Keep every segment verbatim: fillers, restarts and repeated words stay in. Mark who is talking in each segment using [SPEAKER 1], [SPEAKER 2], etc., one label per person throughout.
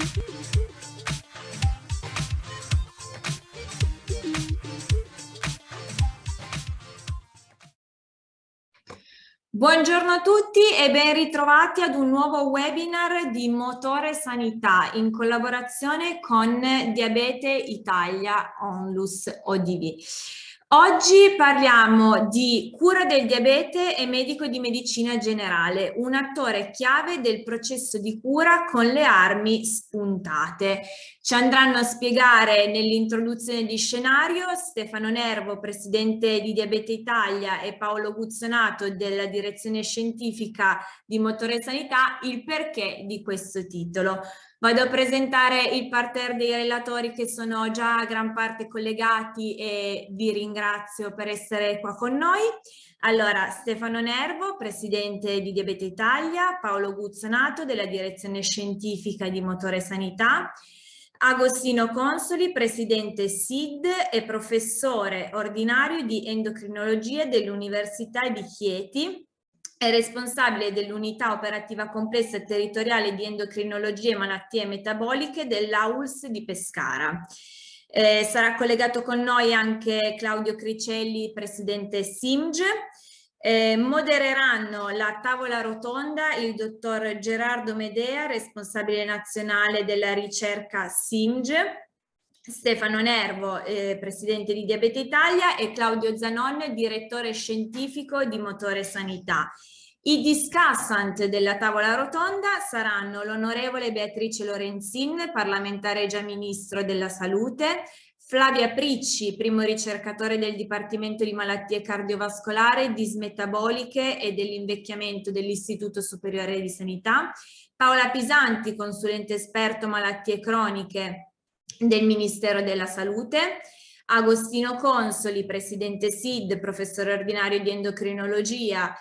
[SPEAKER 1] Buongiorno a tutti e ben ritrovati ad un nuovo webinar di Motore Sanità in collaborazione con Diabete Italia Onlus O D V. Oggi parliamo di cura del diabete e medico di medicina generale, un attore chiave del processo di cura con le armi spuntate. Ci andranno a spiegare nell'introduzione di scenario Stefano Nervo, presidente di Diabete Italia, e Paolo Guzzonato della direzione scientifica di Motore Sanità, il perché di questo titolo. Vado a presentare il parterre dei relatori che sono già a gran parte collegati e vi ringrazio per essere qua con noi. Allora, Stefano Nervo, presidente di Diabete Italia, Paolo Guzzonato della direzione scientifica di Motore Sanità, Agostino Consoli, presidente S I D e professore ordinario di endocrinologia dell'Università di Chieti, è responsabile dell'unità operativa complessa e territoriale di endocrinologia e malattie metaboliche dell'A U L S di Pescara. Eh, sarà collegato con noi anche Claudio Cricelli, presidente S I M G. Eh, modereranno la tavola rotonda il dottor Gerardo Medea, responsabile nazionale della ricerca S I M G, Stefano Nervo, eh, presidente di Diabete Italia, e Claudio Zanon, direttore scientifico di Motore Sanità. I discussant della tavola rotonda saranno l'onorevole Beatrice Lorenzin, parlamentare già ministro della Salute, Flavia Pricci, primo ricercatore del Dipartimento di Malattie Cardiovascolari, Dismetaboliche e dell'Invecchiamento dell'Istituto Superiore di Sanità, Paola Pisanti, consulente esperto malattie croniche del Ministero della Salute, Agostino Consoli, presidente S I D, professore ordinario di endocrinologia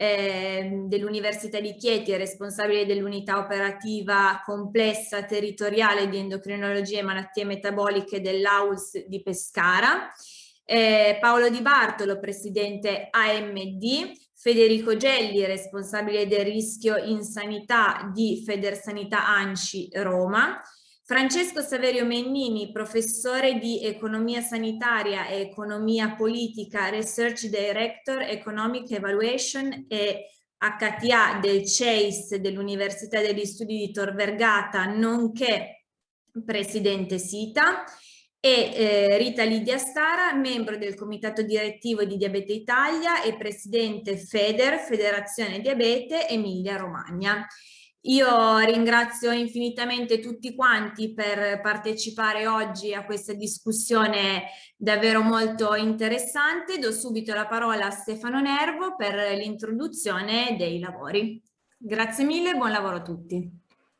[SPEAKER 1] eh, dell'Università di Chieti e responsabile dell'unità operativa complessa territoriale di endocrinologia e malattie metaboliche dell'A U L S di Pescara, eh, Paolo Di Bartolo, presidente A M D, Federico Gelli, responsabile del rischio in sanità di Federsanità ANCI Roma, Francesco Saverio Mennini, professore di economia sanitaria e economia politica, Research Director, Economic Evaluation e H T A del C E I S dell'Università degli Studi di Tor Vergata, nonché presidente SITA, e eh, Rita Lidia Stara, membro del comitato direttivo di Diabete Italia e presidente FEDER, Federazione Diabete Emilia Romagna. Io ringrazio infinitamente tutti quanti per partecipare oggi a questa discussione davvero molto interessante. Do subito la parola a Stefano Nervo per l'introduzione dei lavori. Grazie mille, buon lavoro a tutti.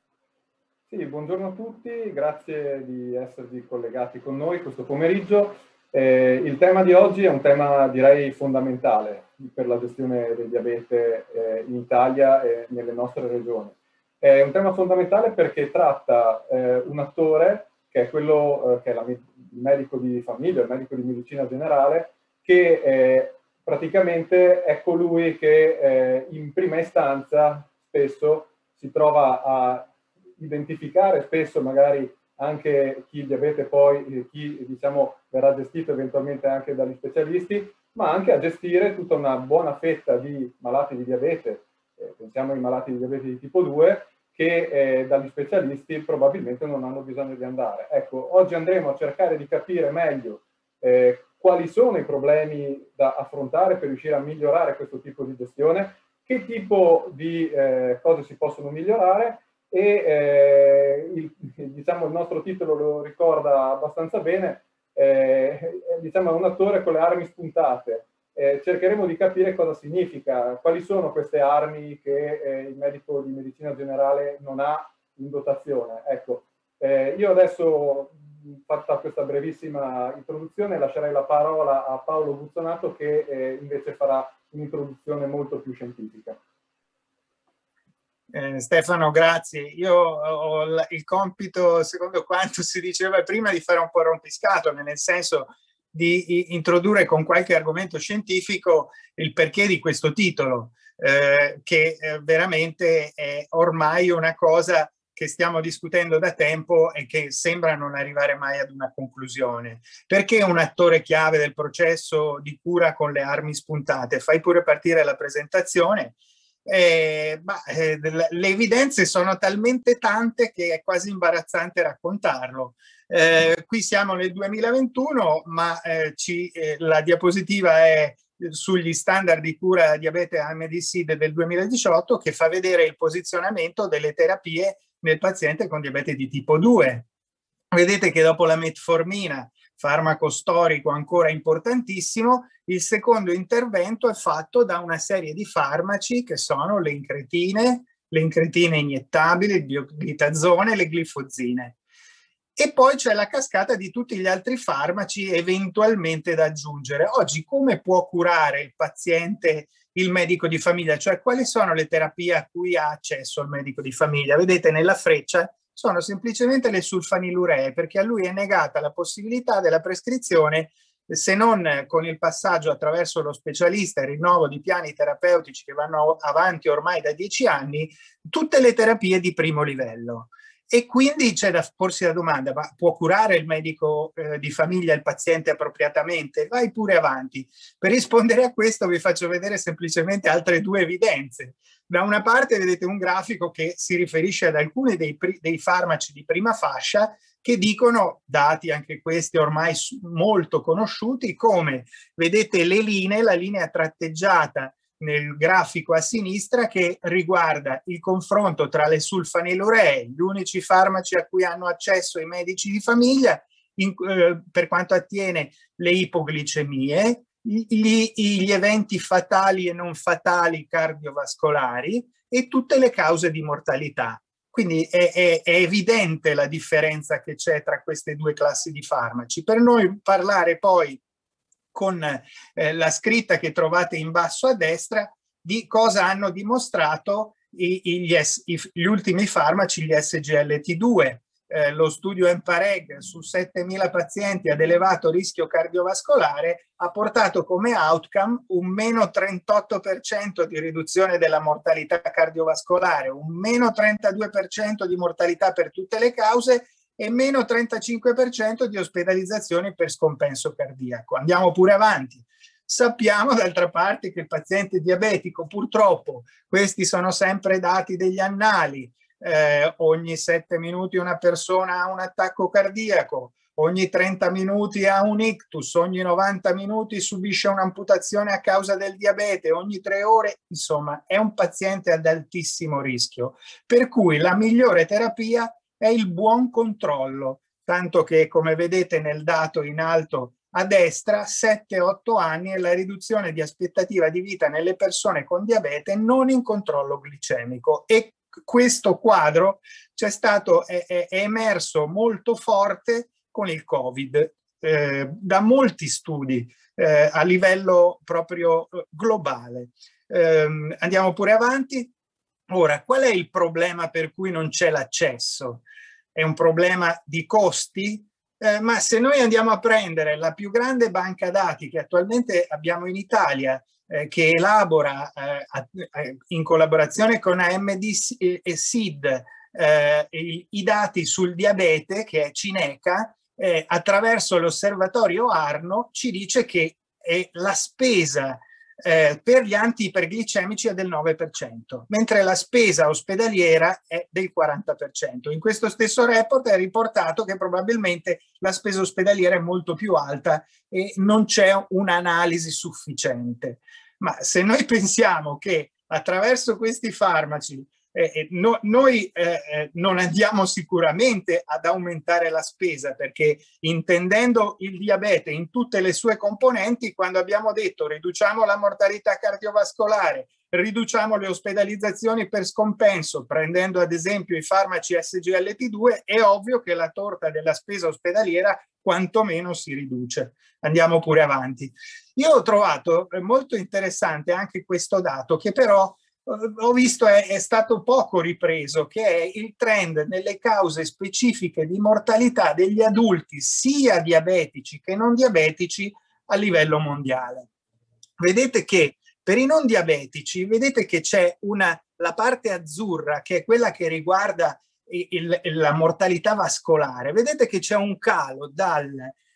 [SPEAKER 2] Sì, buongiorno a tutti, grazie di esservi collegati con noi questo pomeriggio. Eh, il tema di oggi è un tema, direi, fondamentale per la gestione del diabete eh, in Italia e nelle nostre regioni. È un tema fondamentale perché tratta eh, un attore che è quello eh, che è la, il medico di famiglia, il medico di medicina generale, che eh, praticamente è colui che eh, in prima istanza spesso si trova a identificare, spesso magari anche chi il diabete poi, chi diciamo verrà gestito eventualmente anche dagli specialisti, ma anche a gestire tutta una buona fetta di malati di diabete, eh, pensiamo ai malati di diabete di tipo due, che eh, dagli specialisti probabilmente non hanno bisogno di andare. Ecco, oggi andremo a cercare di capire meglio eh, quali sono i problemi da affrontare per riuscire a migliorare questo tipo di gestione, che tipo di eh, cose si possono migliorare e eh, il, diciamo, il nostro titolo lo ricorda abbastanza bene, eh, diciamo è un attore con le armi spuntate. Eh, cercheremo di capire cosa significa, quali sono queste armi che eh, il medico di medicina generale non ha in dotazione. Ecco, eh, io adesso, fatta questa brevissima introduzione, lascerei la parola a Paolo Guzzonato che eh, invece farà un'introduzione molto più scientifica.
[SPEAKER 3] Eh, Stefano, grazie. Io ho il compito, secondo quanto si diceva prima, di fare un po' rompiscatole, nel senso di introdurre con qualche argomento scientifico il perché di questo titolo, eh, che eh, veramente è ormai una cosa che stiamo discutendo da tempo e che sembra non arrivare mai ad una conclusione. Perché un attore chiave del processo di cura con le armi spuntate? Fai pure partire la presentazione. Eh, bah, eh, le evidenze sono talmente tante che è quasi imbarazzante raccontarlo. Eh, qui siamo nel duemilaventuno, ma eh, ci, eh, la diapositiva è sugli standard di cura diabete A M D S I D del duemiladiciotto, che fa vedere il posizionamento delle terapie nel paziente con diabete di tipo due. Vedete che dopo la metformina, farmaco storico ancora importantissimo, il secondo intervento è fatto da una serie di farmaci che sono le incretine, le incretine iniettabili, il bioglitazone e le glifosine. E poi c'è la cascata di tutti gli altri farmaci eventualmente da aggiungere. Oggi come può curare il paziente il medico di famiglia? Cioè quali sono le terapie a cui ha accesso il medico di famiglia? Vedete nella freccia sono semplicemente le sulfaniluree, perché a lui è negata la possibilità della prescrizione, se non con il passaggio attraverso lo specialista e il rinnovo di piani terapeutici che vanno avanti ormai da dieci anni, tutte le terapie di primo livello. E quindi c'è da porsi la domanda, ma può curare il medico eh, di famiglia il paziente appropriatamente? Vai pure avanti. Per rispondere a questo vi faccio vedere semplicemente altre due evidenze. Da una parte vedete un grafico che si riferisce ad alcuni dei, dei farmaci di prima fascia che dicono, dati anche questi ormai molto conosciuti, come vedete le linee, la linea tratteggiata nel grafico a sinistra che riguarda il confronto tra le sulfaniluree, gli unici farmaci a cui hanno accesso i medici di famiglia in, eh, per quanto attiene le ipoglicemie, gli, gli eventi fatali e non fatali cardiovascolari e tutte le cause di mortalità. Quindi è, è, è evidente la differenza che c'è tra queste due classi di farmaci. Per noi parlare poi con eh, la scritta che trovate in basso a destra di cosa hanno dimostrato i, gli, i, gli ultimi farmaci, gli S G L T due. Eh, lo studio EMPA-REG su settemila pazienti ad elevato rischio cardiovascolare ha portato come outcome un meno trentotto per cento di riduzione della mortalità cardiovascolare, un meno trentadue per cento di mortalità per tutte le cause e meno trentacinque per cento di ospedalizzazioni per scompenso cardiaco. Andiamo pure avanti. Sappiamo d'altra parte che il paziente diabetico, purtroppo, questi sono sempre dati degli annali, eh, ogni sette minuti una persona ha un attacco cardiaco, ogni trenta minuti ha un ictus, ogni novanta minuti subisce un'amputazione a causa del diabete, ogni tre ore, insomma, è un paziente ad altissimo rischio. Per cui la migliore terapia è il buon controllo, tanto che, come vedete nel dato in alto a destra, sette otto anni è la riduzione di aspettativa di vita nelle persone con diabete non in controllo glicemico. E questo quadro c'è stato, è, è, è emerso molto forte con il Covid, eh, da molti studi eh, a livello proprio globale. Eh, andiamo pure avanti. Ora, qual è il problema per cui non c'è l'accesso? È un problema di costi? Eh, ma se noi andiamo a prendere la più grande banca dati che attualmente abbiamo in Italia, eh, che elabora eh, in collaborazione con A M D e S I D eh, i, i dati sul diabete, che è Cineca, eh, attraverso l'osservatorio Arno, ci dice che è la spesa Eh, per gli anti-iperglicemici è del nove per cento, mentre la spesa ospedaliera è del quaranta per cento. In questo stesso report è riportato che probabilmente la spesa ospedaliera è molto più alta e non c'è un'analisi sufficiente. Ma se noi pensiamo che attraverso questi farmaci Eh, no, noi eh, non andiamo sicuramente ad aumentare la spesa, perché intendendo il diabete in tutte le sue componenti, quando abbiamo detto riduciamo la mortalità cardiovascolare, riduciamo le ospedalizzazioni per scompenso, prendendo ad esempio i farmaci S G L T due, è ovvio che la torta della spesa ospedaliera quantomeno si riduce. Andiamo pure avanti. Io ho trovato molto interessante anche questo dato, che però ho visto è, è stato poco ripreso, che è il trend nelle cause specifiche di mortalità degli adulti sia diabetici che non diabetici a livello mondiale. Vedete che per i non diabetici, vedete che c'è una, la parte azzurra, che è quella che riguarda il, la mortalità vascolare, vedete che c'è un calo dal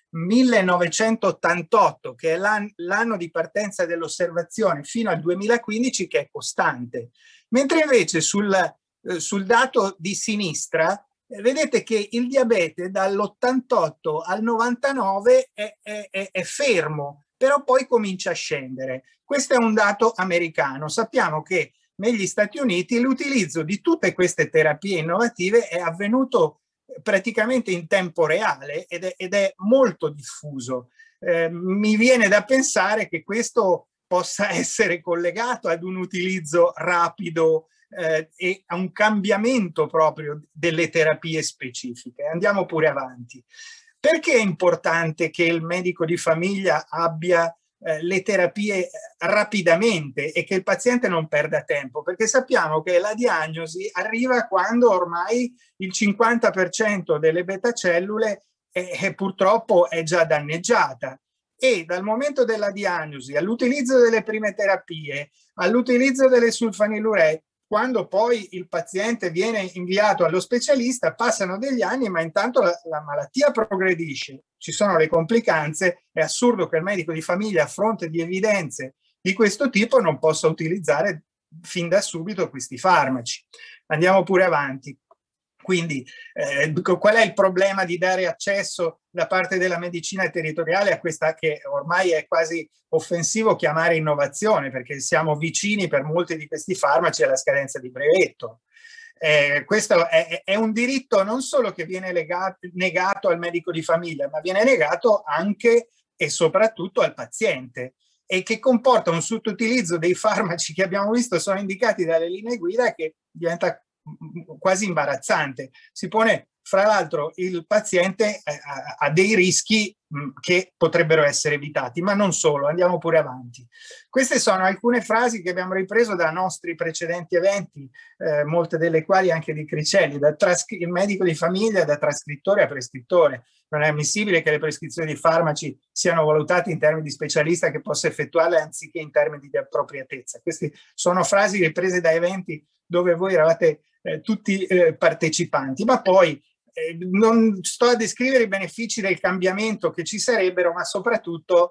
[SPEAKER 3] millenovecentottantotto, che è l'anno di partenza dell'osservazione, fino al duemilaquindici, che è costante. Mentre invece sul, eh, sul dato di sinistra eh, vedete che il diabete dall'ottantotto al novantanove è, è, è, è fermo, però poi comincia a scendere. Questo è un dato americano. Sappiamo che negli Stati Uniti l'utilizzo di tutte queste terapie innovative è avvenuto praticamente in tempo reale ed è, ed è molto diffuso. Eh, mi viene da pensare che questo possa essere collegato ad un utilizzo rapido eh, e a un cambiamento proprio delle terapie specifiche. Andiamo pure avanti. Perché è importante che il medico di famiglia abbia eh, le terapie rapidamente e che il paziente non perda tempo? Perché sappiamo che la diagnosi arriva quando ormai il cinquanta per cento delle beta-cellule è, è, purtroppo è già danneggiata. E dal momento della diagnosi all'utilizzo delle prime terapie, all'utilizzo delle sulfaniluree, quando poi il paziente viene inviato allo specialista, passano degli anni, ma intanto la, la malattia progredisce, ci sono le complicanze. È assurdo che il medico di famiglia, a fronte di evidenze di questo tipo, non possa utilizzare fin da subito questi farmaci. Andiamo pure avanti. Quindi eh, qual è il problema di dare accesso da parte della medicina territoriale a questa che ormai è quasi offensivo chiamare innovazione, perché siamo vicini per molti di questi farmaci alla scadenza di brevetto. Eh, questo è, è un diritto non solo che viene legato, negato al medico di famiglia, ma viene negato anche e soprattutto al paziente, e che comporta un sottoutilizzo dei farmaci che abbiamo visto sono indicati dalle linee guida, che diventa quasi imbarazzante. Si pone, fra l'altro, il paziente a, a dei rischi mh, che potrebbero essere evitati, ma non solo. Andiamo pure avanti. Queste sono alcune frasi che abbiamo ripreso da nostri precedenti eventi, eh, molte delle quali anche di Cricelli, da il medico di famiglia, da trascrittore a prescrittore. Non è ammissibile che le prescrizioni di farmaci siano valutate in termini di specialista che possa effettuarle anziché in termini di appropriatezza. Queste sono frasi riprese da eventi dove voi eravate eh, tutti eh, partecipanti, ma poi eh, non sto a descrivere i benefici del cambiamento che ci sarebbero, ma soprattutto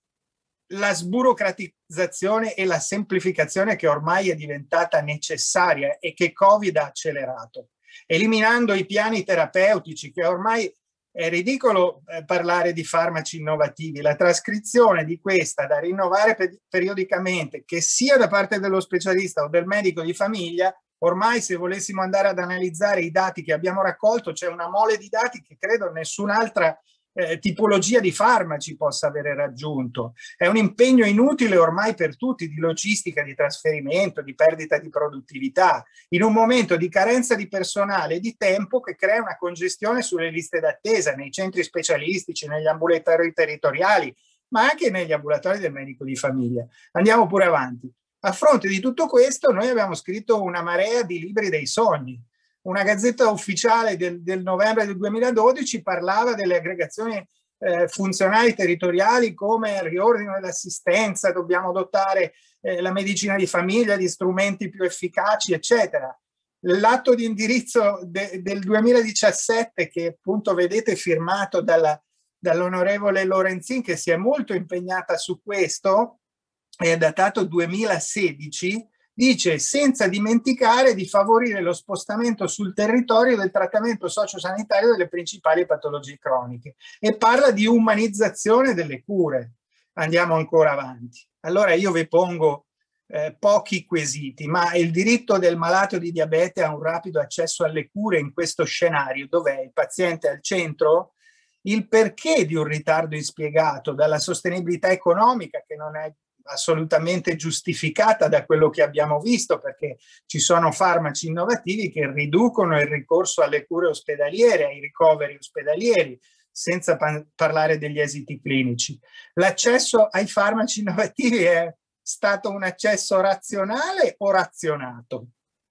[SPEAKER 3] la sburocratizzazione e la semplificazione che ormai è diventata necessaria e che Covid ha accelerato, eliminando i piani terapeutici, che ormai è ridicolo eh, parlare di farmaci innovativi. La trascrizione di questa da rinnovare per periodicamente, che sia da parte dello specialista o del medico di famiglia, ormai se volessimo andare ad analizzare i dati che abbiamo raccolto, c'è una mole di dati che credo nessun'altra eh, tipologia di farmaci possa avere raggiunto. È un impegno inutile ormai per tutti, di logistica, di trasferimento, di perdita di produttività, in un momento di carenza di personale e di tempo che crea una congestione sulle liste d'attesa nei centri specialistici, negli ambulatori territoriali, ma anche negli ambulatori del medico di famiglia. Andiamo pure avanti. A fronte di tutto questo, noi abbiamo scritto una marea di libri dei sogni. Una gazzetta ufficiale del, del novembre del duemiladodici parlava delle aggregazioni eh, funzionali territoriali come il riordino dell'assistenza, dobbiamo dotare eh, la medicina di famiglia di strumenti più efficaci, eccetera. L'atto di indirizzo de, del duemiladiciassette, che appunto vedete firmato dalla, dall'onorevole Lorenzin, che si è molto impegnata su questo, è datato duemilasedici, dice senza dimenticare di favorire lo spostamento sul territorio del trattamento sociosanitario delle principali patologie croniche e parla di umanizzazione delle cure. Andiamo ancora avanti. Allora io vi pongo eh, pochi quesiti, ma il diritto del malato di diabete a un rapido accesso alle cure in questo scenario, dov'è il paziente al centro? Il perché di un ritardo inspiegato dalla sostenibilità economica, che non è assolutamente giustificata da quello che abbiamo visto, perché ci sono farmaci innovativi che riducono il ricorso alle cure ospedaliere, ai ricoveri ospedalieri, senza parlare degli esiti clinici. L'accesso ai farmaci innovativi è stato un accesso razionale o razionato?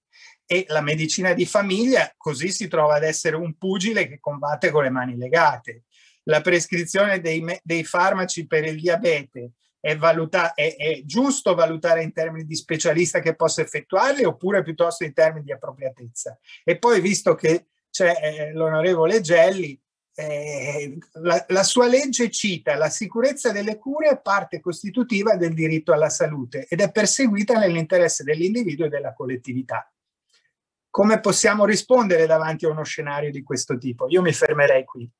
[SPEAKER 3] E la medicina di famiglia così si trova ad essere un pugile che combatte con le mani legate. La prescrizione dei, dei farmaci per il diabete è, valuta è, è giusto valutare in termini di specialista che possa effettuarli oppure piuttosto in termini di appropriatezza. E poi, visto che c'è eh, l'onorevole Gelli, eh, la, la sua legge cita la sicurezza delle cure parte costitutiva del diritto alla salute ed è perseguita nell'interesse dell'individuo e della collettività. Come possiamo rispondere davanti a uno scenario di questo tipo? Io mi fermerei qui.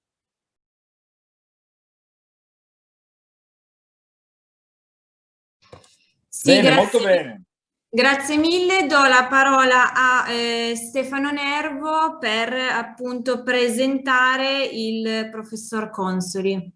[SPEAKER 1] Sì,
[SPEAKER 4] bene,
[SPEAKER 1] grazie.
[SPEAKER 4] molto bene.
[SPEAKER 1] Grazie mille, do la parola a eh, Stefano Nervo per appunto presentare il professor Consoli.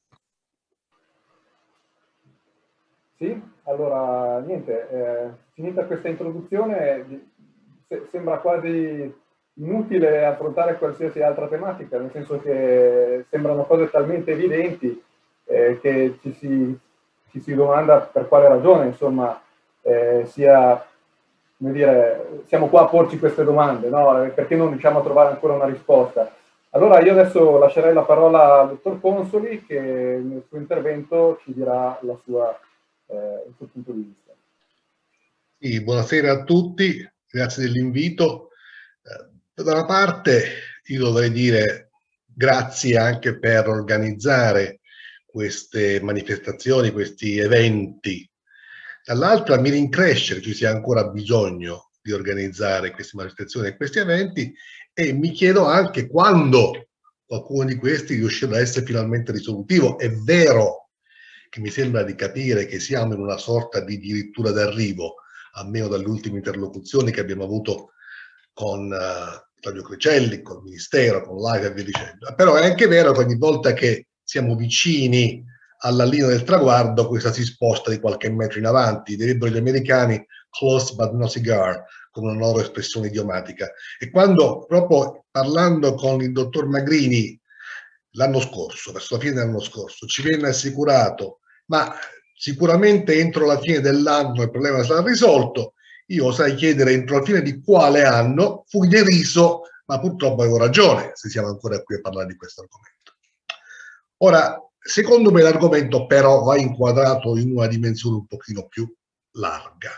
[SPEAKER 2] Sì, allora niente, eh, finita questa introduzione se, sembra quasi inutile affrontare qualsiasi altra tematica, nel senso che sembrano cose talmente evidenti eh, che ci si, ci si domanda per quale ragione, insomma, Eh, sia, come dire, siamo qua a porci queste domande, no? Perché non riusciamo a trovare ancora una risposta? Allora io adesso lascerei la parola al dottor Consoli che nel suo intervento ci dirà la sua, eh, il suo punto di vista.
[SPEAKER 5] Sì, buonasera a tutti, grazie dell'invito. Eh, da una parte io dovrei dire grazie anche per organizzare queste manifestazioni, questi eventi. Dall'altra mi rincresce che ci sia ancora bisogno di organizzare queste manifestazioni e questi eventi e mi chiedo anche quando qualcuno di questi riuscirà a essere finalmente risolutivo. È vero che mi sembra di capire che siamo in una sorta di dirittura d'arrivo, almeno dalle ultime interlocuzioni che abbiamo avuto con uh, Flavio Cricelli, col Ministero, con l'A I F e via dicendo. Però è anche vero che ogni volta che siamo vicini alla linea del traguardo, questa si sposta di qualche metro in avanti. Direbbero gli americani close but no cigar, con una loro espressione idiomatica. E quando, proprio parlando con il dottor Magrini l'anno scorso, verso la fine dell'anno scorso, ci venne assicurato, ma sicuramente entro la fine dell'anno il problema sarà risolto, io osai chiedere entro la fine di quale anno, fui deriso, ma purtroppo avevo ragione, se siamo ancora qui a parlare di questo argomento. Ora, secondo me l'argomento però va inquadrato in una dimensione un pochino più larga.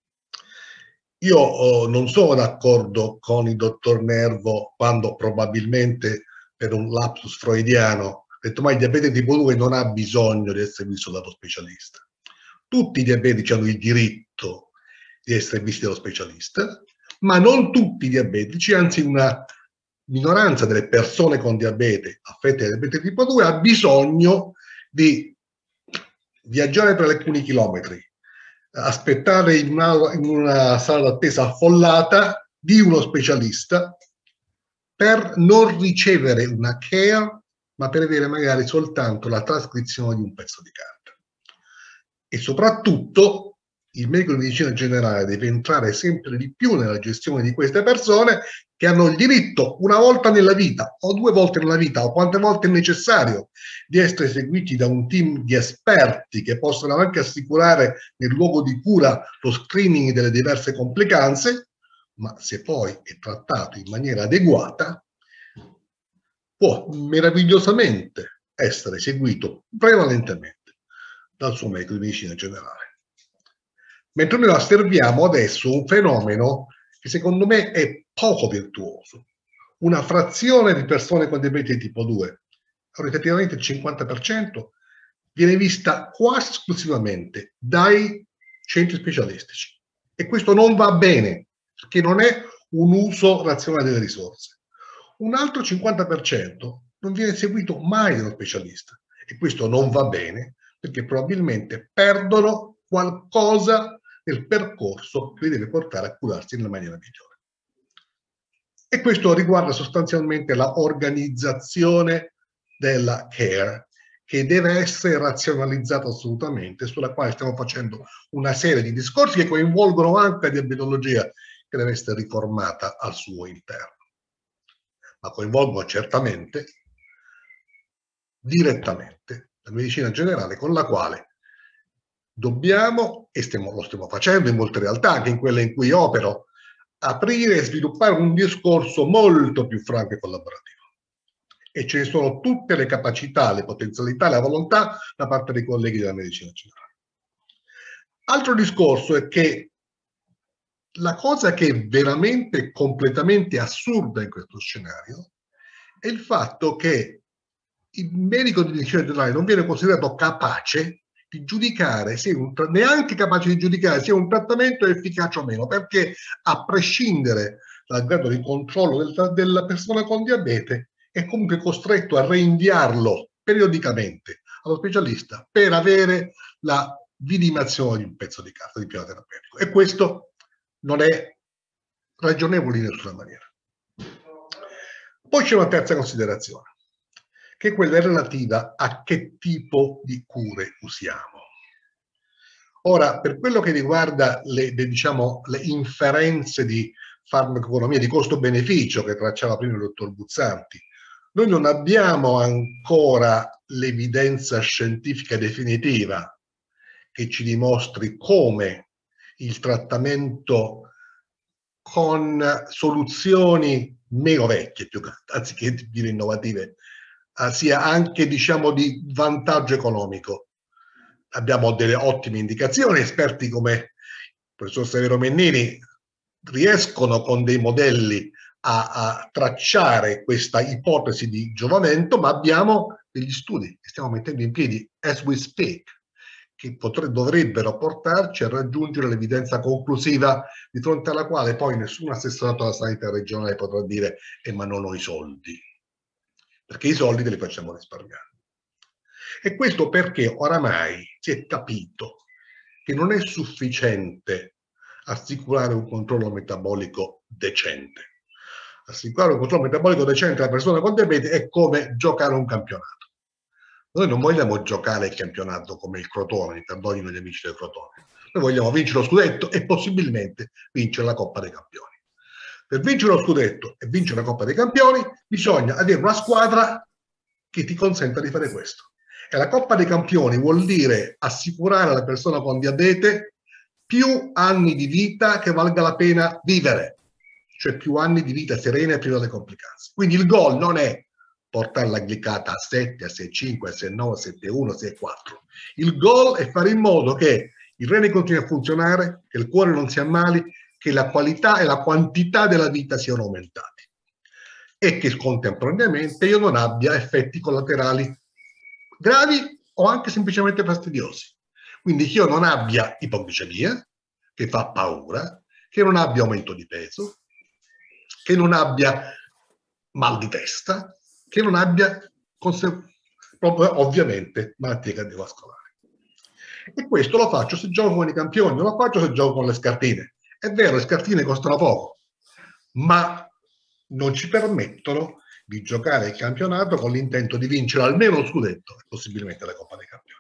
[SPEAKER 5] Io oh, non sono d'accordo con il dottor Nervo quando probabilmente per un lapsus freudiano ha detto ma il diabete tipo due non ha bisogno di essere visto dallo specialista. Tutti i diabetici hanno il diritto di essere visti dallo specialista, ma non tutti i diabetici, anzi una minoranza delle persone con diabete affette da diabete tipo due ha bisogno di viaggiare per alcuni chilometri, aspettare in una, in una sala d'attesa affollata di uno specialista per non ricevere una care, ma per avere magari soltanto la trascrizione di un pezzo di carta. E soprattutto il medico di medicina generale deve entrare sempre di più nella gestione di queste persone che hanno il diritto una volta nella vita o due volte nella vita o quante volte è necessario di essere seguiti da un team di esperti che possono anche assicurare nel luogo di cura lo screening delle diverse complicanze, ma se poi è trattato in maniera adeguata può meravigliosamente essere seguito prevalentemente dal suo medico di medicina generale. Mentre noi osserviamo adesso un fenomeno che secondo me è poco virtuoso. Una frazione di persone con diabete tipo due, orientativamente il cinquanta per cento, viene vista quasi esclusivamente dai centri specialistici. E questo non va bene, perché non è un uso razionale delle risorse. Un altro cinquanta per cento non viene seguito mai dallo specialista. E questo non va bene, perché probabilmente perdono qualcosa nel percorso che li deve portare a curarsi nella maniera migliore. E questo riguarda sostanzialmente la organizzazione della care, che deve essere razionalizzata assolutamente, sulla quale stiamo facendo una serie di discorsi che coinvolgono anche la diabetologia, che deve essere riformata al suo interno. Ma coinvolgono certamente, direttamente, la medicina generale, con la quale dobbiamo, e stiamo, lo stiamo facendo in molte realtà, anche in quelle in cui opero, aprire e sviluppare un discorso molto più franco e collaborativo. e ce ne sono tutte le capacità, le potenzialità, la volontà da parte dei colleghi della medicina generale. Altro discorso è che la cosa che è veramente completamente assurda in questo scenario è il fatto che il medico di medicina generale non viene considerato capace di giudicare, se un, neanche capace di giudicare se un trattamento è efficace o meno, perché a prescindere dal grado di controllo del, della persona con diabete è comunque costretto a reinviarlo periodicamente allo specialista per avere la vidimazione di un pezzo di carta di piano terapeutico, e questo non è ragionevole in nessuna maniera. Poi c'è una terza considerazione, che è quella relativa a che tipo di cure usiamo. Ora, per quello che riguarda le, le, diciamo, le inferenze di farmacoeconomia, di costo-beneficio che tracciava prima il dottor Buzzanti, noi non abbiamo ancora l'evidenza scientifica definitiva che ci dimostri come il trattamento con soluzioni meno vecchie, più, anziché dire innovative, Uh, sia anche, diciamo, di vantaggio economico. Abbiamo delle ottime indicazioni, esperti come il professor Severo Mennini riescono con dei modelli a, a tracciare questa ipotesi di giovamento, ma abbiamo degli studi che stiamo mettendo in piedi as we speak, che potre, dovrebbero portarci a raggiungere l'evidenza conclusiva di fronte alla quale poi nessun assessorato alla sanità regionale potrà dire eh, ma non ho i soldi. Perché i soldi te li facciamo risparmiare. E questo perché oramai si è capito che non è sufficiente assicurare un controllo metabolico decente. Assicurare un controllo metabolico decente alla persona con diabete è come giocare un campionato. Noi non vogliamo giocare il campionato come il Crotone, perdonino gli amici del Crotone. Noi vogliamo vincere lo scudetto e possibilmente vincere la Coppa dei Campioni. Per vincere lo scudetto e vincere la Coppa dei Campioni bisogna avere una squadra che ti consenta di fare questo. E la Coppa dei Campioni vuol dire assicurare alla persona con diabete più anni di vita che valga la pena vivere, cioè più anni di vita serena e priva delle complicanze. Quindi il goal non è portare la glicata a sette, a sei virgola cinque, a sei virgola nove, a sette virgola uno, sei virgola quattro. Il goal è fare in modo che il rene continui a funzionare, che il cuore non si ammali, che la qualità e la quantità della vita siano aumentati e che contemporaneamente io non abbia effetti collaterali gravi o anche semplicemente fastidiosi. Quindi che io non abbia ipoglicemia, che fa paura, che non abbia aumento di peso, che non abbia mal di testa, che non abbia proprio, ovviamente, malattie cardiovascolari. E questo lo faccio se gioco con i campioni, non lo faccio se gioco con le scartine. È vero, le scartine costano poco, ma non ci permettono di giocare il campionato con l'intento di vincere almeno lo scudetto e possibilmente la Coppa dei Campioni.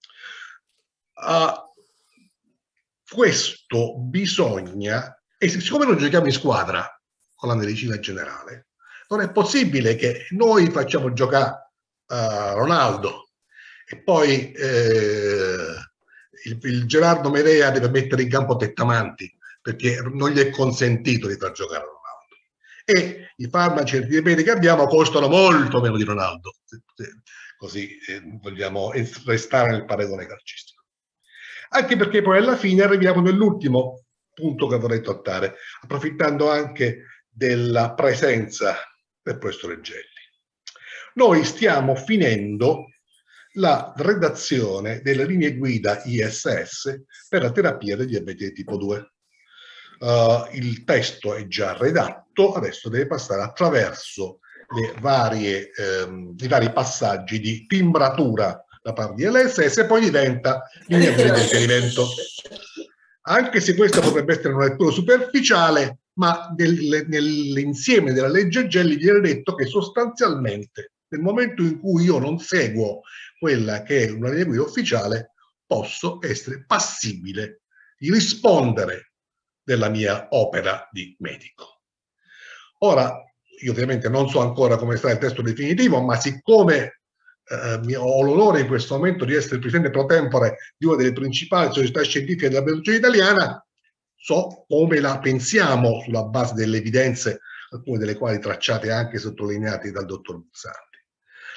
[SPEAKER 5] Uh, questo bisogna, e siccome non giochiamo in squadra con la medicina generale, non è possibile che noi facciamo giocare uh, Ronaldo e poi eh, il, il Gerardo Medea deve mettere in campo Tettamanti, perché non gli è consentito di far giocare Ronaldo. E i farmaci antidipeti che abbiamo costano molto meno di Ronaldo, così eh, vogliamo restare nel paragone calcistico. Anche perché poi alla fine arriviamo nell'ultimo punto che vorrei trattare, approfittando anche della presenza del professore Gelli. Noi stiamo finendo la redazione delle linee guida I S S per la terapia del diabete di tipo due. Uh, il testo è già redatto, adesso deve passare attraverso le varie, ehm, i vari passaggi di timbratura da parte di L S S e poi diventa linea guida di riferimento. Anche se questa potrebbe essere una lettura superficiale, ma nel, nell'insieme della legge Gelli viene detto che sostanzialmente nel momento in cui io non seguo quella che è una linea guida ufficiale, posso essere passibile di rispondere della mia opera di medico. Ora, io ovviamente non so ancora come sarà il testo definitivo, ma siccome eh, ho l'onore in questo momento di essere il presidente pro tempore di una delle principali società scientifiche della biologia italiana, so come la pensiamo sulla base delle evidenze, alcune delle quali tracciate e anche sottolineate dal dottor Buzzanti.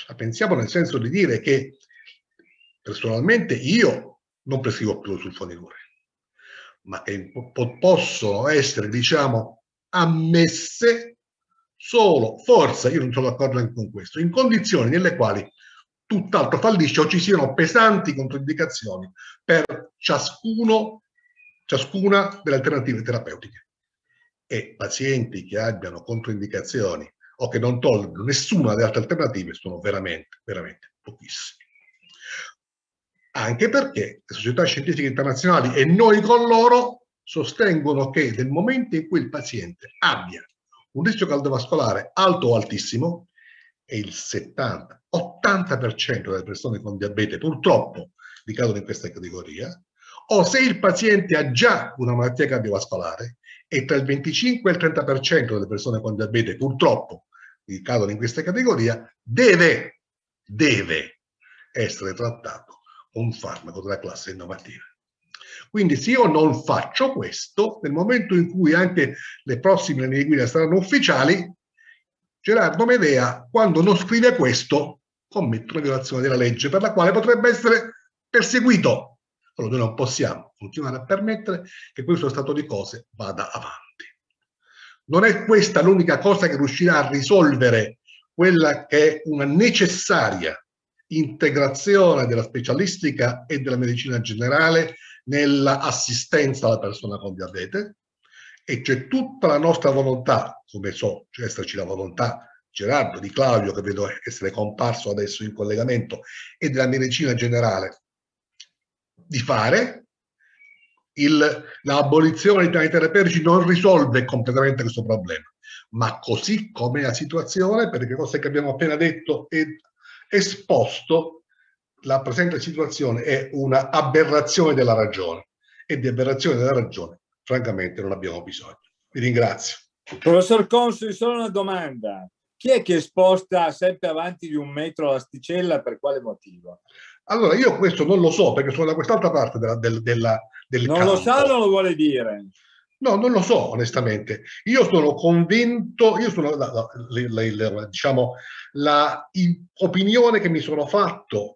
[SPEAKER 5] La pensiamo nel senso di dire che personalmente io non prescrivo più lo sulfonidure, ma che po possono essere, diciamo, ammesse solo, forse, io non sono d'accordo anche con questo, in condizioni nelle quali tutt'altro fallisce o ci siano pesanti controindicazioni per ciascuno, ciascuna delle alternative terapeutiche. E pazienti che abbiano controindicazioni o che non tolgono nessuna delle altre alternative sono veramente, veramente pochissimi. Anche perché le società scientifiche internazionali e noi con loro sostengono che nel momento in cui il paziente abbia un rischio cardiovascolare alto o altissimo, e il settanta ottanta per cento delle persone con diabete purtroppo ricadono in questa categoria, o se il paziente ha già una malattia cardiovascolare, e tra il venticinque e il trenta per cento delle persone con diabete purtroppo ricadono in questa categoria, deve, deve essere trattato con un farmaco della classe innovativa. Quindi se io non faccio questo, nel momento in cui anche le prossime linee guida saranno ufficiali, Gerardo Medea, quando non scrive questo, commette una violazione della legge per la quale potrebbe essere perseguito. Allora noi non possiamo continuare a permettere che questo stato di cose vada avanti. Non è questa l'unica cosa che riuscirà a risolvere quella che è una necessaria integrazione della specialistica e della medicina generale nell'assistenza alla persona con diabete, e c'è tutta la nostra volontà, come so, cioè esserci la volontà, Gerardo, di Claudio, che vedo essere comparso adesso in collegamento, e della medicina generale, di fare. L'abolizione dei piani terapeutici non risolve completamente questo problema, ma così come la situazione, per le cose che abbiamo appena detto e esposto, la presente situazione è una aberrazione della ragione, e di aberrazione della ragione francamente non abbiamo bisogno. Vi ringrazio.
[SPEAKER 4] Professor Consoli, solo una domanda. Chi è che sposta sempre avanti di un metro l'asticella, per quale motivo?
[SPEAKER 5] Allora, io questo non lo so, perché sono da quest'altra parte della, del, della, del
[SPEAKER 4] non
[SPEAKER 5] campo.
[SPEAKER 4] lo sa o non lo vuole dire?
[SPEAKER 5] No, non lo so, onestamente. Io sono convinto, io sono, la, la, la, la, diciamo, la opinione che mi sono fatto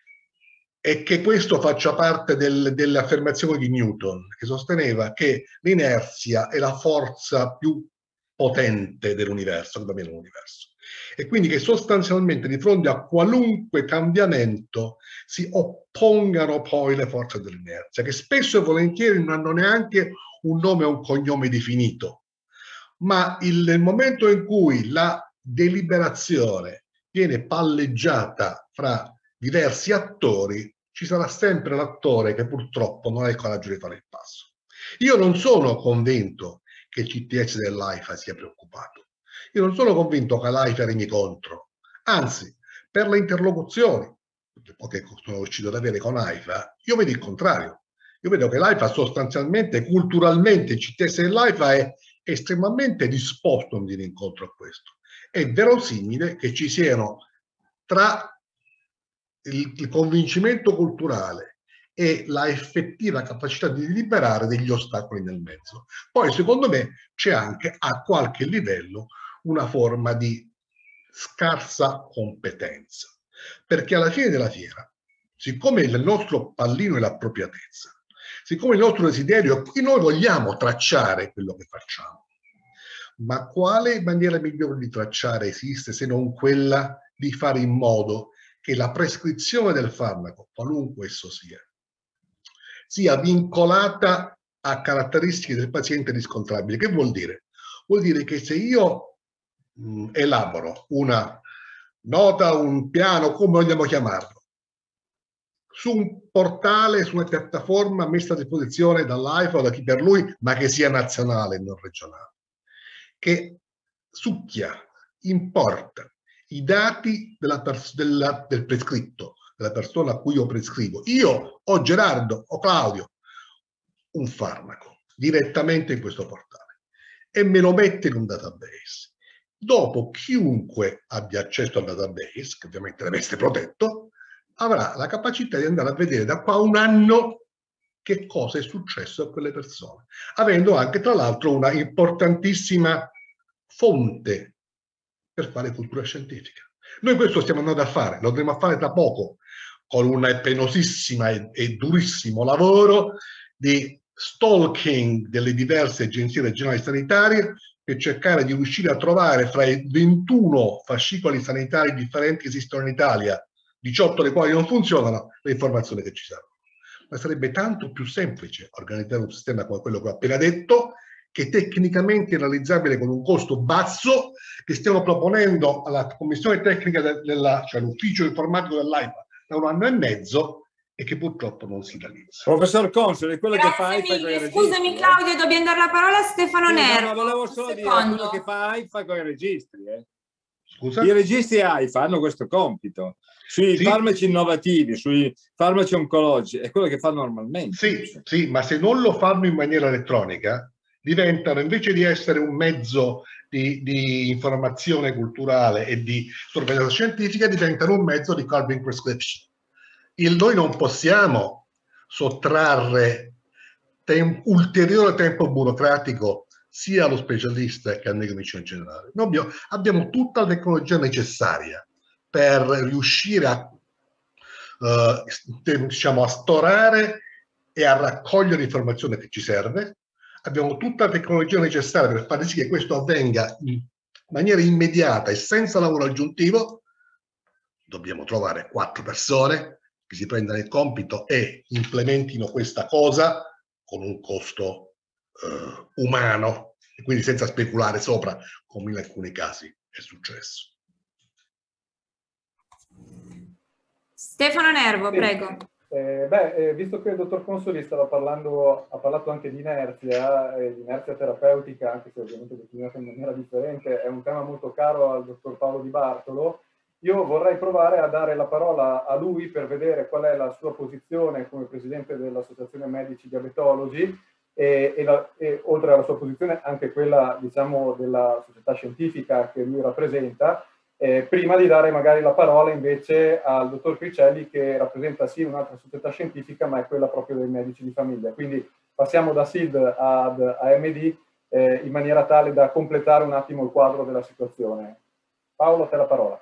[SPEAKER 5] è che questo faccia parte del, delle affermazioni di Newton, che sosteneva che l'inerzia è la forza più potente dell'universo, che domina l'universo. E quindi che sostanzialmente di fronte a qualunque cambiamento si oppongano poi le forze dell'inerzia, che spesso e volentieri non hanno neanche un nome o un cognome definito. Ma il, nel momento in cui la deliberazione viene palleggiata fra diversi attori, ci sarà sempre l'attore che purtroppo non ha il coraggio di fare il passo. Io non sono convinto che il C T S dell'AIFA sia preoccupato. Io non sono convinto che l'AIFA remi contro. Anzi, per le interlocuzioni che sono riuscito ad avere con AIFA, io vedo il contrario. Io vedo che l'AIFA sostanzialmente, culturalmente, il C T S dell'AIFA è estremamente disposto a venire incontro a questo. È verosimile che ci siano tra il, il convincimento culturale e la effettiva capacità di deliberare degli ostacoli nel mezzo. Poi, secondo me, c'è anche a qualche livello una forma di scarsa competenza. Perché alla fine della fiera, siccome il nostro pallino è l'appropriatezza, siccome il nostro desiderio è che noi vogliamo tracciare quello che facciamo, ma quale maniera migliore di tracciare esiste se non quella di fare in modo che la prescrizione del farmaco, qualunque esso sia, sia vincolata a caratteristiche del paziente riscontrabili. Che vuol dire? Vuol dire che se io mh, elaboro una nota, un piano, come vogliamo chiamarlo, su un portale, su una piattaforma messa a disposizione dall'AIFA o da chi per lui, ma che sia nazionale e non regionale, che succhia, importa i dati della della, del prescritto, della persona a cui io prescrivo, io o Gerardo o Claudio, un farmaco direttamente in questo portale e me lo mette in un database. Dopo, chiunque abbia accesso al database, che ovviamente deve essere protetto, avrà la capacità di andare a vedere da qua a un anno che cosa è successo a quelle persone, avendo anche tra l'altro una importantissima fonte per fare cultura scientifica. Noi questo stiamo andando a fare, lo andremo a fare tra poco, con un penosissimo e, e durissimo lavoro di stalking delle diverse agenzie regionali sanitarie per cercare di riuscire a trovare fra i ventuno fascicoli sanitari differenti che esistono in Italia, diciotto dei quali non funzionano, le informazioni che ci saranno. Ma sarebbe tanto più semplice organizzare un sistema come quello che ho appena detto, che tecnicamente è realizzabile con un costo basso, che stiamo proponendo alla commissione tecnica della, cioè l'ufficio informatico dell'AIFA da un anno e mezzo, e che purtroppo non si realizza.
[SPEAKER 4] Professor Consoli, quello
[SPEAKER 1] Grazie
[SPEAKER 4] che fa AIFA
[SPEAKER 1] mille.
[SPEAKER 4] con i
[SPEAKER 1] Scusami
[SPEAKER 4] registri,
[SPEAKER 1] Claudio,
[SPEAKER 4] eh?
[SPEAKER 1] dobbiamo dare la parola a Stefano
[SPEAKER 4] Sì,
[SPEAKER 1] Nervo.
[SPEAKER 4] no, volevo
[SPEAKER 1] Un
[SPEAKER 4] solo dire
[SPEAKER 1] secondo.
[SPEAKER 4] quello che fa AIFA con i registri. Eh?
[SPEAKER 5] Scusa?
[SPEAKER 4] I registri AIFA hanno questo compito. Sui
[SPEAKER 5] Sì.
[SPEAKER 4] farmaci innovativi, sui farmaci oncologici, è quello che fanno normalmente.
[SPEAKER 5] Sì, sì, ma se non lo fanno in maniera elettronica, diventano, invece di essere un mezzo di, di informazione culturale e di sorveglianza scientifica, diventano un mezzo di carbon prescription. Il, noi non possiamo sottrarre tem, ulteriore tempo burocratico sia allo specialista che al medico in generale. Noi abbiamo, abbiamo tutta la tecnologia necessaria per riuscire a, uh, diciamo, a storare e a raccogliere l'informazione che ci serve. Abbiamo tutta la tecnologia necessaria per fare sì che questo avvenga in maniera immediata e senza lavoro aggiuntivo. Dobbiamo trovare quattro persone che si prendano il compito e implementino questa cosa con un costo eh, umano, e quindi senza speculare sopra, come in alcuni casi è successo.
[SPEAKER 1] Stefano Nervo,
[SPEAKER 2] sì.
[SPEAKER 1] prego.
[SPEAKER 2] Eh, beh, eh, visto che il dottor Consoli stava parlando, ha parlato anche di inerzia, eh, di inerzia terapeutica, anche se ovviamente definita in maniera differente, è un tema molto caro al dottor Paolo Di Bartolo. Io vorrei provare a dare la parola a lui per vedere qual è la sua posizione come presidente dell'Associazione Medici Diabetologi e, e, la, e oltre alla sua posizione anche quella, diciamo, della società scientifica che lui rappresenta, eh, prima di dare magari la parola invece al dottor Cricelli, che rappresenta sì un'altra società scientifica, ma è quella proprio dei medici di famiglia. Quindi passiamo da S I D ad A M D eh, in maniera tale da completare un attimo il quadro della situazione. Paolo, a te la parola.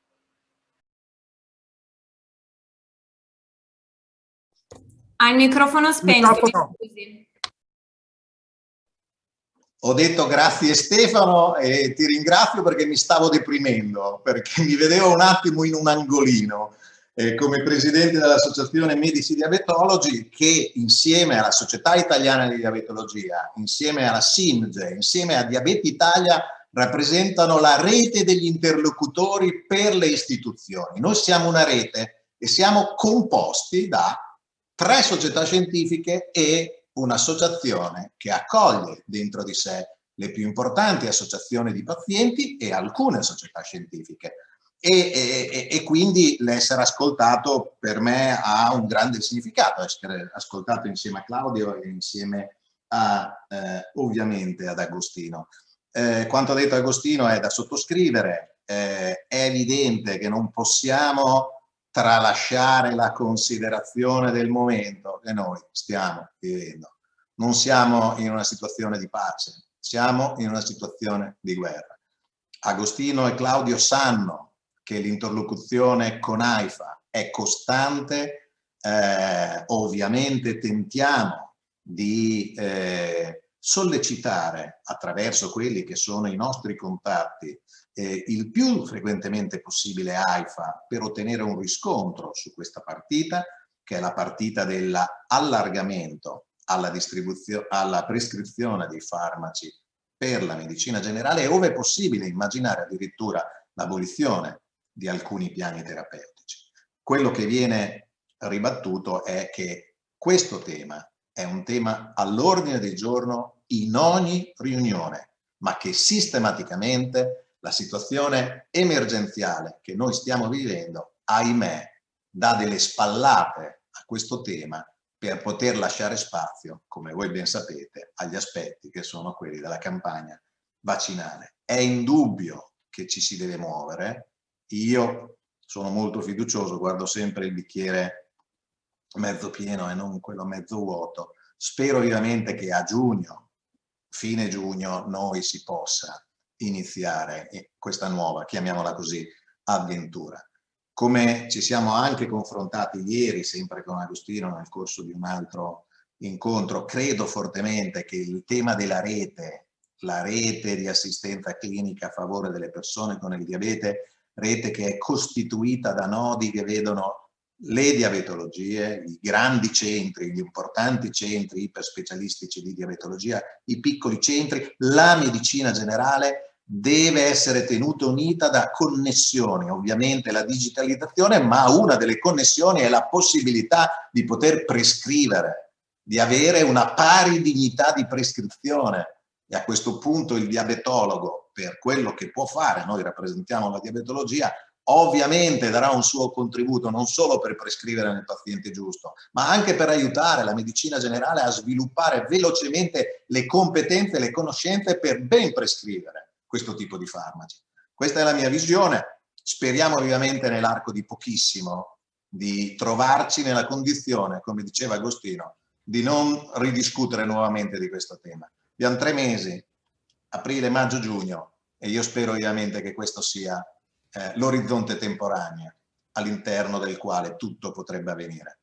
[SPEAKER 1] Ha il microfono spento.
[SPEAKER 3] Microfono.
[SPEAKER 6] Ho detto grazie Stefano e ti ringrazio perché mi stavo deprimendo, perché mi vedevo un attimo in un angolino eh, come presidente dell'Associazione Medici Diabetologi, che insieme alla Società Italiana di Diabetologia, insieme alla S I M G E, insieme a Diabete Italia rappresentano la rete degli interlocutori per le istituzioni. Noi siamo una rete e siamo composti da tre società scientifiche e un'associazione che accoglie dentro di sé le più importanti associazioni di pazienti e alcune società scientifiche. E, e, e quindi l'essere ascoltato per me ha un grande significato, essere ascoltato insieme a Claudio e insieme a, eh, ovviamente ad Agostino. Eh, quanto ha detto Agostino è da sottoscrivere, eh, è evidente che non possiamo tralasciare la considerazione del momento che noi stiamo vivendo. Non siamo in una situazione di pace, siamo in una situazione di guerra. Agostino e Claudio sanno che l'interlocuzione con AIFA è costante, eh, ovviamente tentiamo di eh, sollecitare attraverso quelli che sono i nostri contatti Eh, il più frequentemente possibile AIFA per ottenere un riscontro su questa partita, che è la partita dell'allargamento alla distribuzione, alla prescrizione dei farmaci per la medicina generale e, ove possibile, immaginare addirittura l'abolizione di alcuni piani terapeutici. Quello che viene ribattuto è che questo tema è un tema all'ordine del giorno in ogni riunione, ma che sistematicamente la situazione emergenziale che noi stiamo vivendo, ahimè, dà delle spallate a questo tema per poter lasciare spazio, come voi ben sapete, agli aspetti che sono quelli della campagna vaccinale. È indubbio che ci si deve muovere. Io sono molto fiducioso, guardo sempre il bicchiere mezzo pieno e non quello mezzo vuoto. Spero vivamente che a giugno, fine giugno, noi si possa iniziare questa nuova, chiamiamola così, avventura. Come ci siamo anche confrontati ieri, sempre con Agostino, nel corso di un altro incontro, credo fortemente che il tema della rete, la rete di assistenza clinica a favore delle persone con il diabete, rete che è costituita da nodi che vedono le diabetologie, i grandi centri, gli importanti centri iperspecialistici di diabetologia, i piccoli centri, la medicina generale deve essere tenuta unita da connessioni, ovviamente la digitalizzazione, ma una delle connessioni è la possibilità di poter prescrivere, di avere una pari dignità di prescrizione. E a questo punto il diabetologo, per quello che può fare, noi rappresentiamo la diabetologia, ovviamente darà un suo contributo non solo per prescrivere nel paziente giusto, ma anche per aiutare la medicina generale a sviluppare velocemente le competenze e le conoscenze per ben prescrivere questo tipo di farmaci. Questa è la mia visione. Speriamo ovviamente nell'arco di pochissimo di trovarci nella condizione, come diceva Agostino, di non ridiscutere nuovamente di questo tema. Abbiamo tre mesi, aprile, maggio, giugno, e io spero ovviamente che questo sia Eh, l'orizzonte temporaneo all'interno del quale tutto potrebbe avvenire.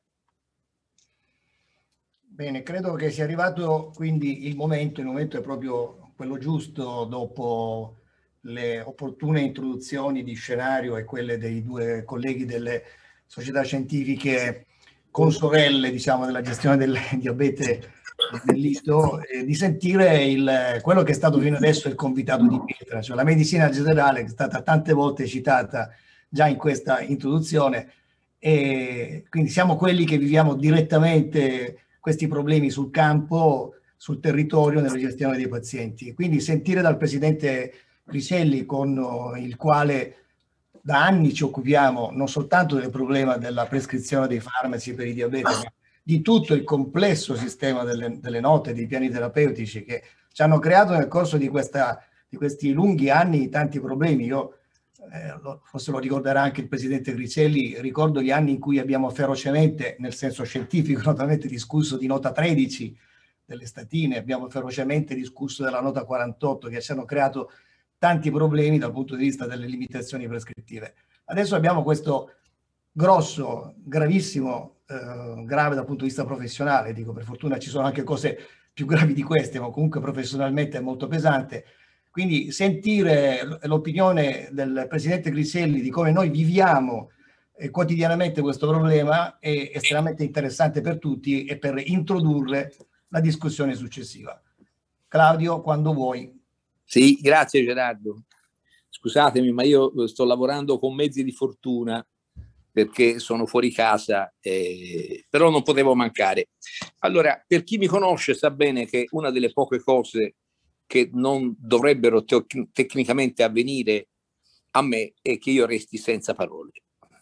[SPEAKER 7] Bene, credo che sia arrivato quindi il momento, il momento è proprio quello giusto dopo le opportune introduzioni di scenario e quelle dei due colleghi delle società scientifiche consorelle, diciamo, della gestione del diabete dell'I S T, eh, di sentire il, quello che è stato fino adesso il convitato di pietra, cioè la medicina generale, che è stata tante volte citata già in questa introduzione, e quindi siamo quelli che viviamo direttamente questi problemi sul campo, sul territorio, nella gestione dei pazienti. Quindi sentire dal presidente Griselli, con il quale da anni ci occupiamo non soltanto del problema della prescrizione dei farmaci per i diabeti, ma di tutto il complesso sistema delle, delle note, dei piani terapeutici, che ci hanno creato nel corso di, questa, di questi lunghi anni tanti problemi. Io, eh, lo, forse lo ricorderà anche il presidente Griselli, ricordo gli anni in cui abbiamo ferocemente, nel senso scientifico, naturalmente, discusso di nota tredici delle statine, abbiamo ferocemente discusso della nota quarantotto, che ci hanno creato tanti problemi dal punto di vista delle limitazioni prescrittive. Adesso abbiamo questo grosso, gravissimo, eh, grave dal punto di vista professionale, dico, per fortuna ci sono anche cose più gravi di queste, ma comunque professionalmente è molto pesante. Quindi sentire l'opinione del presidente Griselli di come noi viviamo eh, quotidianamente questo problema è estremamente interessante per tutti e per introdurre la discussione successiva. Claudio, quando vuoi.
[SPEAKER 8] Sì, grazie Gerardo. Scusatemi, ma io sto lavorando con mezzi di fortuna perché sono fuori casa, eh, però non potevo mancare. Allora, per chi mi conosce sa bene che una delle poche cose che non dovrebbero te- tecnicamente avvenire a me è che io resti senza parole.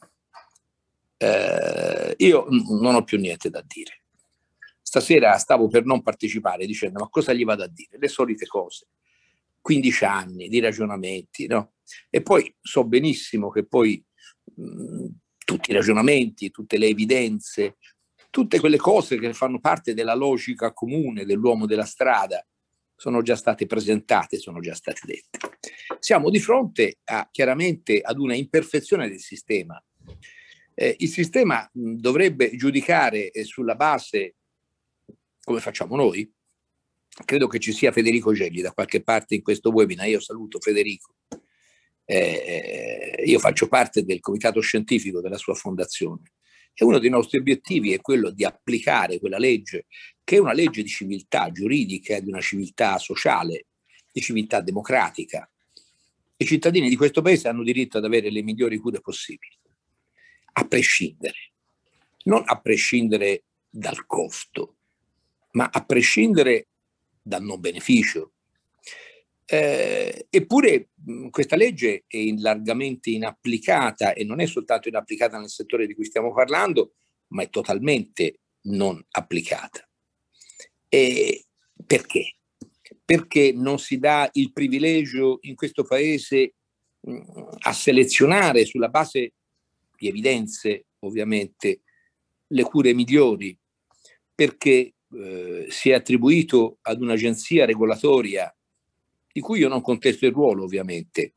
[SPEAKER 8] Eh, io non ho più niente da dire. Stasera stavo per non partecipare dicendo ma cosa gli vado a dire? Le solite cose. quindici anni di ragionamenti, no? E poi so benissimo che poi mh, tutti i ragionamenti, tutte le evidenze, tutte quelle cose che fanno parte della logica comune dell'uomo della strada sono già state presentate, sono già state dette. Siamo di fronte a, chiaramente ad una imperfezione del sistema. Eh, il sistema mh, dovrebbe giudicare eh, sulla base, come facciamo noi. Credo che ci sia Federico Gelli da qualche parte in questo webinar. Io saluto Federico. Eh, io faccio parte del comitato scientifico della sua fondazione e uno dei nostri obiettivi è quello di applicare quella legge, che è una legge di civiltà giuridica, di una civiltà sociale, di civiltà democratica. I cittadini di questo paese hanno diritto ad avere le migliori cure possibili, a prescindere, non a prescindere dal costo, ma a prescindere dal non beneficio. Eh, eppure mh, questa legge è largamente inapplicata e non è soltanto inapplicata nel settore di cui stiamo parlando, ma è totalmente non applicata. E perché? Perché non si dà il privilegio in questo paese mh, a selezionare sulla base di evidenze, ovviamente, le cure migliori, perché eh, si è attribuito ad un'agenzia regolatoria di cui io non contesto il ruolo ovviamente,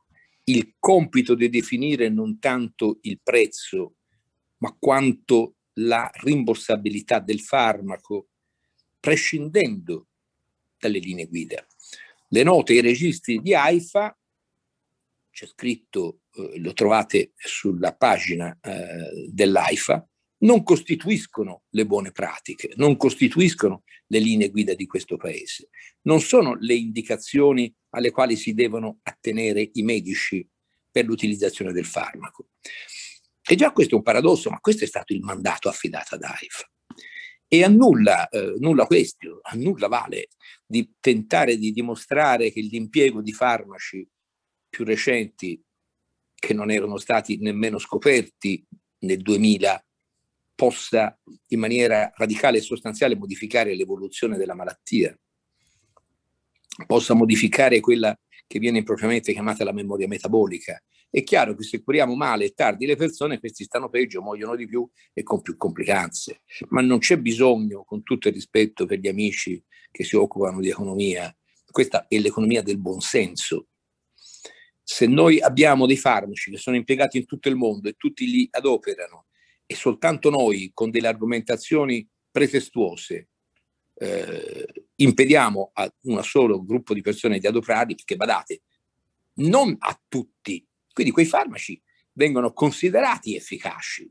[SPEAKER 8] il compito di definire non tanto il prezzo, ma quanto la rimborsabilità del farmaco, prescindendo dalle linee guida. Le note e i registri di AIFA, c'è scritto, eh, lo trovate sulla pagina eh, dell'AIFA, non costituiscono le buone pratiche, non costituiscono le linee guida di questo paese, non sono le indicazioni alle quali si devono attenere i medici per l'utilizzazione del farmaco. E già questo è un paradosso, ma questo è stato il mandato affidato ad AIFA. E a nulla, eh, nulla questo, a nulla vale di tentare di dimostrare che l'impiego di farmaci più recenti, che non erano stati nemmeno scoperti nel duemila, possa in maniera radicale e sostanziale modificare l'evoluzione della malattia, possa modificare quella che viene impropriamente chiamata la memoria metabolica. È chiaro che se curiamo male e tardi le persone, questi stanno peggio, muoiono di più e con più complicanze. Ma non c'è bisogno, con tutto il rispetto per gli amici che si occupano di economia, questa è l'economia del buonsenso. Se noi abbiamo dei farmaci che sono impiegati in tutto il mondo e tutti li adoperano, e soltanto noi con delle argomentazioni pretestuose eh, impediamo a un solo gruppo di persone di adoperarli, perché badate, non a tutti, quindi quei farmaci vengono considerati efficaci.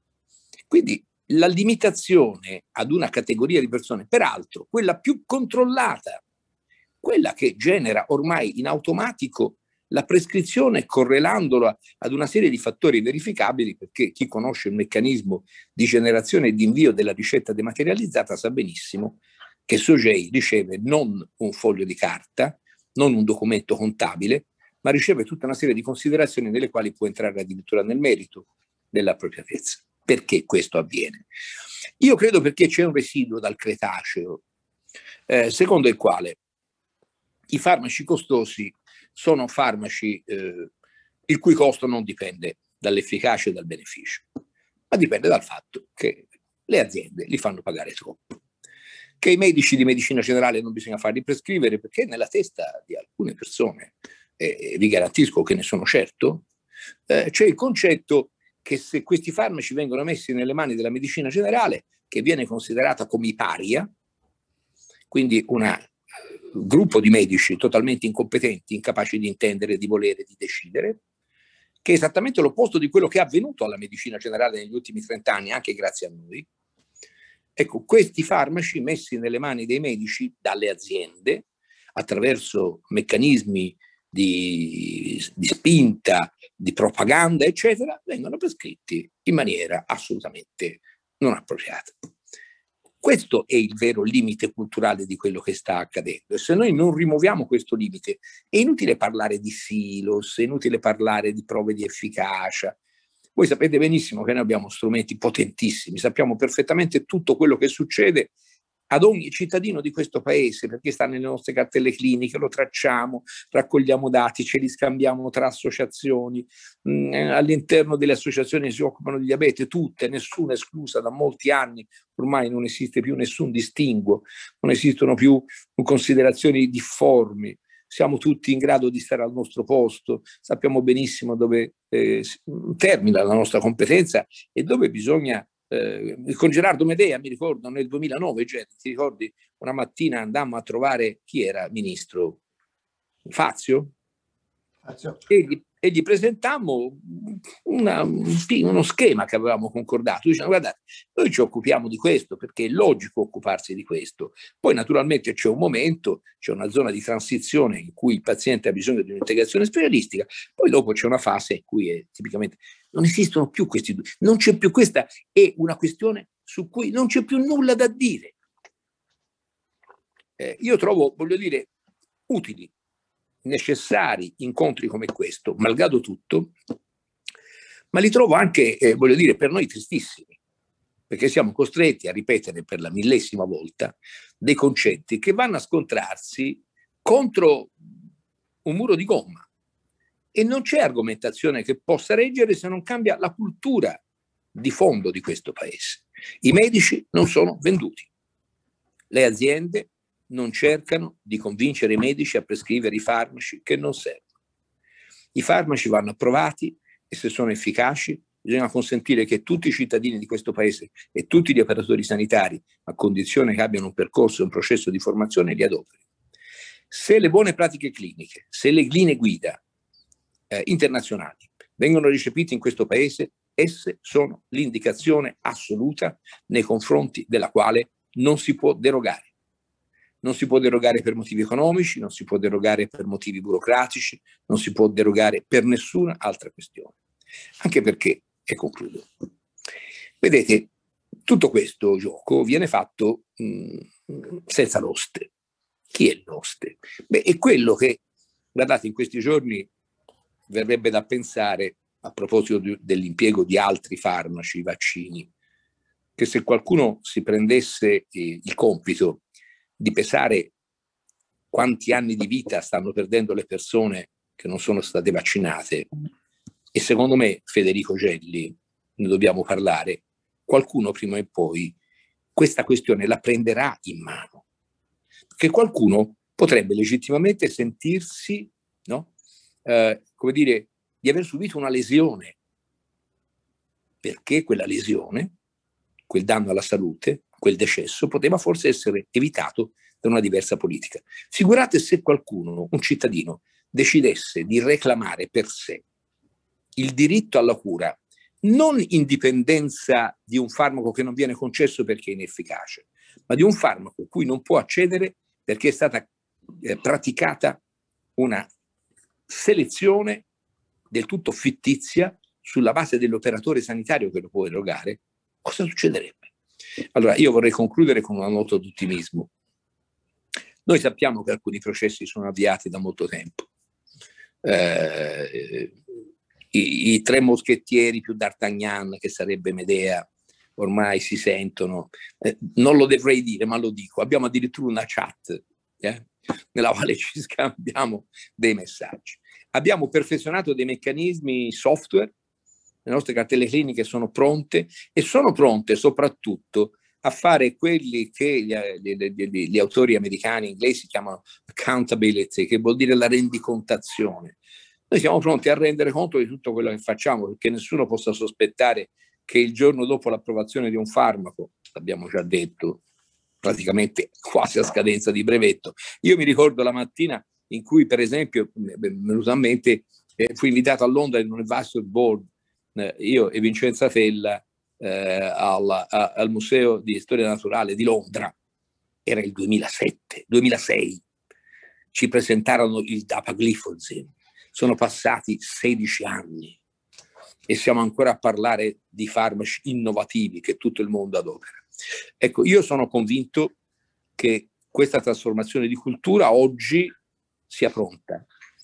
[SPEAKER 8] Quindi la limitazione ad una categoria di persone, peraltro quella più controllata, quella che genera ormai in automatico la prescrizione correlandola ad una serie di fattori verificabili, perché chi conosce il meccanismo di generazione e di invio della ricetta dematerializzata sa benissimo che Sogei riceve non un foglio di carta, non un documento contabile, ma riceve tutta una serie di considerazioni nelle quali può entrare addirittura nel merito dell'appropriatezza. Perché questo avviene? Io credo perché c'è un residuo dal Cretaceo, eh, secondo il quale i farmaci costosi sono farmaci eh, il cui costo non dipende dall'efficacia e dal beneficio, ma dipende dal fatto che le aziende li fanno pagare troppo. Che i medici di medicina generale non bisogna farli prescrivere, perché nella testa di alcune persone, eh, vi garantisco che ne sono certo, eh, c'è il concetto che se questi farmaci vengono messi nelle mani della medicina generale, che viene considerata come paria, quindi una gruppo di medici totalmente incompetenti, incapaci di intendere, di volere, di decidere, che è esattamente l'opposto di quello che è avvenuto alla medicina generale negli ultimi trent'anni, anche grazie a noi. Ecco, questi farmaci messi nelle mani dei medici dalle aziende attraverso meccanismi di, di spinta, di propaganda, eccetera, vengono prescritti in maniera assolutamente non appropriata. Questo è il vero limite culturale di quello che sta accadendo. E se noi non rimuoviamo questo limite, è inutile parlare di silos, è inutile parlare di prove di efficacia. Voi sapete benissimo che noi abbiamo strumenti potentissimi, sappiamo perfettamente tutto quello che succede ad ogni cittadino di questo paese, perché sta nelle nostre cartelle cliniche, lo tracciamo, raccogliamo dati, ce li scambiamo tra associazioni, mh, all'interno delle associazioni che si occupano di diabete, tutte, nessuna esclusa, da molti anni ormai non esiste più nessun distinguo, non esistono più considerazioni difformi, siamo tutti in grado di stare al nostro posto, sappiamo benissimo dove eh, termina la nostra competenza e dove bisogna. Eh, con Gerardo Medea, mi ricordo, nel duemilanove, cioè, ti ricordi, una mattina andammo a trovare chi era ministro? Fazio? Fazio. E, gli, e gli presentammo una, uno schema che avevamo concordato. Dicevano, guardate, noi ci occupiamo di questo perché è logico occuparsi di questo. Poi naturalmente c'è un momento, c'è una zona di transizione in cui il paziente ha bisogno di un'integrazione specialistica, poi dopo c'è una fase in cui è tipicamente non esistono più questi due, non c'è più, questa è una questione su cui non c'è più nulla da dire. Eh, io trovo, voglio dire, utili, necessari incontri come questo, malgrado tutto, ma li trovo anche, eh, voglio dire, per noi tristissimi, perché siamo costretti a ripetere per la millesima volta dei concetti che vanno a scontrarsi contro un muro di gomma. E non c'è argomentazione che possa reggere se non cambia la cultura di fondo di questo paese. I medici non sono venduti. Le aziende non cercano di convincere i medici a prescrivere i farmaci che non servono. I farmaci vanno approvati e se sono efficaci bisogna consentire che tutti i cittadini di questo paese e tutti gli operatori sanitari, a condizione che abbiano un percorso e un processo di formazione, li adoperino. Se le buone pratiche cliniche, se le linee guida eh, internazionali vengono recepite in questo paese, esse sono l'indicazione assoluta nei confronti della quale non si può derogare. Non si può derogare per motivi economici, non si può derogare per motivi burocratici, non si può derogare per nessuna altra questione. Anche perché, e concludo, vedete, tutto questo gioco viene fatto mh, senza l'oste. Chi è l'oste? Beh, è quello che, guardate, in questi giorni verrebbe da pensare, a proposito dell'impiego di altri farmaci, vaccini, che se qualcuno si prendesse eh, il compito di pesare quanti anni di vita stanno perdendo le persone che non sono state vaccinate, e secondo me, Federico Gelli, ne dobbiamo parlare, qualcuno prima o poi questa questione la prenderà in mano. Che qualcuno potrebbe legittimamente sentirsi, no? eh, come dire, di aver subito una lesione, perché quella lesione, quel danno alla salute, quel decesso, poteva forse essere evitato da una diversa politica. Figurate se qualcuno, un cittadino, decidesse di reclamare per sé il diritto alla cura, non in dipendenza di un farmaco che non viene concesso perché è inefficace, ma di un farmaco a cui non può accedere perché è stata eh, praticata una selezione del tutto fittizia sulla base dell'operatore sanitario che lo può erogare. Cosa succederebbe? Allora, io vorrei concludere con una nota d'ottimismo. Noi sappiamo che alcuni processi sono avviati da molto tempo. Eh, i, i tre moschettieri più D'Artagnan, che sarebbe Medea, ormai si sentono. Eh, non lo dovrei dire, ma lo dico. Abbiamo addirittura una chat eh, nella quale ci scambiamo dei messaggi. Abbiamo perfezionato dei meccanismi software, le nostre cartelle cliniche sono pronte e sono pronte soprattutto a fare quelli che gli, gli, gli, gli autori americani inglesi chiamano accountability, che vuol dire la rendicontazione. Noi siamo pronti a rendere conto di tutto quello che facciamo, perché nessuno possa sospettare che il giorno dopo l'approvazione di un farmaco, l'abbiamo già detto, praticamente quasi a scadenza di brevetto. Io mi ricordo la mattina in cui, per esempio, mi è venuto a mente, eh, fui invitato a Londra in un advisory board, eh, io e Vincenza Fella, eh, al, a, al Museo di Storia Naturale di Londra. Era il duemilasette, duemilasei. Ci presentarono il dapagliflozin. Sono passati sedici anni e siamo ancora a parlare di farmaci innovativi che tutto il mondo adopera. Ecco, io sono convinto che questa trasformazione di cultura oggi sia pronta,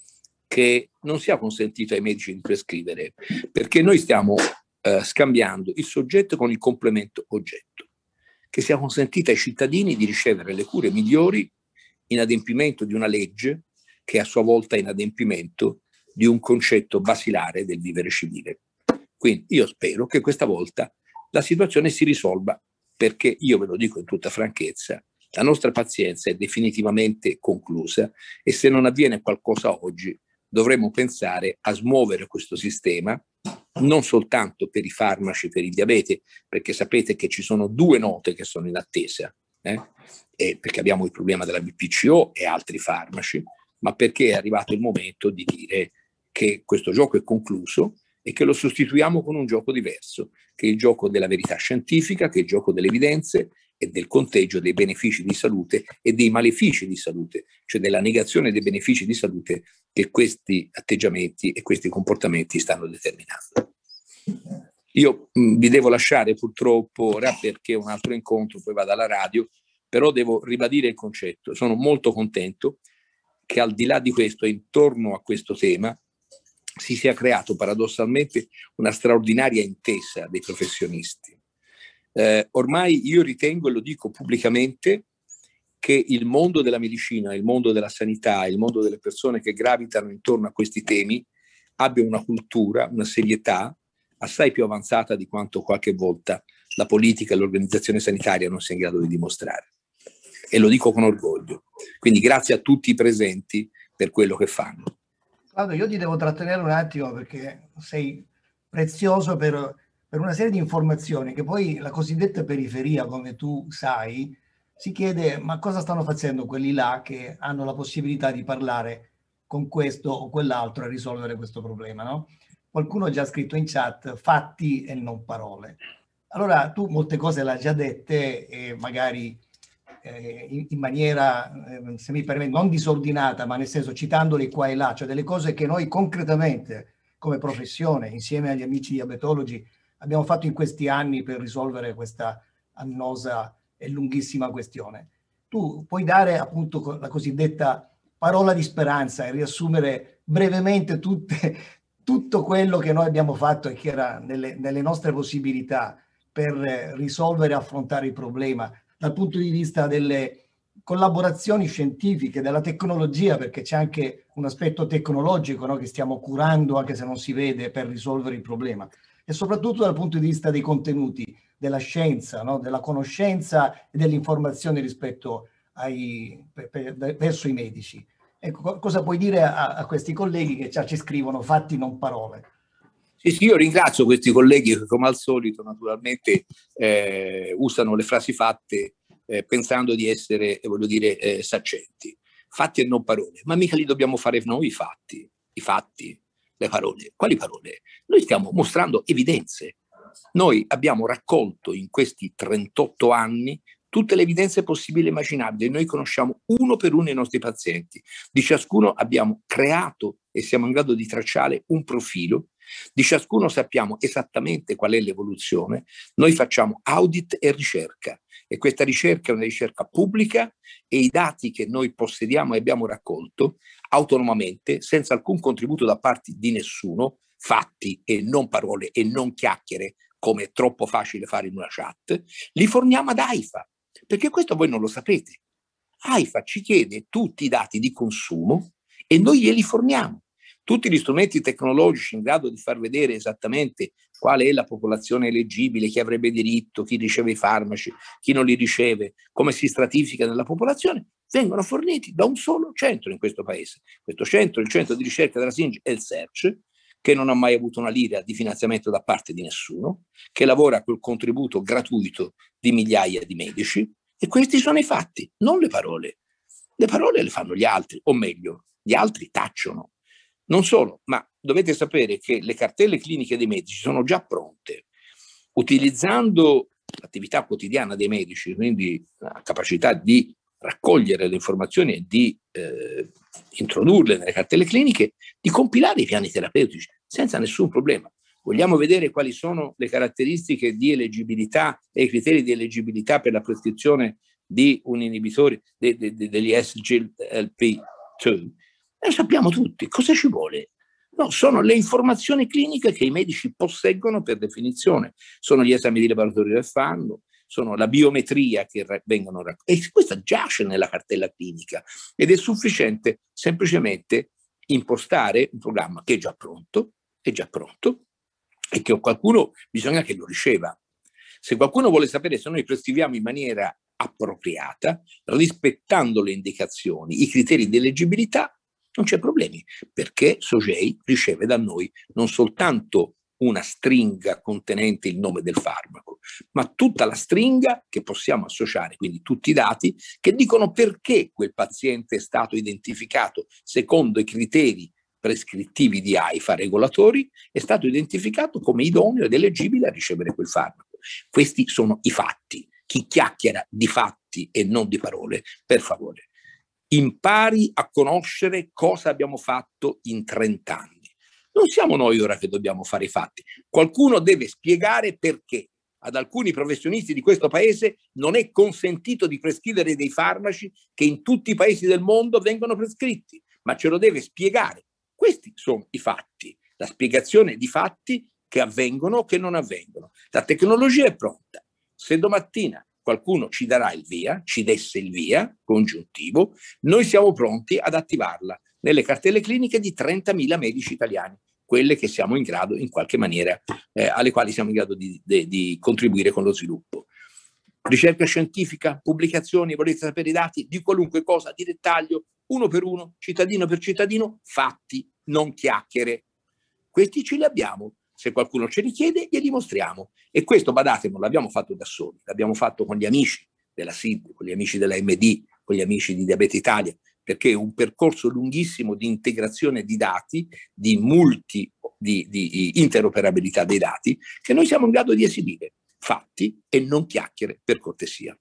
[SPEAKER 8] che non sia consentito ai medici di prescrivere, perché noi stiamo eh, scambiando il soggetto con il complemento oggetto, che sia consentito ai cittadini di ricevere le cure migliori in adempimento di una legge che a sua volta è in adempimento di un concetto basilare del vivere civile. Quindi io spero che questa volta la situazione si risolva, perché io ve lo dico in tutta franchezza, la nostra pazienza è definitivamente conclusa e se non avviene qualcosa oggi dovremmo pensare a smuovere questo sistema, non soltanto per i farmaci, per il diabete, perché sapete che ci sono due note che sono in attesa, eh? E perché abbiamo il problema della B P C O e altri farmaci, ma perché è arrivato il momento di dire che questo gioco è concluso e che lo sostituiamo con un gioco diverso, che è il gioco della verità scientifica, che è il gioco delle evidenze e del conteggio dei benefici di salute e dei malefici di salute, cioè della negazione dei benefici di salute che questi atteggiamenti e questi comportamenti stanno determinando. Io mh, vi devo lasciare purtroppo ora perché un altro incontro poi vado alla radio, però devo ribadire il concetto. Sono molto contento che al di là di questo, intorno a questo tema, si sia creato paradossalmente una straordinaria intesa dei professionisti. Eh, ormai io ritengo, e lo dico pubblicamente, che il mondo della medicina, il mondo della sanità, il mondo delle persone che gravitano intorno a questi temi abbia una cultura, una serietà assai più avanzata di quanto qualche volta la politica e l'organizzazione sanitaria non sia in grado di dimostrare. E lo dico con orgoglio. Quindi grazie a tutti i presenti per quello che fanno.
[SPEAKER 7] Claudio, io ti devo trattenere un attimo perché sei prezioso per, per una serie di informazioni che poi la cosiddetta periferia, come tu sai, si chiede ma cosa stanno facendo quelli là che hanno la possibilità di parlare con questo o quell'altro e risolvere questo problema, no? Qualcuno ha già scritto in chat fatti e non parole. Allora tu molte cose le hai già dette e magari eh, in, in maniera, eh, se mi permette, non disordinata, ma nel senso citandole qua e là, cioè delle cose che noi concretamente come professione, insieme agli amici diabetologi, abbiamo fatto in questi anni per risolvere questa annosa e lunghissima questione. Tu puoi dare appunto la cosiddetta parola di speranza e riassumere brevemente tutte, tutto quello che noi abbiamo fatto e che era nelle, nelle nostre possibilità per risolvere e affrontare il problema dal punto di vista delle collaborazioni scientifiche, della tecnologia, perché c'è anche un aspetto tecnologico, no, che stiamo curando anche se non si vede per risolvere il problema, e soprattutto dal punto di vista dei contenuti, della scienza, no, della conoscenza e dell'informazione rispetto ai, per, per, verso i medici. Ecco, cosa puoi dire a, a questi colleghi che già ci scrivono fatti non parole?
[SPEAKER 8] Sì, sì, io ringrazio questi colleghi che come al solito naturalmente eh, usano le frasi fatte eh, pensando di essere, eh, voglio dire, eh, saccenti. Fatti e non parole, ma mica li dobbiamo fare noi i fatti, i fatti, le parole. Quali parole? Noi stiamo mostrando evidenze. Noi abbiamo raccolto in questi trentotto anni tutte le evidenze possibili e immaginabili. Noi conosciamo uno per uno i nostri pazienti. Di ciascuno abbiamo creato e siamo in grado di tracciare un profilo. Di ciascuno sappiamo esattamente qual è l'evoluzione. Noi facciamo audit e ricerca e questa ricerca è una ricerca pubblica e i dati che noi possediamo e abbiamo raccolto autonomamente, senza alcun contributo da parte di nessuno, fatti e non parole e non chiacchiere, come è troppo facile fare in una chat, li forniamo ad AIFA, perché questo voi non lo sapete. AIFA ci chiede tutti i dati di consumo e noi glieli forniamo. Tutti gli strumenti tecnologici in grado di far vedere esattamente qual è la popolazione eleggibile, chi avrebbe diritto, chi riceve i farmaci, chi non li riceve, come si stratifica nella popolazione, vengono forniti da un solo centro in questo paese. Questo centro, il centro di ricerca della S I N G Health Search, che non ha mai avuto una lira di finanziamento da parte di nessuno, che lavora col contributo gratuito di migliaia di medici, e questi sono i fatti, non le parole. Le parole le fanno gli altri, o meglio, gli altri tacciono. Non solo, ma dovete sapere che le cartelle cliniche dei medici sono già pronte. Utilizzando l'attività quotidiana dei medici, quindi la capacità di raccogliere le informazioni e di eh, introdurle nelle cartelle cliniche, di compilare i piani terapeutici senza nessun problema. Vogliamo vedere quali sono le caratteristiche di eleggibilità e i criteri di eleggibilità per la prescrizione di un inibitore de, de, de, degli S G L T due? Lo sappiamo tutti, cosa ci vuole? No, sono le informazioni cliniche che i medici posseggono per definizione, sono gli esami di laboratorio che fanno, sono la biometria che vengono raccolti, e questa giace nella cartella clinica ed è sufficiente semplicemente impostare un programma che è già pronto, è già pronto e che qualcuno bisogna che lo riceva. Se qualcuno vuole sapere se noi prescriviamo in maniera appropriata, rispettando le indicazioni, i criteri di eleggibilità, non c'è problemi, perché Sogei riceve da noi non soltanto una stringa contenente il nome del farmaco, ma tutta la stringa che possiamo associare, quindi tutti i dati che dicono perché quel paziente è stato identificato secondo i criteri prescrittivi di AIFA regolatori, è stato identificato come idoneo ed eleggibile a ricevere quel farmaco. Questi sono i fatti. Chi chiacchiera di fatti e non di parole, per favore, impari a conoscere cosa abbiamo fatto in trent'anni. Non siamo noi ora che dobbiamo fare i fatti. Qualcuno deve spiegare perché ad alcuni professionisti di questo paese non è consentito di prescrivere dei farmaci che in tutti i paesi del mondo vengono prescritti, ma ce lo deve spiegare. Questi sono i fatti, la spiegazione di fatti che avvengono o che non avvengono. La tecnologia è pronta. Se domattina qualcuno ci darà il via, ci desse il via congiuntivo, noi siamo pronti ad attivarla nelle cartelle cliniche di trentamila medici italiani, quelle che siamo in grado, in qualche maniera, eh, alle quali siamo in grado di, di, di contribuire con lo sviluppo. Ricerca scientifica, pubblicazioni, volete sapere i dati di qualunque cosa, di dettaglio, uno per uno, cittadino per cittadino, fatti, non chiacchiere. Questi ce li abbiamo. Se qualcuno ce li chiede, glieli mostriamo. E questo, badate, non l'abbiamo fatto da soli, l'abbiamo fatto con gli amici della S I D, con gli amici della M D, con gli amici di Diabete Italia, perché è un percorso lunghissimo di integrazione di dati, di multi, di, di interoperabilità dei dati, che noi siamo in grado di esibire. Fatti e non chiacchiere, per cortesia.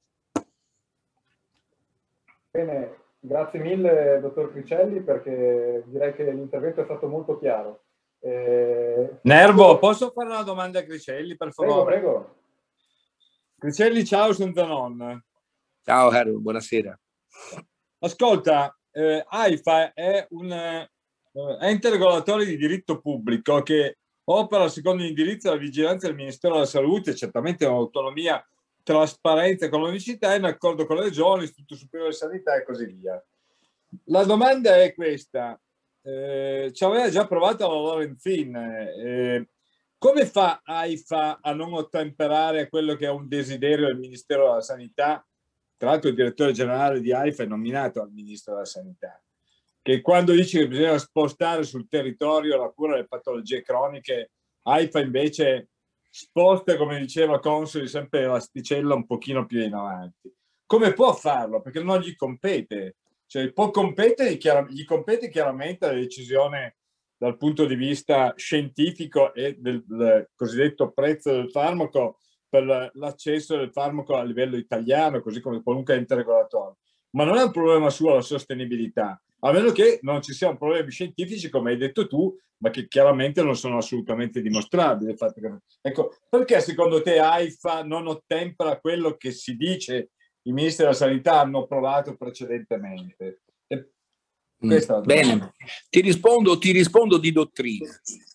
[SPEAKER 2] Bene, grazie mille dottor Cricelli, perché direi che l'intervento è stato molto chiaro. Eh...
[SPEAKER 4] Nervo, posso fare una domanda a Cricelli, per favore?
[SPEAKER 2] Prego, prego. Cricelli,
[SPEAKER 4] ciao, sono Zanon.
[SPEAKER 8] Ciao, Caro, buonasera.
[SPEAKER 4] Ascolta, eh, AIFA è un eh, ente regolatore di diritto pubblico che opera secondo l'indirizzo della vigilanza del Ministero della Salute, certamente autonomia, trasparenza, economicità, in accordo con le regioni, l'Istituto Superiore di Sanità e così via. La domanda è questa. Eh, ci aveva già provato la Lorenzin. Eh, come fa AIFA a non ottemperare a quello che è un desiderio del Ministero della Sanità? Tra l'altro il direttore generale di AIFA è nominato al Ministro della Sanità, che quando dice che bisogna spostare sul territorio la cura delle patologie croniche, AIFA invece sposta, come diceva Consoli, sempre l'asticella un pochino più in avanti. Come può farlo? Perché non gli compete. Cioè, può competere, gli compete chiaramente la decisione dal punto di vista scientifico e del, del cosiddetto prezzo del farmaco per l'accesso del farmaco a livello italiano, così come qualunque ente regolatorio. Ma non è un problema suo la sostenibilità, a meno che non ci siano problemi scientifici, come hai detto tu, ma che chiaramente non sono assolutamente dimostrabili. Ecco, perché secondo te AIFA non ottempera quello che si dice i ministri della sanità hanno provato precedentemente? E
[SPEAKER 8] questa mm, bene, ti rispondo, ti rispondo di dottrina.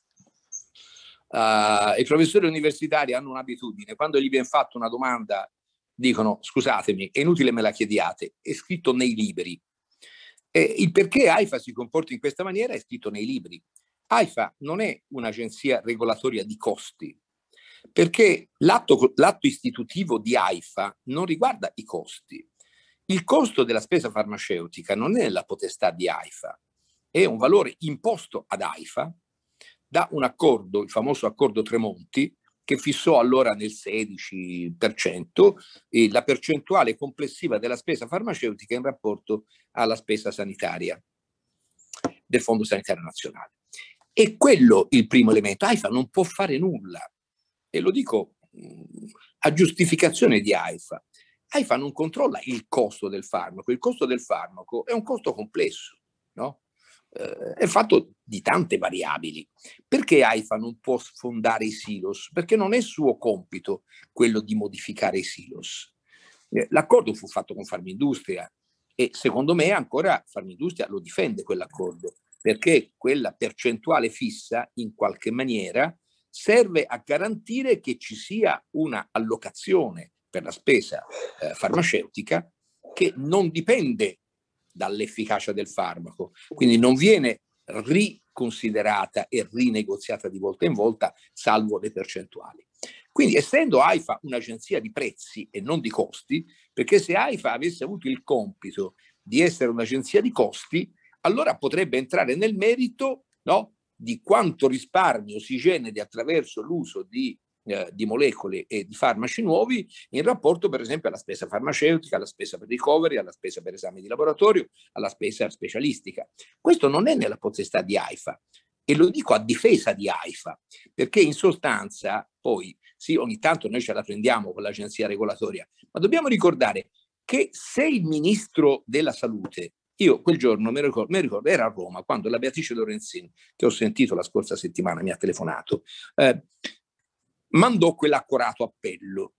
[SPEAKER 8] Uh, I professori universitari hanno un'abitudine: quando gli viene fatta una domanda dicono scusatemi, è inutile me la chiediate, è scritto nei libri. E il perché AIFA si comporta in questa maniera è scritto nei libri. AIFA non è un'agenzia regolatoria di costi, perché l'atto, l'atto istitutivo di AIFA non riguarda i costi. Il costo della spesa farmaceutica non è nella potestà di AIFA, è un valore imposto ad AIFA da un accordo, il famoso accordo Tremonti, che fissò allora nel sedici per cento eh, la percentuale complessiva della spesa farmaceutica in rapporto alla spesa sanitaria del Fondo Sanitario Nazionale. E quello il primo elemento. AIFA non può fare nulla, e lo dico mh, a giustificazione di AIFA. AIFA non controlla il costo del farmaco, il costo del farmaco è un costo complesso, no? Eh, è fatto di tante variabili. Perché AIFA non può sfondare i silos? Perché non è suo compito quello di modificare i silos. Eh, l'accordo fu fatto con Farmindustria e secondo me ancora Farmindustria lo difende quell'accordo, perché quella percentuale fissa in qualche maniera serve a garantire che ci sia una allocazione per la spesa eh, farmaceutica che non dipende dall'efficacia del farmaco, quindi non viene riconsiderata e rinegoziata di volta in volta, salvo le percentuali. Quindi, essendo AIFA un'agenzia di prezzi e non di costi, perché se AIFA avesse avuto il compito di essere un'agenzia di costi, allora potrebbe entrare nel merito, no, di quanto risparmio si generi attraverso l'uso di Eh, di molecole e di farmaci nuovi in rapporto per esempio alla spesa farmaceutica, alla spesa per ricoveri, alla spesa per esami di laboratorio, alla spesa specialistica. Questo non è nella potestà di AIFA e lo dico a difesa di AIFA, perché in sostanza poi sì, ogni tanto noi ce la prendiamo con l'agenzia regolatoria, ma dobbiamo ricordare che se il ministro della salute, io quel giorno mi ricordo, mi ricordo era a Roma quando la Beatrice Lorenzin, che ho sentito la scorsa settimana, mi ha telefonato, eh, mandò quell'accorato appello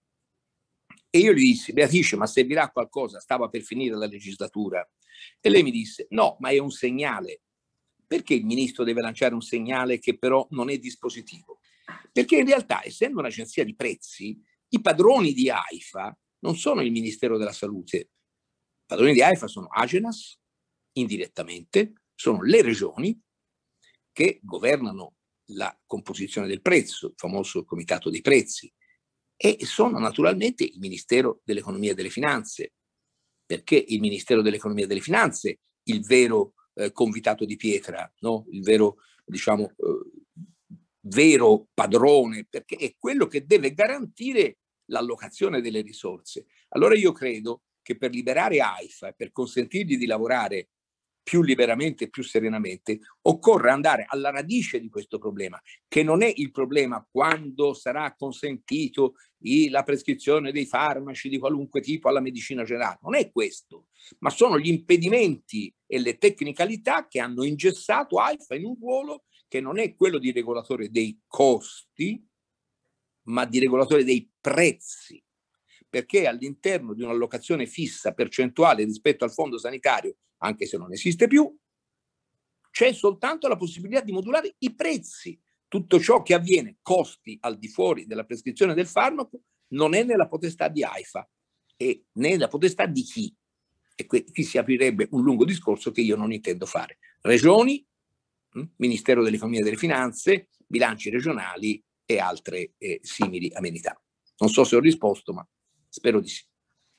[SPEAKER 8] e io gli dissi: Beatrice, ma servirà a qualcosa? Stava per finire la legislatura. E lei mi disse: no, ma è un segnale. Perché il ministro deve lanciare un segnale che però non è dispositivo? Perché in realtà, essendo un'agenzia di prezzi, i padroni di AIFA non sono il Ministero della Salute. I padroni di AIFA sono Agenas, indirettamente, sono le regioni che governano la composizione del prezzo, il famoso comitato dei prezzi, e sono naturalmente il Ministero dell'Economia e delle Finanze, perché il Ministero dell'Economia e delle Finanze il vero eh, convitato di pietra, no? Il vero, diciamo, eh, vero padrone, perché è quello che deve garantire l'allocazione delle risorse. Allora io credo che per liberare AIFA e per consentirgli di lavorare più liberamente e più serenamente, occorre andare alla radice di questo problema, che non è il problema quando sarà consentito la prescrizione dei farmaci di qualunque tipo alla medicina generale, non è questo, ma sono gli impedimenti e le tecnicalità che hanno ingessato AIFA in un ruolo che non è quello di regolatore dei costi, ma di regolatore dei prezzi, perché all'interno di un'allocazione fissa percentuale rispetto al fondo sanitario, anche se non esiste più, c'è soltanto la possibilità di modulare i prezzi. Tutto ciò che avviene costi al di fuori della prescrizione del farmaco non è nella potestà di AIFA e nella potestà di chi? E qui si aprirebbe un lungo discorso che io non intendo fare. Regioni, hm, Ministero dell'Economia e delle Finanze, bilanci regionali e altre eh, simili amenità. Non so se ho risposto, ma spero di sì.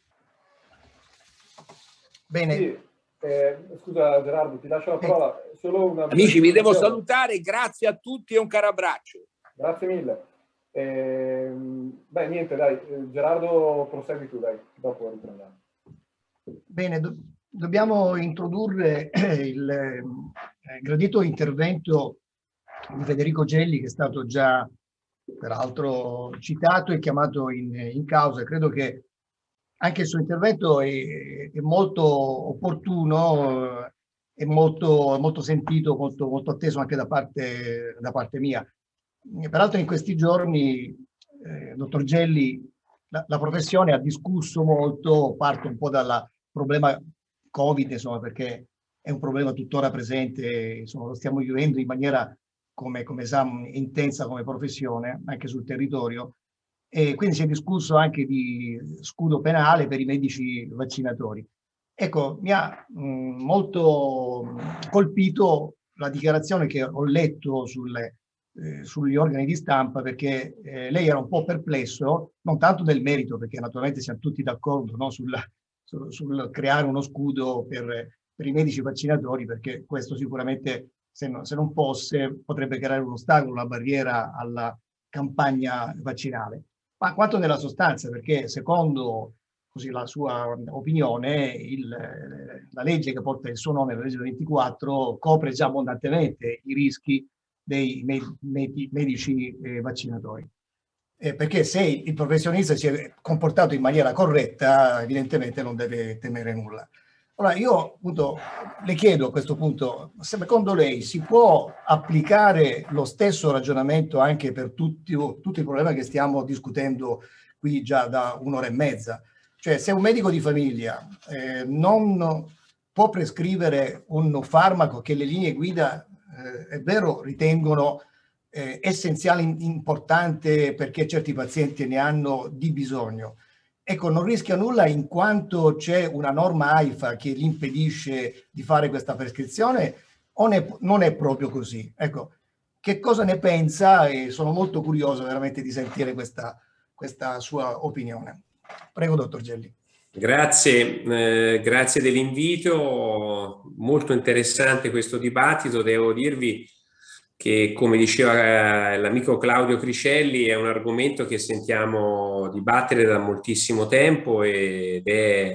[SPEAKER 7] Bene.
[SPEAKER 2] Sì. Eh, scusa Gerardo, ti lascio la parola. Solo una
[SPEAKER 8] Amici, vi devo salutare, grazie a tutti e un caro abbraccio.
[SPEAKER 2] Grazie mille. Eh, beh, niente, dai, Gerardo, prosegui tu, dai, dopo riprendiamo.
[SPEAKER 7] Bene, do dobbiamo introdurre il eh, gradito intervento di Federico Gelli, che è stato già peraltro citato e chiamato in, in causa. Credo che anche il suo intervento è, è molto opportuno, è molto, molto sentito, molto, molto atteso anche da parte, da parte mia. Peraltro in questi giorni, eh, dottor Gelli, la, la professione ha discusso molto, parto un po' dal problema Covid, insomma, perché è un problema tuttora presente, insomma, lo stiamo vivendo in maniera, come, come sa, intensa come professione, anche sul territorio. E quindi si è discusso anche di scudo penale per i medici vaccinatori. Ecco, mi ha mh, molto colpito la dichiarazione che ho letto sulle, eh, sugli organi di stampa, perché eh, lei era un po' perplesso, non tanto del merito, perché naturalmente siamo tutti d'accordo, no, sul, sul, sul creare uno scudo per, per i medici vaccinatori, perché questo sicuramente, se, no, se non fosse, potrebbe creare un ostacolo, una barriera alla campagna vaccinale. Ma quanto nella sostanza, perché secondo così la sua opinione, il, la legge che porta il suo nome, la legge ventiquattro, copre già abbondantemente i rischi dei med med medici eh, vaccinatori. Eh, perché se il professionista si è comportato in maniera corretta, evidentemente non deve temere nulla. Allora io appunto le chiedo a questo punto, secondo lei si può applicare lo stesso ragionamento anche per tutti, tutti i problemi che stiamo discutendo qui già da un'ora e mezza? Cioè, se un medico di famiglia eh, non può prescrivere un farmaco che le linee guida, eh, è vero, ritengono eh, essenziale, importante perché certi pazienti ne hanno di bisogno, ecco, non rischia nulla in quanto c'è una norma AIFA che gli impedisce di fare questa prescrizione, o ne, non è proprio così? Ecco, che cosa ne pensa? E sono molto curioso veramente di sentire questa, questa sua opinione. Prego, dottor Gelli.
[SPEAKER 9] Grazie, eh, grazie dell'invito, molto interessante questo dibattito. Devo dirvi che, come diceva l'amico Claudio Cricelli, è un argomento che sentiamo dibattere da moltissimo tempo ed è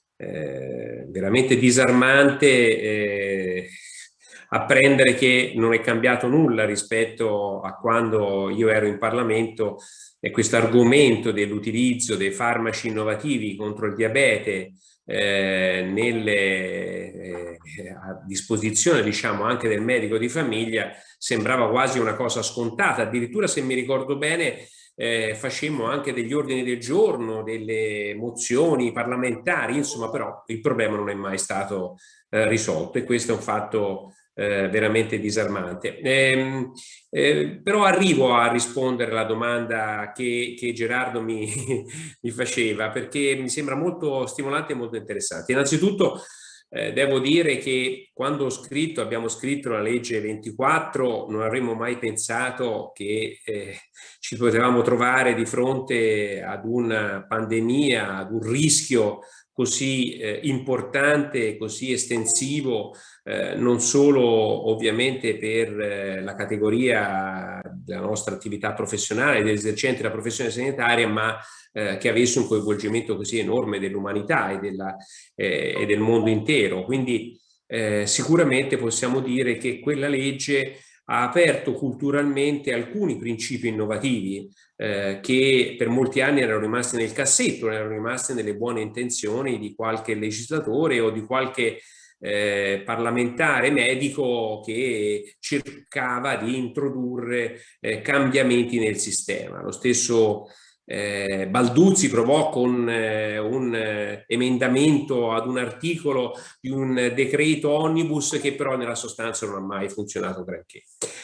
[SPEAKER 9] eh, veramente disarmante eh, apprendere che non è cambiato nulla rispetto a quando io ero in Parlamento, e questo argomento dell'utilizzo dei farmaci innovativi contro il diabete eh, nelle, eh, a disposizione, diciamo, anche del medico di famiglia sembrava quasi una cosa scontata. Addirittura, se mi ricordo bene, eh, facemmo anche degli ordini del giorno, delle mozioni parlamentari, insomma, però il problema non è mai stato eh, risolto, e questo è un fatto Eh, veramente disarmante. Eh, eh, però arrivo a rispondere alla domanda che, che Gerardo mi, mi faceva, perché mi sembra molto stimolante e molto interessante. Innanzitutto eh, devo dire che quando ho scritto, abbiamo scritto la legge ventiquattro, non avremmo mai pensato che eh, ci potevamo trovare di fronte ad una pandemia, ad un rischio così eh, importante e così estensivo, eh, non solo ovviamente per eh, la categoria della nostra attività professionale, degli esercenti della professione sanitaria, ma eh, che avesse un coinvolgimento così enorme dell'umanità e, della, eh, e del mondo intero. Quindi eh, sicuramente possiamo dire che quella legge ha aperto culturalmente alcuni principi innovativi eh, che per molti anni erano rimasti nel cassetto, erano rimasti nelle buone intenzioni di qualche legislatore o di qualche eh, parlamentare medico che cercava di introdurre eh, cambiamenti nel sistema. Lo stesso Eh, Balduzzi provò con eh, un eh, emendamento ad un articolo di un decreto omnibus che però nella sostanza non ha mai funzionato granché.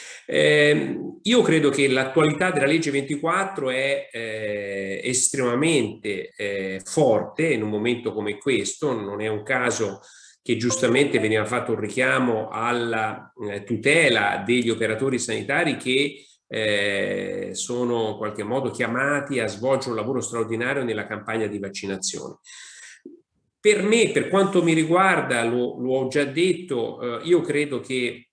[SPEAKER 9] Eh, io credo che l'attualità della legge ventiquattro è eh, estremamente eh, forte in un momento come questo. Non è un caso che giustamente veniva fatto un richiamo alla eh, tutela degli operatori sanitari che Eh, sono in qualche modo chiamati a svolgere un lavoro straordinario nella campagna di vaccinazione. Per me, per quanto mi riguarda, lo, lo ho già detto, eh, io credo che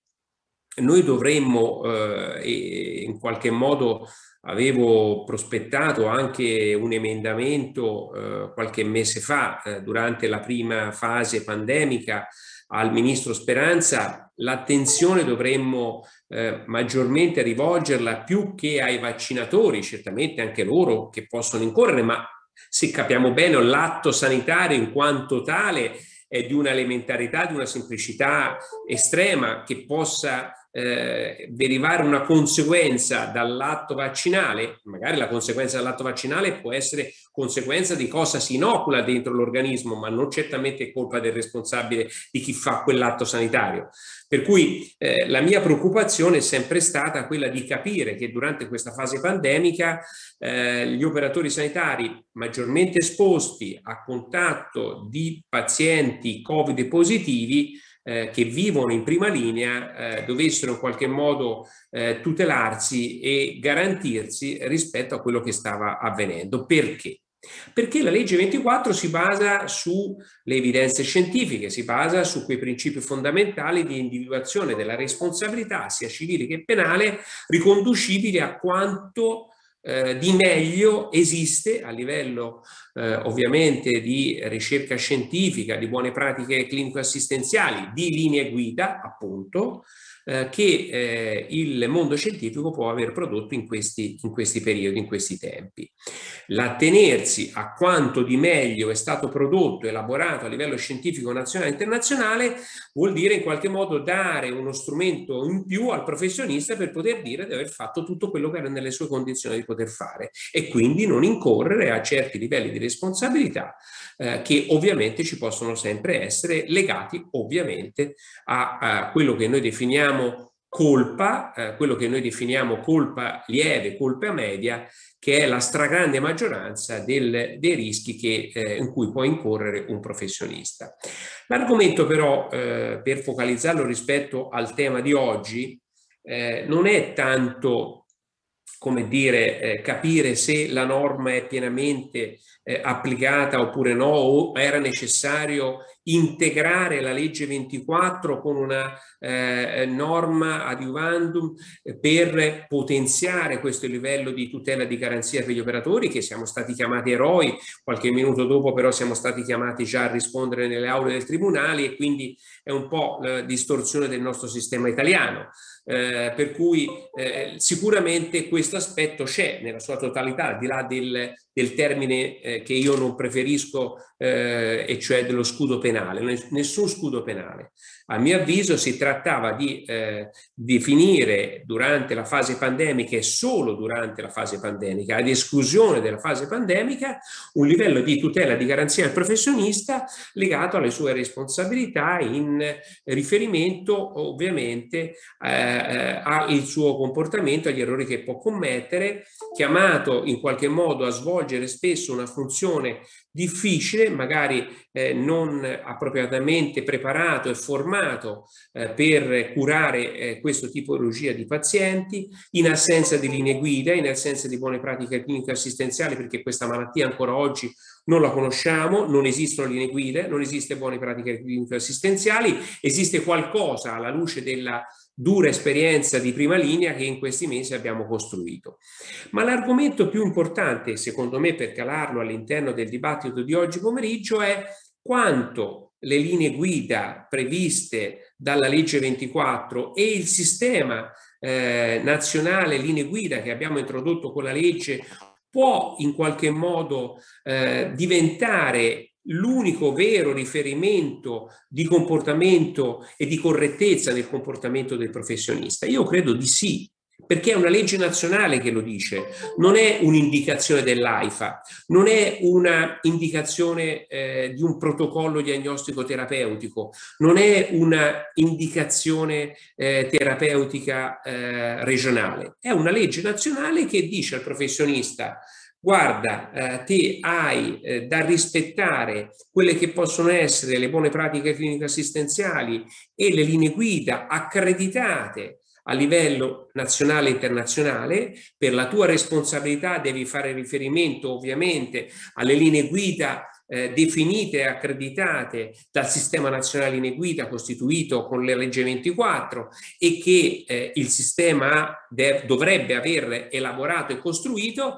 [SPEAKER 9] noi dovremmo, eh, e in qualche modo avevo prospettato anche un emendamento eh, qualche mese fa, eh, durante la prima fase pandemica, al ministro Speranza, l'attenzione dovremmo eh, maggiormente rivolgerla più che ai vaccinatori, certamente anche loro che possono incorrere, ma se capiamo bene l'atto sanitario in quanto tale è di una elementarità, di una semplicità estrema, che possa eh, derivare una conseguenza dall'atto vaccinale. Magari la conseguenza dall'atto vaccinale può essere conseguenza di cosa si inocula dentro l'organismo, ma non certamente colpa del responsabile, di chi fa quell'atto sanitario. Per cui eh, la mia preoccupazione è sempre stata quella di capire che durante questa fase pandemica eh, gli operatori sanitari maggiormente esposti a contatto di pazienti Covid positivi eh, che vivono in prima linea eh, dovessero in qualche modo eh, tutelarsi e garantirsi rispetto a quello che stava avvenendo. Perché? Perché la legge ventiquattro si basa sulle evidenze scientifiche, si basa su quei principi fondamentali di individuazione della responsabilità, sia civile che penale, riconducibili a quanto eh, di meglio esiste a livello eh, ovviamente di ricerca scientifica, di buone pratiche clinico-assistenziali, di linee guida, appunto, eh, che eh, il mondo scientifico può aver prodotto in questi, in questi periodi, in questi tempi. L'attenersi a quanto di meglio è stato prodotto, elaborato a livello scientifico nazionale e internazionale vuol dire in qualche modo dare uno strumento in più al professionista per poter dire di aver fatto tutto quello che era nelle sue condizioni di poter fare e quindi non incorrere a certi livelli di responsabilità eh, che ovviamente ci possono sempre essere, legati ovviamente a, a quello che noi definiamo colpa, eh, quello che noi definiamo colpa lieve, colpa media, che è la stragrande maggioranza del, dei rischi che, eh, in cui può incorrere un professionista. L'argomento però, eh, per focalizzarlo rispetto al tema di oggi, eh, non è tanto, come dire, eh, capire se la norma è pienamente eh, applicata oppure no, o era necessario integrare la legge ventiquattro con una eh, norma adiuvandum per potenziare questo livello di tutela e di garanzia per gli operatori, che siamo stati chiamati eroi, qualche minuto dopo però siamo stati chiamati già a rispondere nelle aule del tribunale, e quindi è un po' la distorsione del nostro sistema italiano. Eh, per cui eh, sicuramente questo aspetto c'è nella sua totalità, al di là del, del termine eh, che io non preferisco, eh, e cioè dello scudo penale. Nessun scudo penale. A mio avviso si trattava di eh, definire durante la fase pandemica e solo durante la fase pandemica, ad esclusione della fase pandemica, un livello di tutela di garanzia al professionista legato alle sue responsabilità in riferimento ovviamente eh, al suo comportamento, agli errori che può commettere, chiamato in qualche modo a svolgere spesso una funzione difficile, magari eh, non appropriatamente preparato e formato eh, per curare eh, questo tipologia di pazienti, in assenza di linee guida, in assenza di buone pratiche clinico-assistenziali, perché questa malattia ancora oggi non la conosciamo, non esistono linee guida, non esiste buone pratiche clinico-assistenziali, esiste qualcosa alla luce della dura esperienza di prima linea che in questi mesi abbiamo costruito. Ma l'argomento più importante, secondo me, per calarlo all'interno del dibattito di oggi pomeriggio è quanto le linee guida previste dalla legge ventiquattro e il sistema eh, nazionale linee guida che abbiamo introdotto con la legge può in qualche modo eh, diventare l'unico vero riferimento di comportamento e di correttezza nel comportamento del professionista? Io credo di sì, perché è una legge nazionale che lo dice, non è un'indicazione dell'AIFA, non è una indicazione eh, di un protocollo diagnostico terapeutico, non è una indicazione eh, terapeutica eh, regionale, è una legge nazionale che dice al professionista: guarda, eh, te hai eh, da rispettare quelle che possono essere le buone pratiche clinico-assistenziali e le linee guida accreditate a livello nazionale e internazionale. Per la tua responsabilità devi fare riferimento ovviamente alle linee guida eh, definite e accreditate dal Sistema Nazionale Linee Guida costituito con la legge ventiquattro e che eh, il sistema dovrebbe aver elaborato e costruito.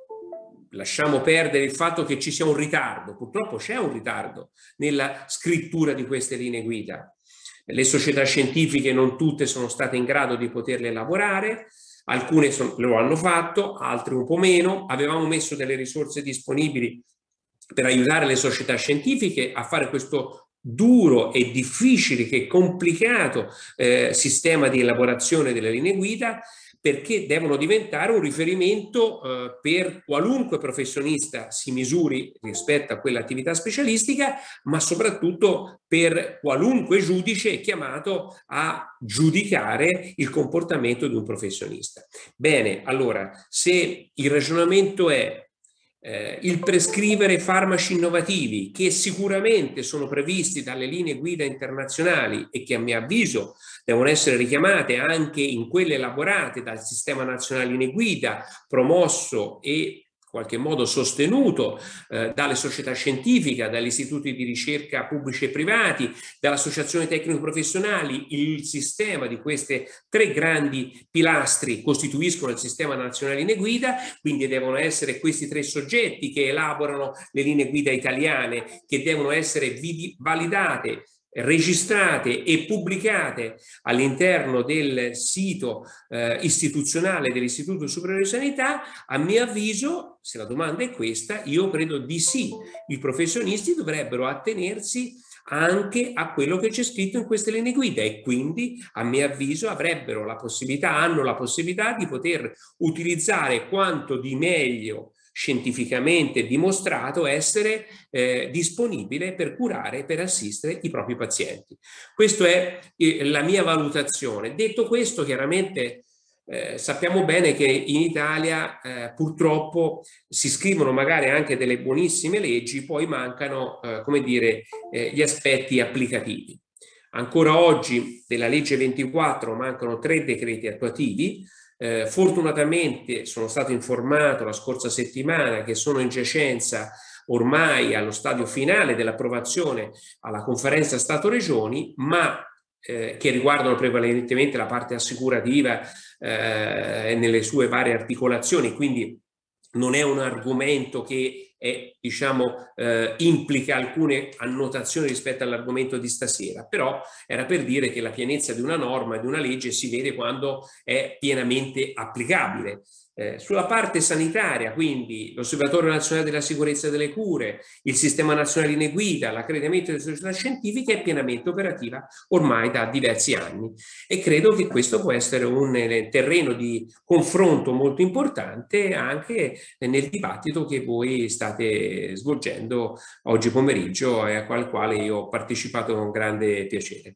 [SPEAKER 9] Lasciamo perdere il fatto che ci sia un ritardo, purtroppo c'è un ritardo nella scrittura di queste linee guida. Le società scientifiche non tutte sono state in grado di poterle elaborare, alcune son, lo hanno fatto, altre un po' meno. Avevamo messo delle risorse disponibili per aiutare le società scientifiche a fare questo duro e difficile che complicato eh, sistema di elaborazione delle linee guida, perché devono diventare un riferimento eh, per qualunque professionista si misuri rispetto a quell'attività specialistica, ma soprattutto per qualunque giudice chiamato a giudicare il comportamento di un professionista. Bene, allora, se il ragionamento è Eh, il prescrivere farmaci innovativi che sicuramente sono previsti dalle linee guida internazionali e che a mio avviso devono essere richiamate anche in quelle elaborate dal Sistema Nazionale Linee Guida, promosso e in qualche modo sostenuto eh, dalle società scientifiche, dagli istituti di ricerca pubblici e privati, dalle associazioni tecnico-professionali. Il sistema di queste tre grandi pilastri costituiscono il Sistema Nazionale Linee Guida, quindi devono essere questi tre soggetti che elaborano le linee guida italiane, che devono essere validate, registrate e pubblicate all'interno del sito eh, istituzionale dell'Istituto Superiore di Sanità. A mio avviso, se la domanda è questa, io credo di sì. I professionisti dovrebbero attenersi anche a quello che c'è scritto in queste linee guida e quindi, a mio avviso, avrebbero la possibilità, hanno la possibilità di poter utilizzare quanto di meglio scientificamente dimostrato essere eh, disponibile per curare, per assistere i propri pazienti. Questa è eh, la mia valutazione. Detto questo, chiaramente eh, sappiamo bene che in Italia eh, purtroppo si scrivono magari anche delle buonissime leggi, poi mancano, eh, come dire, eh, gli aspetti applicativi. Ancora oggi della legge ventiquattro mancano tre decreti attuativi. Eh, fortunatamente sono stato informato la scorsa settimana che sono in giacenza ormai allo stadio finale dell'approvazione alla conferenza Stato-Regioni, ma eh, che riguardano prevalentemente la parte assicurativa eh, nelle sue varie articolazioni, quindi non è un argomento che è, diciamo, eh, implica alcune annotazioni rispetto all'argomento di stasera, però era per dire che la pienezza di una norma, di una legge, si vede quando è pienamente applicabile. Eh, sulla parte sanitaria, quindi l'Osservatorio Nazionale della Sicurezza delle Cure, il Sistema Nazionale Linee Guida, l'accreditamento delle società scientifiche è pienamente operativa ormai da diversi anni e credo che questo può essere un eh, terreno di confronto molto importante anche nel dibattito che voi state svolgendo oggi pomeriggio e al quale io ho partecipato con grande piacere.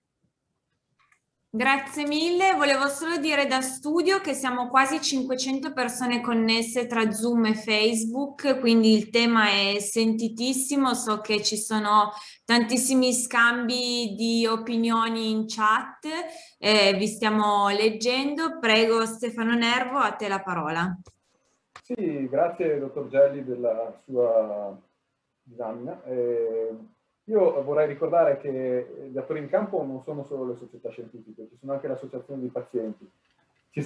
[SPEAKER 1] Grazie mille, volevo solo dire da studio che siamo quasi cinquecento persone connesse tra Zoom e Facebook, quindi il tema è sentitissimo, so che ci sono tantissimi scambi di opinioni in chat, eh, vi stiamo leggendo. Prego Stefano Nervo, a te la parola.
[SPEAKER 2] Sì, grazie dottor Gelli della sua disamina. Eh, io vorrei ricordare che gli attori in campo non sono solo le società scientifiche, ci sono anche le associazioni di pazienti. Ci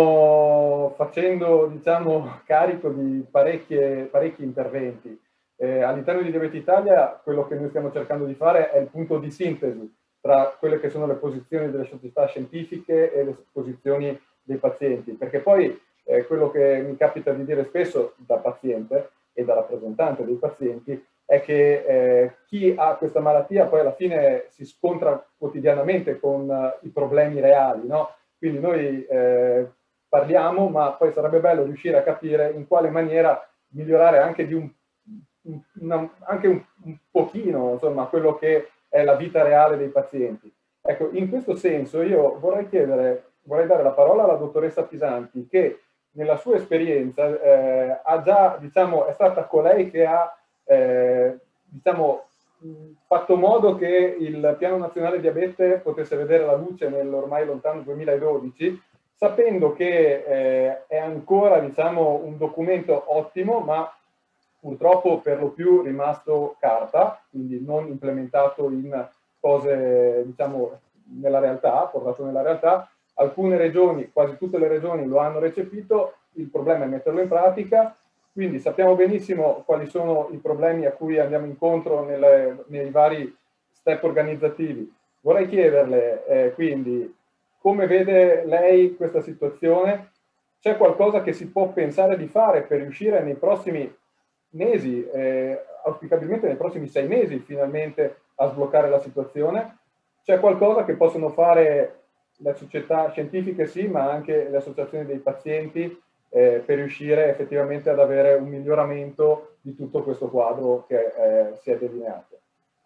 [SPEAKER 2] stiamo facendo, diciamo, carico di parecchie, parecchi interventi. Eh, all'interno di Diabete Italia quello che noi stiamo cercando di fare è il punto di sintesi tra quelle che sono le posizioni delle società scientifiche e le posizioni dei pazienti, perché poi eh, quello che mi capita di dire spesso da paziente e da rappresentante dei pazienti è che eh, chi ha questa malattia poi alla fine si scontra quotidianamente con uh, i problemi reali, no? Quindi noi eh, parliamo, ma poi sarebbe bello riuscire a capire in quale maniera migliorare anche di un, una, anche un, un pochino, insomma, quello che è la vita reale dei pazienti. Ecco, in questo senso io vorrei chiedere, vorrei dare la parola alla dottoressa Pisanti, che nella sua esperienza eh, ha già, diciamo, è stata colei che ha, eh, diciamo, fatto modo che il Piano Nazionale Diabete potesse vedere la luce nell'ormai lontano duemiladodici, sapendo che eh, è ancora, diciamo, un documento ottimo, ma purtroppo per lo più rimasto carta, quindi non implementato in cose, diciamo, nella realtà, portato nella realtà. Alcune regioni, quasi tutte le regioni lo hanno recepito, il problema è metterlo in pratica, quindi sappiamo benissimo quali sono i problemi a cui andiamo incontro nelle, nei vari step organizzativi. Vorrei chiederle eh, quindi come vede lei questa situazione, c'è qualcosa che si può pensare di fare per riuscire nei prossimi mesi, eh, auspicabilmente nei prossimi sei mesi finalmente a sbloccare la situazione? C'è qualcosa che possono fare le società scientifiche sì, ma anche le associazioni dei pazienti eh, per riuscire effettivamente ad avere un miglioramento di tutto questo quadro che eh, si è delineato?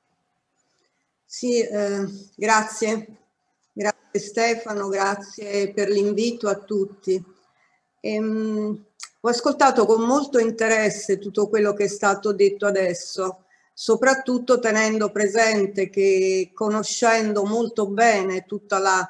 [SPEAKER 10] Sì, eh, grazie. Grazie Stefano, grazie per l'invito a tutti. Ehm, ho ascoltato con molto interesse tutto quello che è stato detto adesso, soprattutto tenendo presente che, conoscendo molto bene tutta la,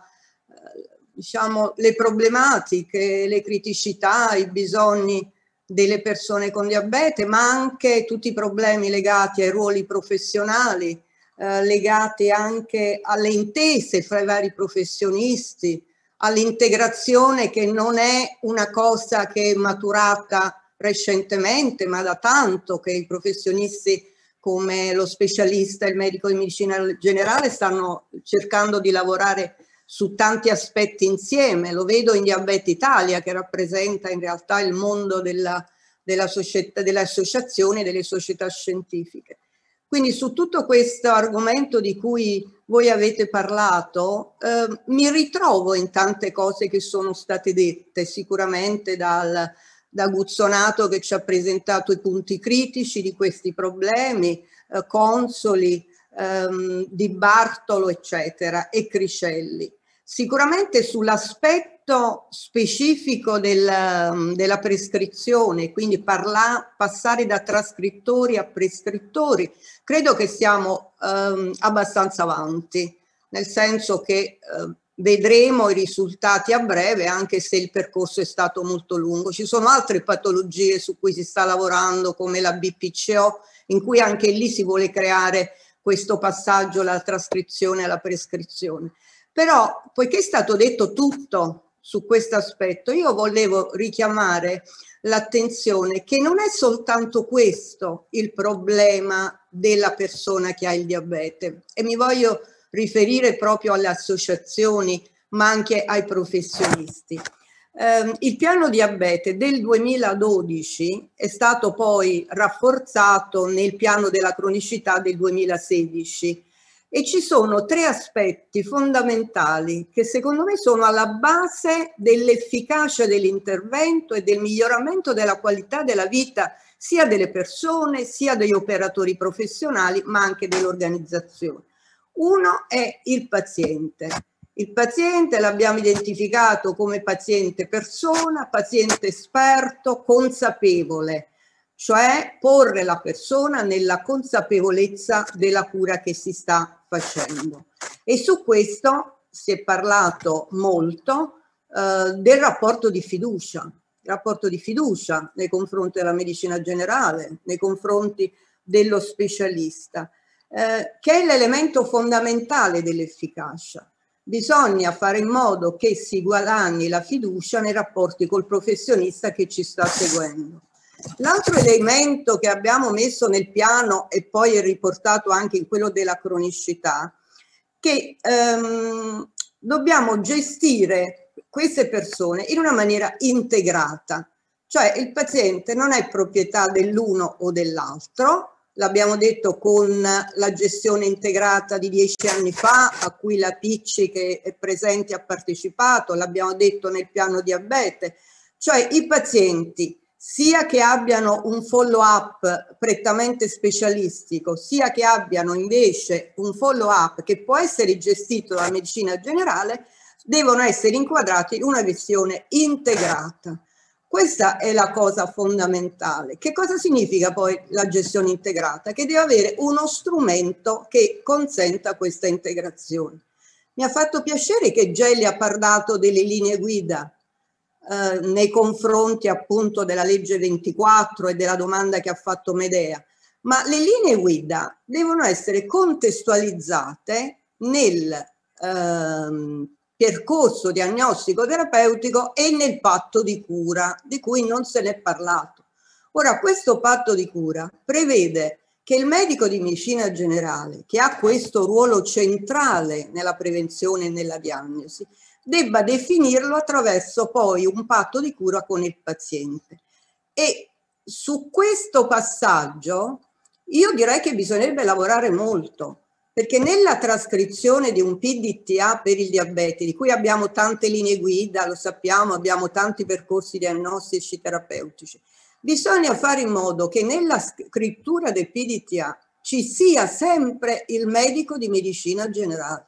[SPEAKER 10] diciamo, le problematiche, le criticità, i bisogni delle persone con diabete, ma anche tutti i problemi legati ai ruoli professionali, eh, legati anche alle intese fra i vari professionisti, all'integrazione che non è una cosa che è maturata recentemente, ma da tanto che i professionisti come lo specialista, il medico di medicina generale stanno cercando di lavorare su tanti aspetti insieme. Lo vedo in Diabete Italia, che rappresenta in realtà il mondo della, della società, delle associazioni e delle società scientifiche. Quindi su tutto questo argomento di cui voi avete parlato, eh, mi ritrovo in tante cose che sono state dette, sicuramente dal, da Guzzonato che ci ha presentato i punti critici di questi problemi, eh, Consoli, ehm, Di Bartolo, eccetera, e Criscelli. Sicuramente sull'aspetto specifico del, della prescrizione, quindi parla, passare da trascrittori a prescrittori, credo che siamo ehm, abbastanza avanti, nel senso che eh, vedremo i risultati a breve, anche se il percorso è stato molto lungo. Ci sono altre patologie su cui si sta lavorando, come la B P C O, in cui anche lì si vuole creare questo passaggio dalla trascrizione alla prescrizione. Però, poiché è stato detto tutto su questo aspetto, io volevo richiamare l'attenzione che non è soltanto questo il problema della persona che ha il diabete, e mi voglio riferire proprio alle associazioni, ma anche ai professionisti. Eh, il piano diabete del duemiladodici è stato poi rafforzato nel piano della cronicità del duemilasedici. E ci sono tre aspetti fondamentali che secondo me sono alla base dell'efficacia dell'intervento e del miglioramento della qualità della vita sia delle persone, sia degli operatori professionali, ma anche dell'organizzazione. Uno è il paziente. Il paziente l'abbiamo identificato come paziente persona, paziente esperto, consapevole, cioè porre la persona nella consapevolezza della cura che si sta facendo. E su questo si è parlato molto eh, del rapporto di fiducia, rapporto di fiducia nei confronti della medicina generale, nei confronti dello specialista, eh, che è l'elemento fondamentale dell'efficacia. Bisogna fare in modo che si guadagni la fiducia nei rapporti col professionista che ci sta seguendo. L'altro elemento che abbiamo messo nel piano e poi è riportato anche in quello della cronicità, che ehm, dobbiamo gestire queste persone in una maniera integrata, cioè il paziente non è proprietà dell'uno o dell'altro. L'abbiamo detto con la gestione integrata di dieci anni fa, a cui la Picci che è presente ha partecipato, l'abbiamo detto nel piano diabete, cioè i pazienti sia che abbiano un follow-up prettamente specialistico, sia che abbiano invece un follow-up che può essere gestito dalla medicina generale, devono essere inquadrati in una visione integrata. Questa è la cosa fondamentale. Che cosa significa poi la gestione integrata? Che deve avere uno strumento che consenta questa integrazione. Mi ha fatto piacere che Gelli ha parlato delle linee guida eh, nei confronti appunto della legge ventiquattro e della domanda che ha fatto Medea, ma le linee guida devono essere contestualizzate nel ehm, percorso diagnostico terapeutico e nel patto di cura, di cui non se n'è parlato. Ora, questo patto di cura prevede che il medico di medicina generale, che ha questo ruolo centrale nella prevenzione e nella diagnosi, debba definirlo attraverso poi un patto di cura con il paziente. E su questo passaggio io direi che bisognerebbe lavorare molto, perché nella trascrizione di un P D T A per il diabete, di cui abbiamo tante linee guida, lo sappiamo, abbiamo tanti percorsi diagnostici terapeutici, bisogna fare in modo che nella scrittura del P D T A ci sia sempre il medico di medicina generale,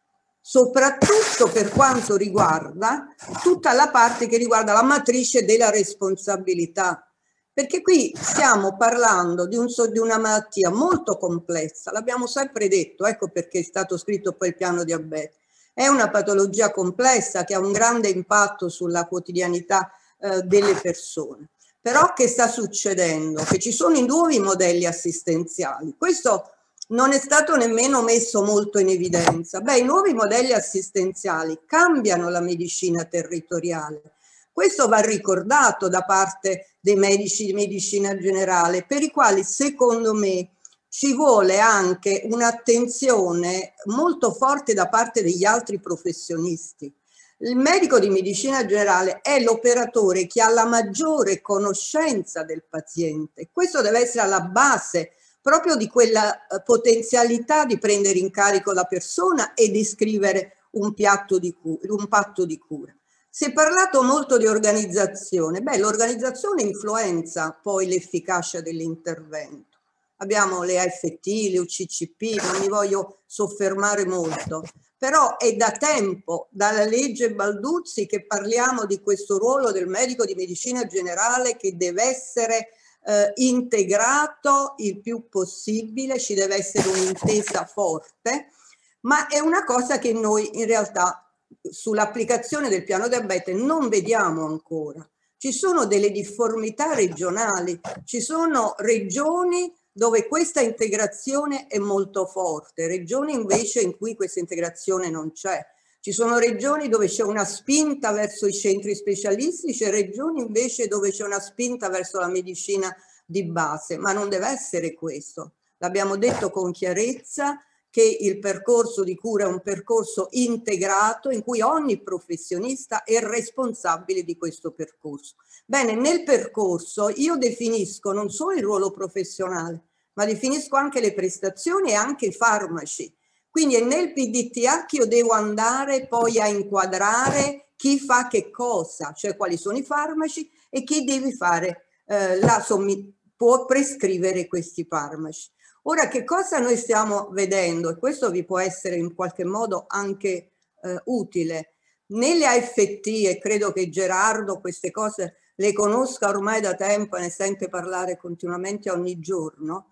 [SPEAKER 10] soprattutto per quanto riguarda tutta la parte che riguarda la matrice della responsabilità. Perché qui stiamo parlando di, un, di una malattia molto complessa, l'abbiamo sempre detto, ecco perché è stato scritto poi il piano diabete. È una patologia complessa che ha un grande impatto sulla quotidianità eh, delle persone. Però che sta succedendo? Che ci sono i nuovi modelli assistenziali. Questo non è stato nemmeno messo molto in evidenza. Beh, i nuovi modelli assistenziali cambiano la medicina territoriale. Questo va ricordato da parte dei medici di medicina generale, per i quali secondo me ci vuole anche un'attenzione molto forte da parte degli altri professionisti. Il medico di medicina generale è l'operatore che ha la maggiore conoscenza del paziente. Questo deve essere alla base proprio di quella potenzialità di prendere in carico la persona e di scrivere un, piatto di cura, un patto di cura. Si è parlato molto di organizzazione. Beh, l'organizzazione influenza poi l'efficacia dell'intervento. Abbiamo le A F T, le U C C P, non mi voglio soffermare molto, però è da tempo, dalla legge Balduzzi, che parliamo di questo ruolo del medico di medicina generale che deve essere eh, integrato il più possibile, ci deve essere un'intesa forte, ma è una cosa che noi in realtà sull'applicazione del piano diabete non vediamo ancora. Ci sono delle difformità regionali, ci sono regioni dove questa integrazione è molto forte, regioni invece in cui questa integrazione non c'è. Ci sono regioni dove c'è una spinta verso i centri specialistici e regioni invece dove c'è una spinta verso la medicina di base, ma non deve essere questo. L'abbiamo detto con chiarezza che il percorso di cura è un percorso integrato in cui ogni professionista è responsabile di questo percorso. Bene, nel percorso io definisco non solo il ruolo professionale, ma definisco anche le prestazioni e anche i farmaci. Quindi è nel P D T A che io devo andare poi a inquadrare chi fa che cosa, cioè quali sono i farmaci e chi deve fare eh, la può prescrivere questi farmaci. Ora, che cosa noi stiamo vedendo? E questo vi può essere in qualche modo anche eh, utile. Nelle A F T, e credo che Gerardo queste cose le conosca ormai da tempo e ne sente parlare continuamente ogni giorno,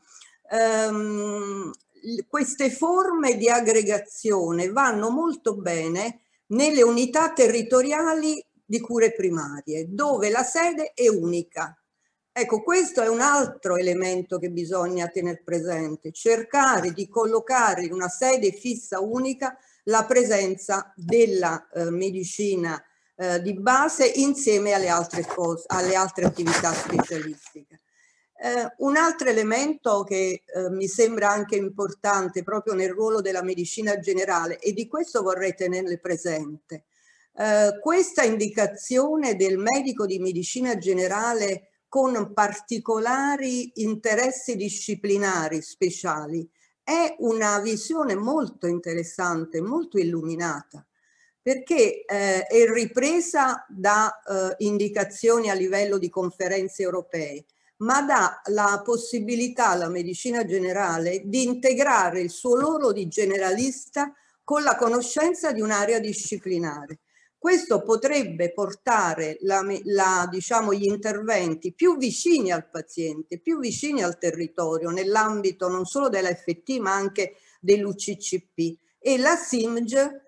[SPEAKER 10] ehm, queste forme di aggregazione vanno molto bene nelle unità territoriali di cure primarie, dove la sede è unica. Ecco, questo è un altro elemento che bisogna tenere presente, cercare di collocare in una sede fissa unica la presenza della eh, medicina eh, di base insieme alle altre cose, alle altre attività specialistiche. Eh, un altro elemento che eh, mi sembra anche importante proprio nel ruolo della medicina generale, e di questo vorrei tenerle presente, eh, questa indicazione del medico di medicina generale con particolari interessi disciplinari speciali è una visione molto interessante, molto illuminata, perché eh, è ripresa da eh, indicazioni a livello di conferenze europee, ma dà la possibilità alla medicina generale di integrare il suo ruolo di generalista con la conoscenza di un'area disciplinare. Questo potrebbe portare la, la, diciamo, gli interventi più vicini al paziente, più vicini al territorio, nell'ambito non solo dell'F T ma anche dell'U C C P. E la S I M G,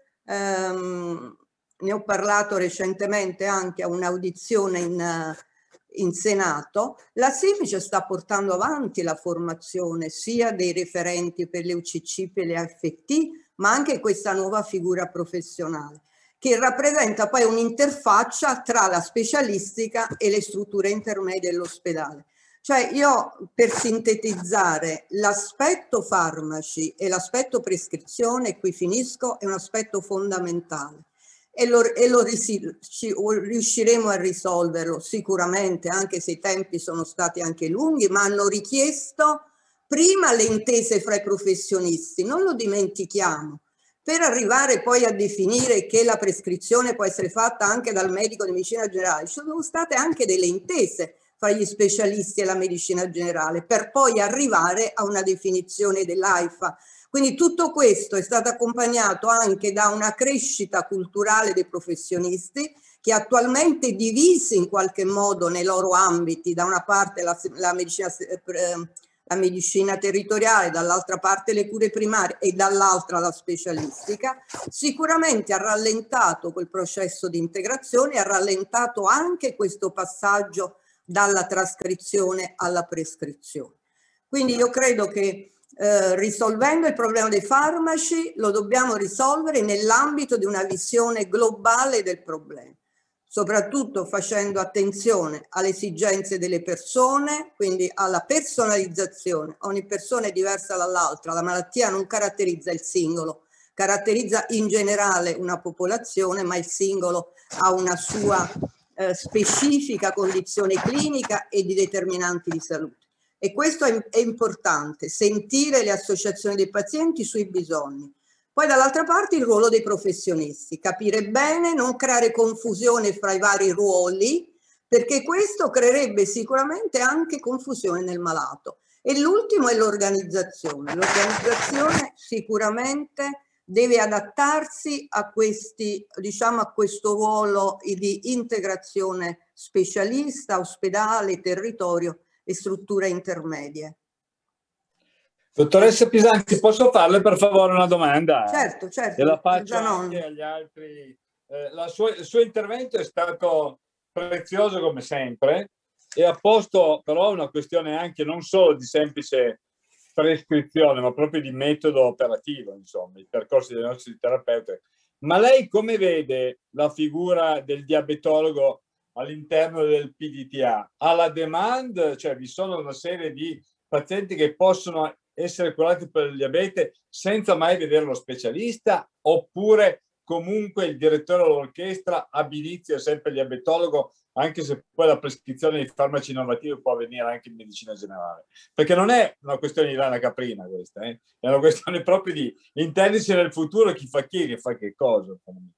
[SPEAKER 10] ehm, ne ho parlato recentemente anche a un'audizione in, in Senato, la S I M G sta portando avanti la formazione sia dei referenti per le U C C P e le A F T, ma anche questa nuova figura professionale, che rappresenta poi un'interfaccia tra la specialistica e le strutture intermedie dell'ospedale. Cioè io, per sintetizzare, l'aspetto farmaci e l'aspetto prescrizione, qui finisco, è un aspetto fondamentale e, lo, e lo riusciremo a risolverlo sicuramente, anche se i tempi sono stati anche lunghi, ma hanno richiesto prima le intese fra i professionisti, non lo dimentichiamo, per arrivare poi a definire che la prescrizione può essere fatta anche dal medico di medicina generale. Ci sono state anche delle intese fra gli specialisti e la medicina generale, per poi arrivare a una definizione dell'AIFA. Quindi tutto questo è stato accompagnato anche da una crescita culturale dei professionisti, che attualmente divisi in qualche modo nei loro ambiti, da una parte la, la medicina eh, la medicina territoriale, dall'altra parte le cure primarie e dall'altra la specialistica, sicuramente ha rallentato quel processo di integrazione, ha rallentato anche questo passaggio dalla trascrizione alla prescrizione. Quindi io credo che eh, risolvendo il problema dei farmaci lo dobbiamo risolvere nell'ambito di una visione globale del problema, soprattutto facendo attenzione alle esigenze delle persone, quindi alla personalizzazione. Ogni persona è diversa dall'altra, la malattia non caratterizza il singolo, caratterizza in generale una popolazione, ma il singolo ha una sua eh, specifica condizione clinica e di determinanti di salute. E questo è, è importante, sentire le associazioni dei pazienti sui bisogni. Poi dall'altra parte il ruolo dei professionisti, capire bene, non creare confusione fra i vari ruoli, perché questo creerebbe sicuramente anche confusione nel malato. E l'ultimo è l'organizzazione. L'organizzazione sicuramente deve adattarsi a, questi, diciamo, a questo ruolo di integrazione specialista, ospedale, territorio e strutture intermedie.
[SPEAKER 4] Dottoressa Pisanti, posso farle per favore una domanda?
[SPEAKER 10] Certo, certo.
[SPEAKER 4] E la faccio anche agli altri. Eh, la sua, il suo intervento è stato prezioso come sempre e ha posto però una questione anche non solo di semplice prescrizione, ma proprio di metodo operativo, insomma, i percorsi dei nostri terapeuti. Ma lei come vede la figura del diabetologo all'interno del P D T A? Alla demand, cioè vi sono una serie di pazienti che possono essere curati per il diabete senza mai vedere lo specialista, oppure comunque il direttore dell'orchestra ab inizio è sempre diabetologo, anche se poi la prescrizione di farmaci innovativi può avvenire anche in medicina generale? Perché non è una questione di lana caprina questa, eh? È una questione proprio di intendersi nel futuro chi fa chi, che fa che cosa.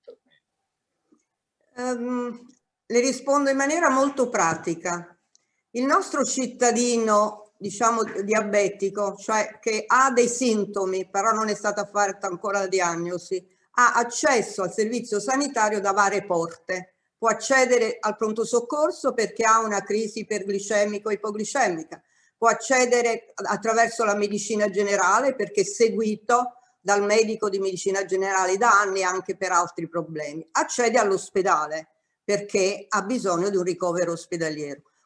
[SPEAKER 10] Um, le rispondo in maniera molto pratica. Il nostro cittadino, diciamo diabetico, cioè che ha dei sintomi, però non è stata fatta ancora la diagnosi, ha accesso al servizio sanitario da varie porte. Può accedere al pronto soccorso perché ha una crisi iperglicemica o ipoglicemica, può accedere attraverso la medicina generale perché è seguito dal medico di medicina generale da anni anche per altri problemi, accede all'ospedale perché ha bisogno di un ricovero ospedaliero.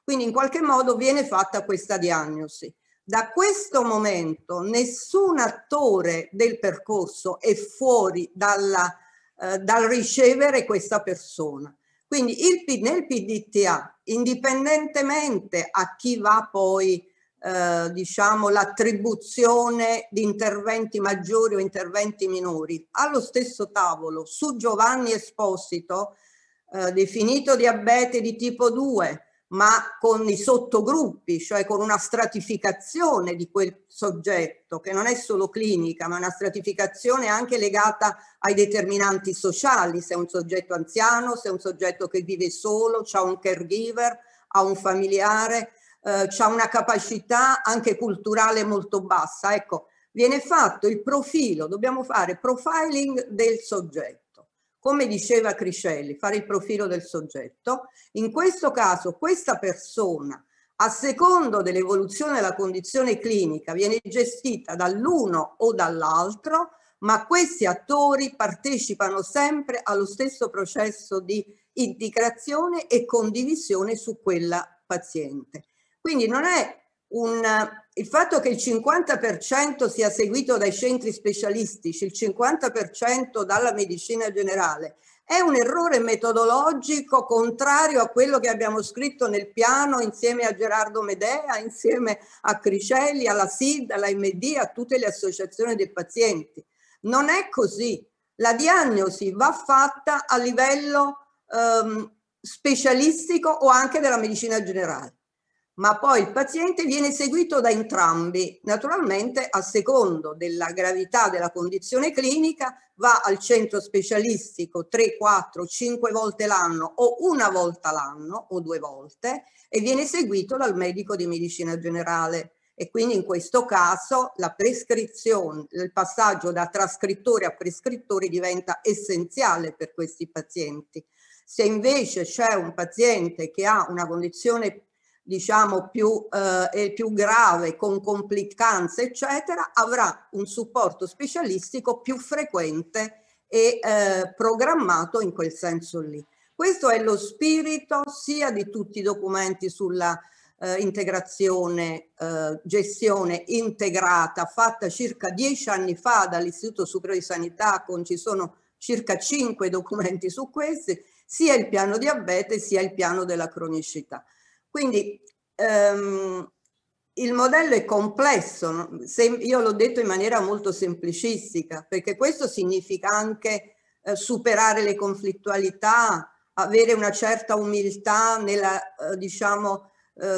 [SPEAKER 10] Quindi in qualche modo viene fatta questa diagnosi. Da questo momento nessun attore del percorso è fuori dalla, eh, dal ricevere questa persona. Quindi il, nel P D T A, indipendentemente a chi va poi, eh, diciamo, l'attribuzione di interventi maggiori o interventi minori, allo stesso tavolo su Giovanni Esposito, eh, definito diabete di tipo due, ma con i sottogruppi, cioè con una stratificazione di quel soggetto, che non è solo clinica, ma una stratificazione anche legata ai determinanti sociali, se è un soggetto anziano, se è un soggetto che vive solo, c'ha un caregiver, ha un familiare, eh, c'ha una capacità anche culturale molto bassa. Ecco, viene fatto il profilo, dobbiamo fare profiling del soggetto. Come diceva Criscelli, fare il profilo del soggetto. In questo caso questa persona, a secondo dell'evoluzione della condizione clinica, viene gestita dall'uno o dall'altro, ma questi attori partecipano sempre allo stesso processo di integrazione e condivisione su quella paziente. Quindi non è un... Il fatto che il cinquanta per cento sia seguito dai centri specialistici, il cinquanta per cento dalla medicina generale, è un errore metodologico contrario a quello che abbiamo scritto nel piano insieme a Gerardo Medea, insieme a Criscelli, alla S I D, alla M D, a tutte le associazioni dei pazienti. Non è così. La diagnosi va fatta a livello ehm, specialistico o anche della medicina generale. Ma poi il paziente viene seguito da entrambi, naturalmente a secondo della gravità della condizione clinica va al centro specialistico tre, quattro, cinque volte l'anno o una volta l'anno o due volte e viene seguito dal medico di medicina generale e quindi in questo caso la prescrizione, il passaggio da trascrittore a prescrittore diventa essenziale per questi pazienti. Se invece c'è un paziente che ha una condizione diciamo più, eh, più grave, con complicanze eccetera, avrà un supporto specialistico più frequente e eh, programmato in quel senso lì. Questo è lo spirito sia di tutti i documenti sulla eh, integrazione, eh, gestione integrata, fatta circa dieci anni fa dall'Istituto Superiore di Sanità, con ci sono circa cinque documenti su questi, sia il piano diabete sia il piano della cronicità. Quindi ehm, il modello è complesso, se, io l'ho detto in maniera molto semplicistica, perché questo significa anche eh, superare le conflittualità, avere una certa umiltà nella, eh, diciamo,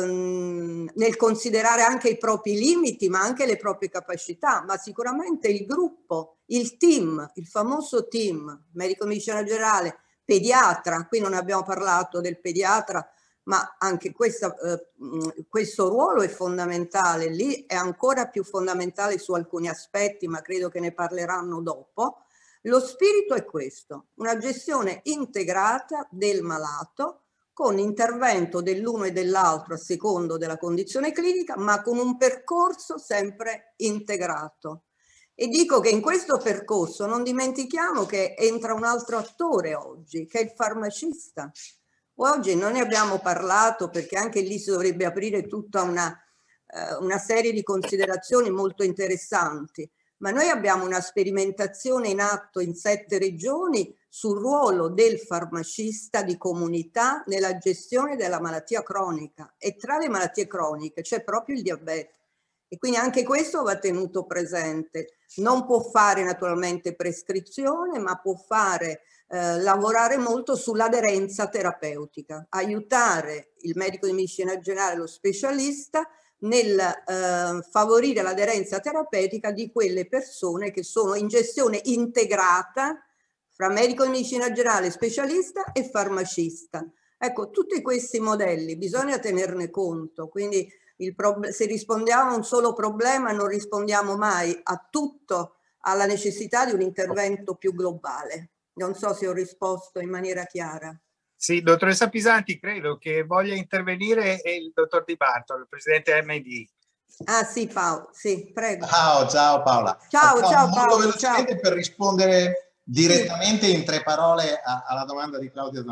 [SPEAKER 10] ehm, nel considerare anche i propri limiti, ma anche le proprie capacità, ma sicuramente il gruppo, il team, il famoso team, medico medicina generale, pediatra, qui non abbiamo parlato del pediatra, ma anche questa, eh, questo ruolo è fondamentale, lì è ancora più fondamentale su alcuni aspetti, ma credo che ne parleranno dopo. Lo spirito è questo, una gestione integrata del malato con intervento dell'uno e dell'altro a secondo della condizione clinica, ma con un percorso sempre integrato. E dico che in questo percorso non dimentichiamo che entra un altro attore oggi, che è il farmacista. Oggi non ne abbiamo parlato perché anche lì si dovrebbe aprire tutta una, eh, una serie di considerazioni molto interessanti, ma noi abbiamo una sperimentazione in atto in sette regioni sul ruolo del farmacista di comunità nella gestione della malattia cronica e tra le malattie croniche c'è proprio il diabete e quindi anche questo va tenuto presente. Non può fare naturalmente prescrizione, ma può fare Eh, lavorare molto sull'aderenza terapeutica, aiutare il medico di medicina generale, lo specialista, nel eh, favorire l'aderenza terapeutica di quelle persone che sono in gestione integrata fra medico di medicina generale, specialista e farmacista. Ecco, tutti questi modelli bisogna tenerne conto, quindi il se rispondiamo a un solo problema non rispondiamo mai a tutto, alla necessità di un intervento più globale. Non so se ho risposto in maniera chiara.
[SPEAKER 3] Sì, dottoressa Pisanti, credo che voglia intervenire il dottor Di Bartolo, il presidente M D.
[SPEAKER 10] Ah sì, Paolo, sì, prego.
[SPEAKER 6] Ciao, ciao Paola.
[SPEAKER 10] Ciao,
[SPEAKER 6] ciao,
[SPEAKER 10] ciao
[SPEAKER 6] molto
[SPEAKER 10] Paolo,
[SPEAKER 6] velocemente
[SPEAKER 10] ciao.
[SPEAKER 6] per rispondere direttamente sì. in tre parole a, alla domanda di Claudia Zanona.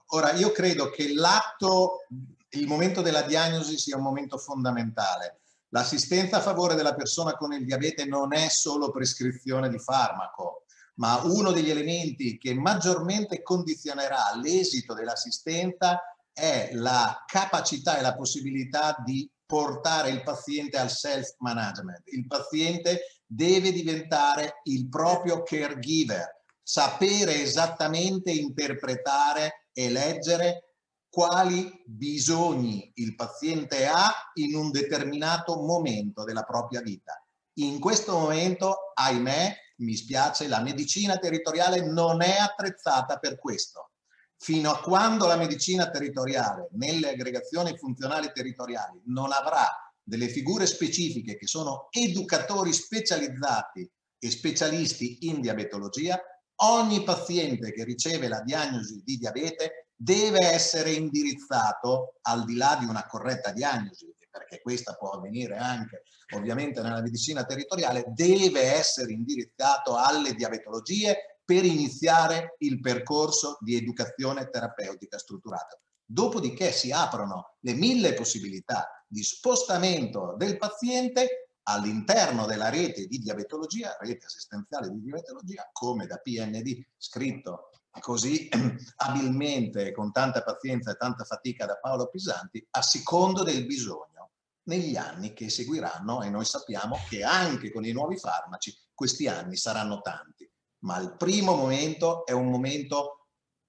[SPEAKER 6] Ora, io credo che l'atto, il momento della diagnosi sia un momento fondamentale. L'assistenza a favore della persona con il diabete non è solo prescrizione di farmaco, ma uno degli elementi che maggiormente condizionerà l'esito dell'assistenza è la capacità e la possibilità di portare il paziente al self-management. Il paziente deve diventare il proprio caregiver, sapere esattamente interpretare e leggere quali bisogni il paziente ha in un determinato momento della propria vita. In questo momento, ahimè, mi spiace, la medicina territoriale non è attrezzata per questo. Fino a quando la medicina territoriale, nelle aggregazioni funzionali territoriali, non avrà delle figure specifiche che sono educatori specializzati e specialisti in diabetologia, ogni paziente che riceve la diagnosi di diabete deve essere indirizzato, al di là di una corretta diagnosi, perché questa può avvenire anche ovviamente nella medicina territoriale, deve essere indirizzato alle diabetologie per iniziare il percorso di educazione terapeutica strutturata. Dopodiché si aprono le mille possibilità di spostamento del paziente all'interno della rete di diabetologia, rete assistenziale di diabetologia, come da P N D scritto così abilmente, con tanta pazienza e tanta fatica da Paolo Pisanti, a secondo del bisogno negli anni che seguiranno, e noi sappiamo che anche con i nuovi farmaci questi anni saranno tanti. Ma il primo momento è un momento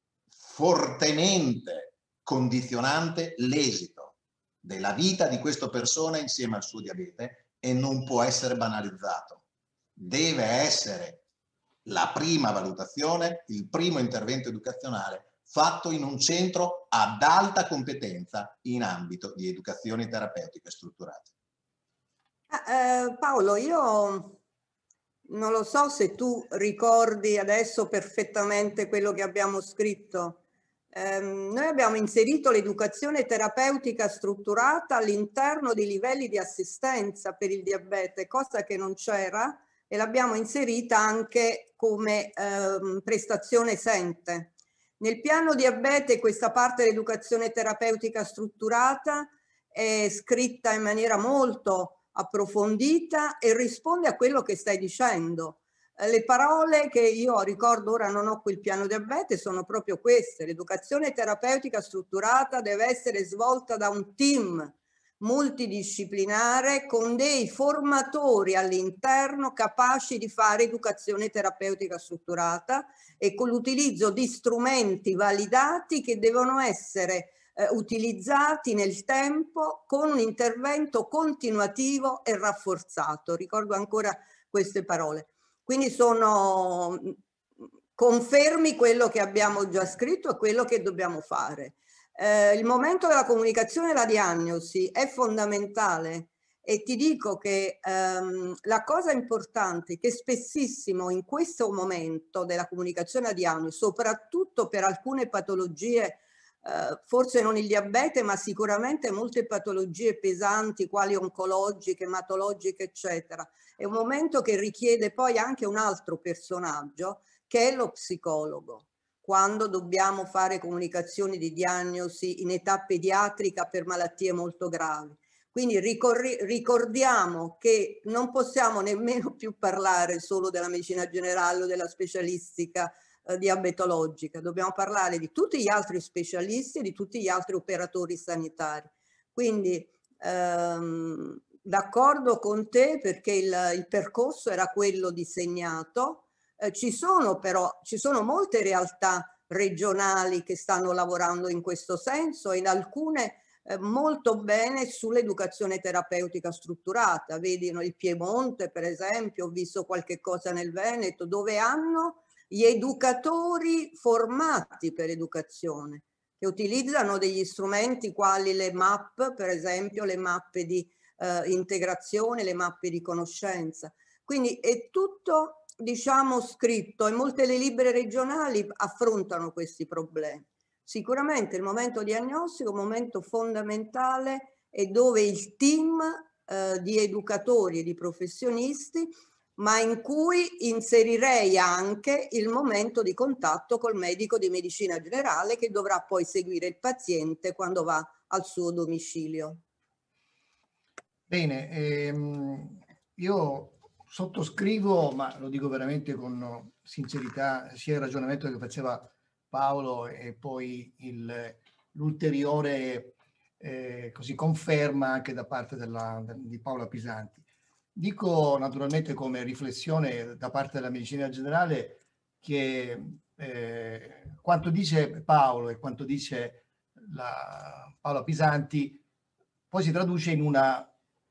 [SPEAKER 6] fortemente condizionante l'esito della vita di questa persona insieme al suo diabete e non può essere banalizzato. Deve essere la prima valutazione, il primo intervento educazionale fatto in un centro ad alta competenza in ambito di educazione terapeutica strutturata.
[SPEAKER 10] Eh, Paolo, io non lo so se tu ricordi adesso perfettamente quello che abbiamo scritto. Eh, noi abbiamo inserito l'educazione terapeutica strutturata all'interno dei livelli di assistenza per il diabete, cosa che non c'era, e l'abbiamo inserita anche come eh, prestazione esente. Nel piano diabete questa parte dell'educazione terapeutica strutturata è scritta in maniera molto approfondita e risponde a quello che stai dicendo. Eh, le parole che io ricordo, ora non ho qui il piano diabete, sono proprio queste: l'educazione terapeutica strutturata deve essere svolta da un team multidisciplinare con dei formatori all'interno capaci di fare educazione terapeutica strutturata e con l'utilizzo di strumenti validati che devono essere eh, utilizzati nel tempo con un intervento continuativo e rafforzato. Ricordo ancora queste parole. Quindi sono confermi quello che abbiamo già scritto e quello che dobbiamo fare. Eh, il momento della comunicazione e la diagnosi è fondamentale e ti dico che ehm, la cosa importante è che spessissimo in questo momento della comunicazione e la diagnosi, soprattutto per alcune patologie, eh, forse non il diabete, ma sicuramente molte patologie pesanti quali oncologiche, ematologiche, eccetera, è un momento che richiede poi anche un altro personaggio che è lo psicologo. Quando dobbiamo fare comunicazioni di diagnosi in età pediatrica per malattie molto gravi. Quindi ricordiamo che non possiamo nemmeno più parlare solo della medicina generale o della specialistica eh, diabetologica, dobbiamo parlare di tutti gli altri specialisti e di tutti gli altri operatori sanitari. Quindi ehm, d'accordo con te, perché il, il percorso era quello disegnato. Eh, ci sono però, ci sono molte realtà regionali che stanno lavorando in questo senso e in alcune eh, molto bene sull'educazione terapeutica strutturata. Vedi il Piemonte, per esempio, ho visto qualche cosa nel Veneto, dove hanno gli educatori formati per educazione, che utilizzano degli strumenti quali le mappe, per esempio le mappe di eh, integrazione, le mappe di conoscenza. Quindi è tutto, diciamo, scritto, e molte le libere regionali affrontano questi problemi. Sicuramente il momento diagnostico è un momento fondamentale e dove il team eh, di educatori e di professionisti ma in cui inserirei anche il momento di contatto col medico di medicina generale che dovrà poi seguire il paziente quando va al suo domicilio.
[SPEAKER 7] Bene, ehm, io sottoscrivo, ma lo dico veramente con sincerità, sia il ragionamento che faceva Paolo e poi l'ulteriore eh, così conferma anche da parte della, di Paola Pisanti. Dico naturalmente come riflessione da parte della medicina generale che eh, quanto dice Paolo e quanto dice la Paola Pisanti poi si traduce in una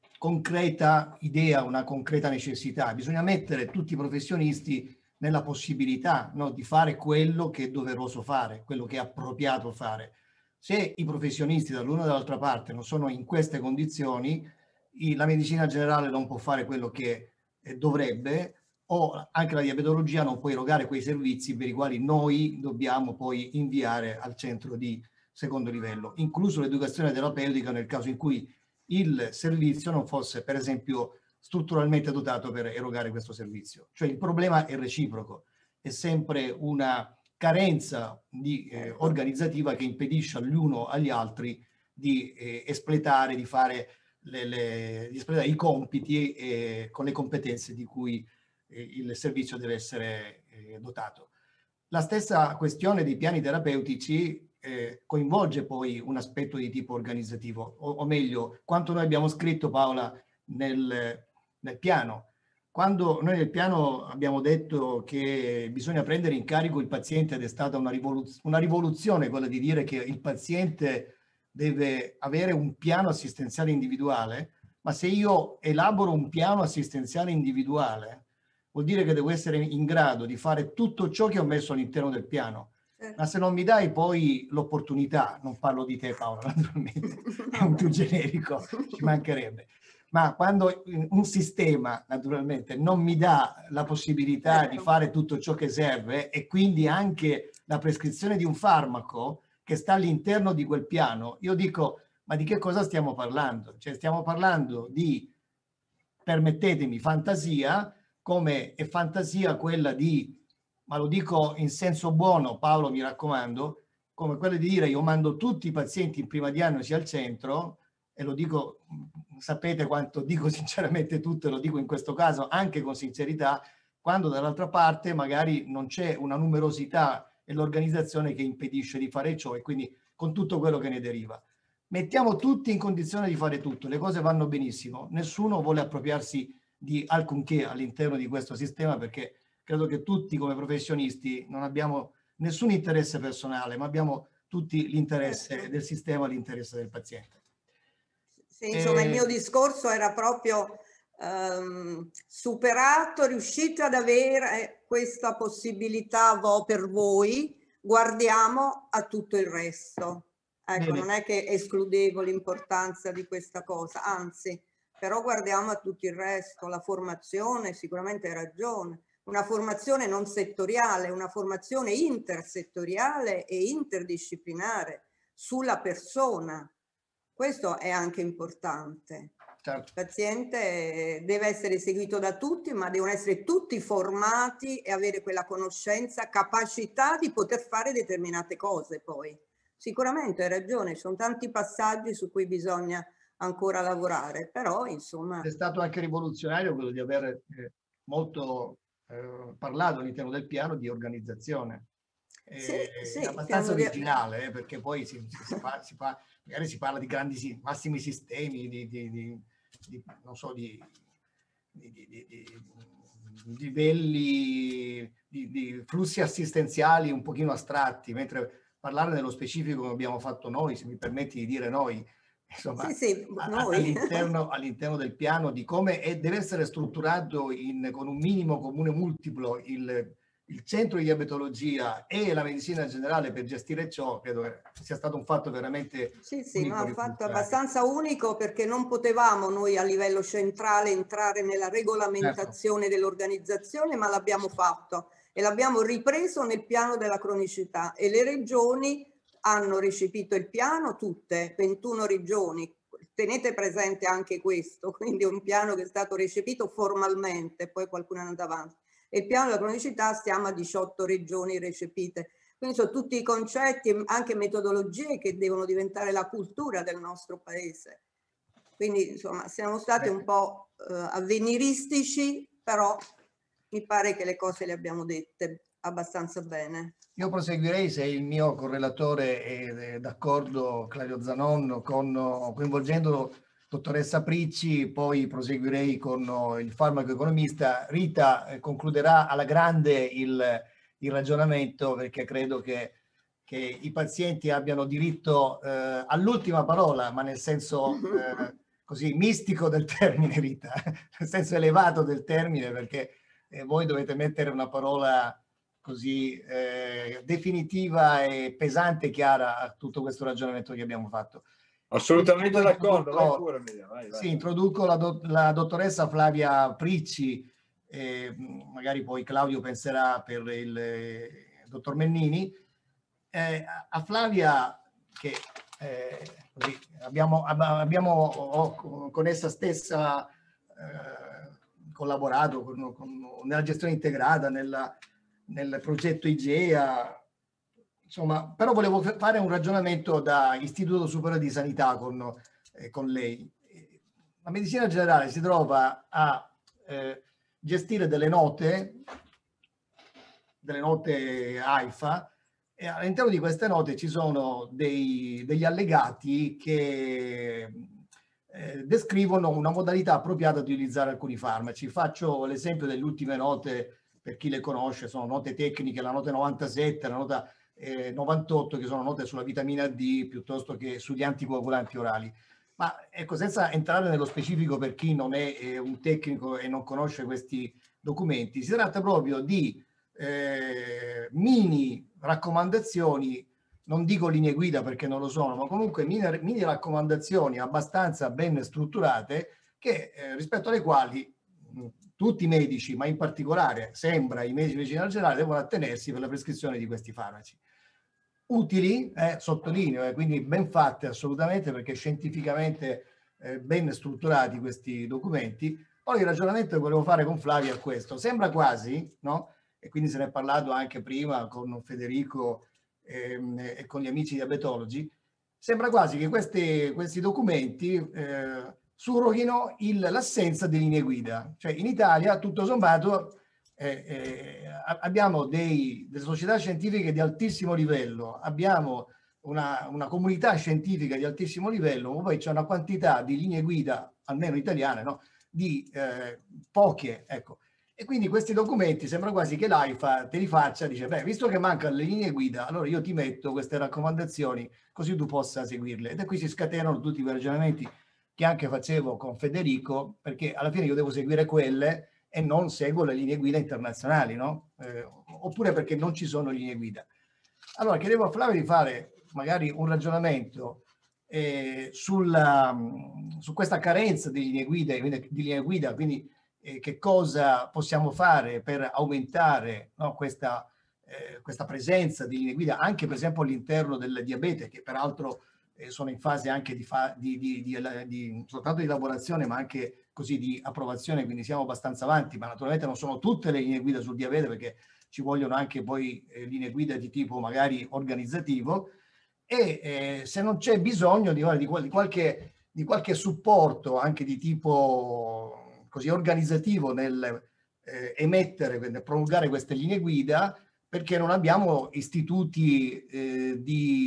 [SPEAKER 7] concreta idea, una concreta necessità. Bisogna mettere tutti i professionisti nella possibilità, no, di fare quello che è doveroso fare, quello che è appropriato fare. Se i professionisti dall'una e dall'altra parte non sono in queste condizioni, la medicina generale non può fare quello che dovrebbe, o anche la diabetologia non può erogare quei servizi per i quali noi dobbiamo poi inviare al centro di secondo livello, incluso l'educazione terapeutica nel caso in cui il servizio non fosse, per esempio, strutturalmente dotato per erogare questo servizio. Cioè il problema è reciproco, è sempre una carenza di, eh, organizzativa che impedisce agli uno agli altri di eh, espletare, di fare le, le, di espletare i compiti eh, con le competenze di cui eh, il servizio deve essere eh, dotato. La stessa questione dei piani terapeutici eh, coinvolge poi un aspetto di tipo organizzativo, o, o meglio, quanto noi abbiamo scritto, Paola, nel, nel piano. Quando noi nel piano abbiamo detto che bisogna prendere in carico il paziente ed è stata una, rivoluz- una rivoluzione quella di dire che il paziente deve avere un piano assistenziale individuale, ma se io elaboro un piano assistenziale individuale, vuol dire che devo essere in grado di fare tutto ciò che ho messo all'interno del piano. Ma se non mi dai poi l'opportunità, non parlo di te Paola naturalmente, è un più generico, ci mancherebbe, ma quando un sistema naturalmente non mi dà la possibilità certo. di fare tutto ciò che serve e quindi anche la prescrizione di un farmaco che sta all'interno di quel piano, io dico, ma di che cosa stiamo parlando? Cioè stiamo parlando di, permettetemi, fantasia, come è fantasia quella di, ma lo dico in senso buono, Paolo mi raccomando, come quella di dire io mando tutti i pazienti in prima diagnosi al centro, e lo dico, sapete quanto dico sinceramente tutto, e lo dico in questo caso anche con sincerità, quando dall'altra parte magari non c'è una numerosità e l'organizzazione che impedisce di fare ciò e quindi con tutto quello che ne deriva. Mettiamo tutti in condizione di fare tutto, le cose vanno benissimo, nessuno vuole appropriarsi di alcunché all'interno di questo sistema perché credo che tutti come professionisti non abbiamo nessun interesse personale, ma abbiamo tutti l'interesse del sistema, l'interesse del paziente.
[SPEAKER 10] Sì, insomma, e... il mio discorso era proprio um, superato, riuscite ad avere questa possibilità per voi, guardiamo a tutto il resto. Ecco, Bene. Non è che escludevo l'importanza di questa cosa, anzi, però guardiamo a tutto il resto, la formazione, sicuramente hai ragione, una formazione non settoriale, una formazione intersettoriale e interdisciplinare sulla persona. Questo è anche importante. Certo. Il paziente deve essere seguito da tutti, ma devono essere tutti formati e avere quella conoscenza, capacità di poter fare determinate cose poi. Sicuramente hai ragione, ci sono tanti passaggi su cui bisogna ancora lavorare, però insomma...
[SPEAKER 7] È stato anche rivoluzionario quello di aver eh, molto eh, parlato all'interno del piano di organizzazione. Eh, sì, sì, è abbastanza originale, di... eh, perché poi si, si, si, fa, si fa, magari si parla di grandi massimi sistemi, di, di, di, di non so, di, di, di, di, di livelli, di, di flussi assistenziali un pochino astratti, mentre parlare nello specifico come abbiamo fatto noi, se mi permetti di dire noi, insomma, sì, sì, all'interno, all'interno del piano di come è, deve essere strutturato in, con un minimo comune multiplo il, il centro di diabetologia e la medicina generale per gestire ciò, credo che sia stato un fatto veramente
[SPEAKER 10] sì, sì, no, un fatto abbastanza unico perché non potevamo noi a livello centrale entrare nella regolamentazione certo. dell'organizzazione, ma l'abbiamo fatto e l'abbiamo ripreso nel piano della cronicità e le regioni hanno recepito il piano, tutte, ventuno regioni, tenete presente anche questo, quindi è un piano che è stato recepito formalmente, poi qualcuno è andato avanti. E il piano della cronicità stiamo a diciotto regioni recepite. Quindi sono tutti i concetti, anche metodologie che devono diventare la cultura del nostro paese. Quindi insomma siamo stati un po' eh, avveniristici, però mi pare che le cose le abbiamo dette abbastanza bene.
[SPEAKER 7] Io proseguirei, se il mio correlatore è d'accordo, Claudio Zanon, con, coinvolgendo dottoressa Pricci, poi proseguirei con il farmaco-economista. Rita eh, concluderà alla grande il, il ragionamento, perché credo che, che i pazienti abbiano diritto eh, all'ultima parola, ma nel senso eh, così mistico del termine, Rita, nel senso elevato del termine, perché eh, voi dovete mettere una parola così eh, definitiva e pesante e chiara a tutto questo ragionamento che abbiamo fatto.
[SPEAKER 4] Assolutamente d'accordo, vai
[SPEAKER 7] introduco,
[SPEAKER 4] pure, Emilia, vai, vai.
[SPEAKER 7] Sì, introduco la, do, la dottoressa Flavia Pricci, eh, magari poi Claudio penserà per il eh, dottor Mennini. Eh, a Flavia, che eh, così, abbiamo, abbiamo oh, con essa stessa eh, collaborato con, con, nella gestione integrata, nella nel progetto IGEA, insomma, però volevo fare un ragionamento da Istituto Superiore di Sanità con, eh, con lei. La medicina generale si trova a eh, gestire delle note, delle note AIFA, e all'interno di queste note ci sono dei, degli allegati che eh, descrivono una modalità appropriata di utilizzare alcuni farmaci. Faccio l'esempio delle ultime note. Per chi le conosce, sono note tecniche, la nota novantasette, la nota eh, novantotto, che sono note sulla vitamina D piuttosto che sugli anticoagulanti orali. Ma ecco, senza entrare nello specifico per chi non è eh, un tecnico e non conosce questi documenti, si tratta proprio di eh, mini raccomandazioni, non dico linee guida perché non lo sono, ma comunque mini, mini raccomandazioni abbastanza ben strutturate che, eh, rispetto alle quali mh, tutti i medici, ma in particolare sembra i medici di medicina generale, devono attenersi per la prescrizione di questi farmaci. Utili, eh, sottolineo, eh, quindi ben fatte assolutamente, perché scientificamente eh, ben strutturati questi documenti. Poi il ragionamento che volevo fare con Flavia è questo. Sembra quasi, no? E quindi se ne è parlato anche prima con Federico ehm, e con gli amici diabetologi, sembra quasi che questi, questi documenti eh, surroghino l'assenza di linee guida. Cioè in Italia, tutto sommato, eh, eh, abbiamo dei, delle società scientifiche di altissimo livello, abbiamo una, una comunità scientifica di altissimo livello, ma poi c'è una quantità di linee guida, almeno italiane, no? Di eh, poche, ecco. E quindi questi documenti sembra quasi che l'AIFA te li faccia, dice, beh, visto che mancano le linee guida, allora io ti metto queste raccomandazioni così tu possa seguirle. Ed è qui si scatenano tutti quei ragionamenti che anche facevo con Federico, perché alla fine io devo seguire quelle e non seguo le linee guida internazionali, no? Eh, oppure perché non ci sono linee guida. Allora chiedevo a Flavio di fare magari un ragionamento eh, sulla, su questa carenza di linee guida, di linee guida quindi eh, che cosa possiamo fare per aumentare, no, questa, eh, questa presenza di linee guida, anche per esempio all'interno del diabete, che peraltro eh, sono in fase anche di, fa, di, di, di, di soltanto di elaborazione, ma anche così di approvazione, quindi siamo abbastanza avanti, ma naturalmente non sono tutte le linee guida sul diabete, perché ci vogliono anche poi eh, linee guida di tipo magari organizzativo, e eh, se non c'è bisogno di, di, di, qualche, di qualche supporto anche di tipo così organizzativo nel eh, emettere, nel promulgare queste linee guida, perché non abbiamo istituti eh,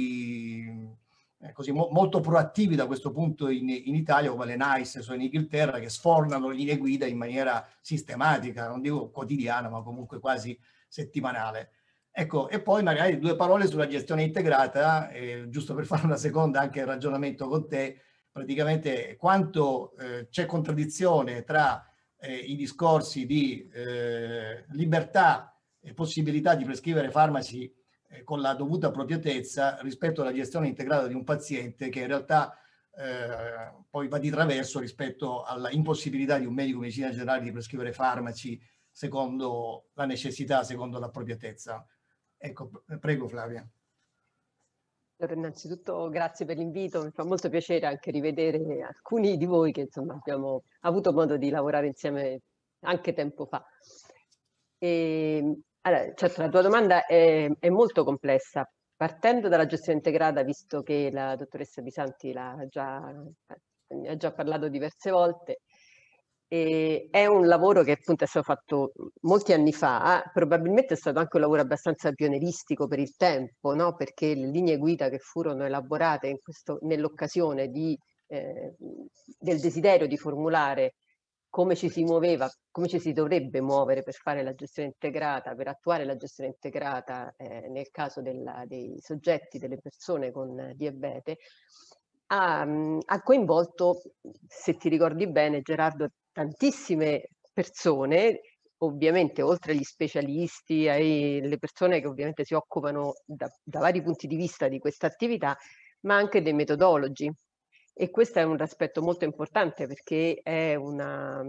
[SPEAKER 7] di, eh, così, mo, molto proattivi da questo punto in, in Italia, come le NICE o in Inghilterra, che sfornano linee guida in maniera sistematica, non dico quotidiana, ma comunque quasi settimanale. Ecco, e poi magari due parole sulla gestione integrata, eh, giusto per fare una seconda anche ragionamento con te, praticamente quanto eh, c'è contraddizione tra eh, i discorsi di eh, libertà e possibilità di prescrivere farmaci eh, con la dovuta appropriatezza rispetto alla gestione integrata di un paziente che in realtà eh, poi va di traverso rispetto alla impossibilità di un medico di medicina generale di prescrivere farmaci secondo la necessità, secondo l'appropriatezza. Ecco, prego Flavia.
[SPEAKER 11] Allora, innanzitutto grazie per l'invito, mi fa molto piacere anche rivedere alcuni di voi che insomma abbiamo avuto modo di lavorare insieme anche tempo fa. E, allora, certo, la tua domanda è, è molto complessa. Partendo dalla gestione integrata, visto che la dottoressa Bisanti l'ha già, ne ha già parlato diverse volte, e è un lavoro che appunto è stato fatto molti anni fa, probabilmente è stato anche un lavoro abbastanza pionieristico per il tempo, no? Perché le linee guida che furono elaborate in questo, nell'occasione di, eh, del desiderio di formulare come ci si muoveva, come ci si dovrebbe muovere per fare la gestione integrata, per attuare la gestione integrata eh, nel caso della, dei soggetti, delle persone con diabete, ha, ha coinvolto, se ti ricordi bene Gerardo, tantissime persone, ovviamente oltre agli specialisti, alle persone che ovviamente si occupano da, da vari punti di vista di questa attività, ma anche dei metodologi. E questo è un aspetto molto importante perché è una,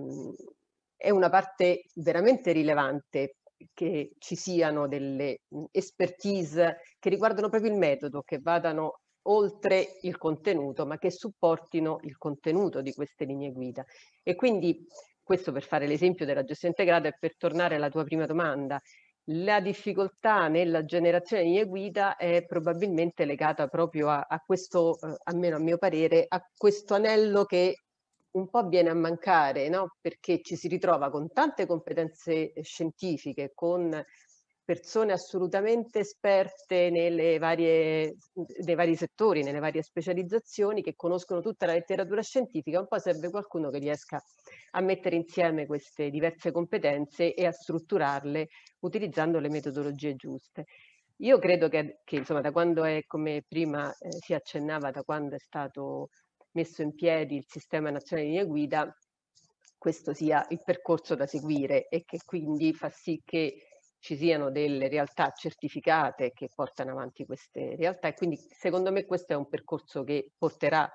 [SPEAKER 11] è una parte veramente rilevante che ci siano delle expertise che riguardano proprio il metodo, che vadano oltre il contenuto, ma che supportino il contenuto di queste linee guida. E quindi, questo per fare l'esempio della gestione integrata e per tornare alla tua prima domanda, la difficoltà nella generazione di linee guida è probabilmente legata proprio a, a questo, eh, almeno a mio parere, a questo anello che un po' viene a mancare, no? Perché ci si ritrova con tante competenze scientifiche, con persone assolutamente esperte nelle varie, nei vari settori, nelle varie specializzazioni, che conoscono tutta la letteratura scientifica. Un po' serve qualcuno che riesca a mettere insieme queste diverse competenze e a strutturarle utilizzando le metodologie giuste. Io credo che, che insomma, da quando è, come prima eh, si accennava, da quando è stato messo in piedi il sistema nazionale di linee guida, questo sia il percorso da seguire e che quindi fa sì che ci siano delle realtà certificate che portano avanti queste realtà, e quindi secondo me questo è un percorso che porterà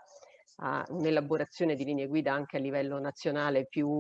[SPEAKER 11] a un'elaborazione di linee guida anche a livello nazionale più,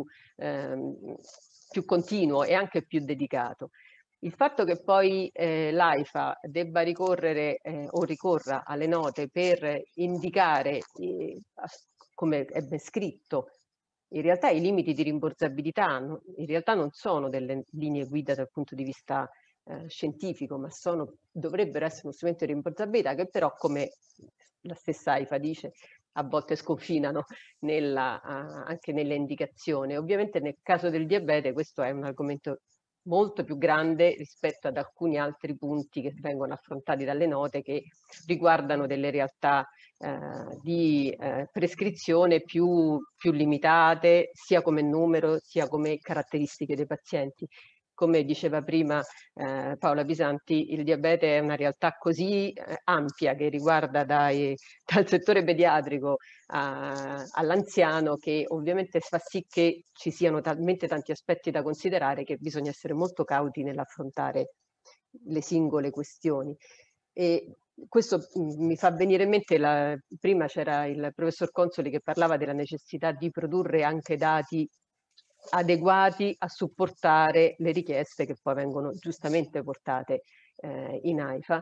[SPEAKER 11] ehm, più continuo e anche più dedicato. Il fatto che poi eh, l'AIFA debba ricorrere eh, o ricorra alle note per indicare, eh, come è ben scritto, in realtà i limiti di rimborsabilità in realtà non sono delle linee guida dal punto di vista eh, scientifico, ma sono, dovrebbero essere uno strumento di rimborsabilità che però, come la stessa AIFA dice, a volte sconfinano nella, uh, anche nelle indicazioni. Ovviamente nel caso del diabete questo è un argomento molto più grande rispetto ad alcuni altri punti che vengono affrontati dalle note, che riguardano delle realtà eh, di eh, prescrizione più, più limitate, sia come numero sia come caratteristiche dei pazienti. Come diceva prima eh, Paola Bisanti, il diabete è una realtà così eh, ampia che riguarda dai, dal settore pediatrico all'anziano, che ovviamente fa sì che ci siano talmente tanti aspetti da considerare che bisogna essere molto cauti nell'affrontare le singole questioni. E questo mi fa venire in mente, la, prima c'era il professor Consoli che parlava della necessità di produrre anche dati adeguati a supportare le richieste che poi vengono giustamente portate eh, in AIFA,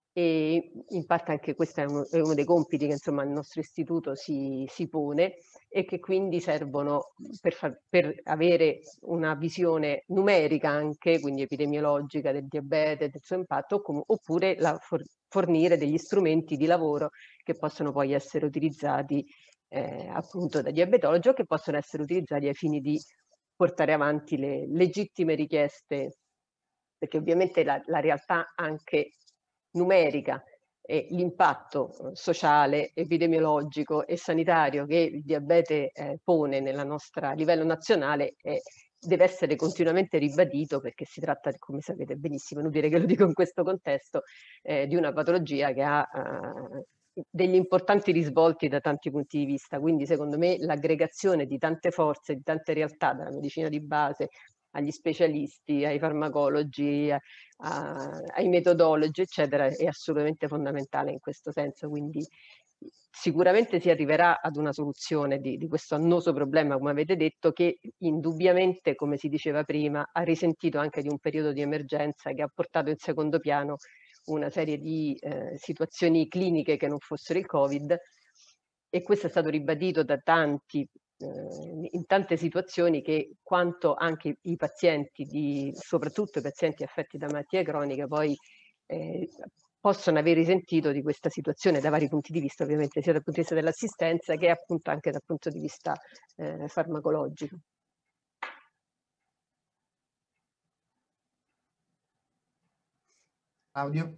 [SPEAKER 11] e in parte anche questo è uno, è uno dei compiti che insomma il nostro istituto si, si pone e che quindi servono per, far, per avere una visione numerica anche, quindi epidemiologica del diabete, del suo impatto, oppure la, for, fornire degli strumenti di lavoro che possono poi essere utilizzati eh, appunto da diabetologi o che possono essere utilizzati ai fini di portare avanti le legittime richieste, perché ovviamente la, la realtà anche numerica e l'impatto sociale, epidemiologico e sanitario che il diabete eh, pone nella nostra, a livello nazionale eh, deve essere continuamente ribadito, perché si tratta, come sapete benissimo, non dire che lo dico in questo contesto, eh, di una patologia che ha eh, degli importanti risvolti da tanti punti di vista. Quindi secondo me l'aggregazione di tante forze, di tante realtà, dalla medicina di base agli specialisti, ai farmacologi, a, a, ai metodologi, eccetera, è assolutamente fondamentale in questo senso. Quindi sicuramente si arriverà ad una soluzione di, di questo annoso problema, come avete detto, che indubbiamente, come si diceva prima, ha risentito anche di un periodo di emergenza che ha portato in secondo piano una serie di eh, situazioni cliniche che non fossero il Covid, e questo è stato ribadito da tanti, eh, in tante situazioni, che quanto anche i pazienti, di, soprattutto i pazienti affetti da malattie croniche, poi eh, possono aver risentito di questa situazione da vari punti di vista, ovviamente sia dal punto di vista dell'assistenza che appunto anche dal punto di vista eh, farmacologico.
[SPEAKER 7] Claudio?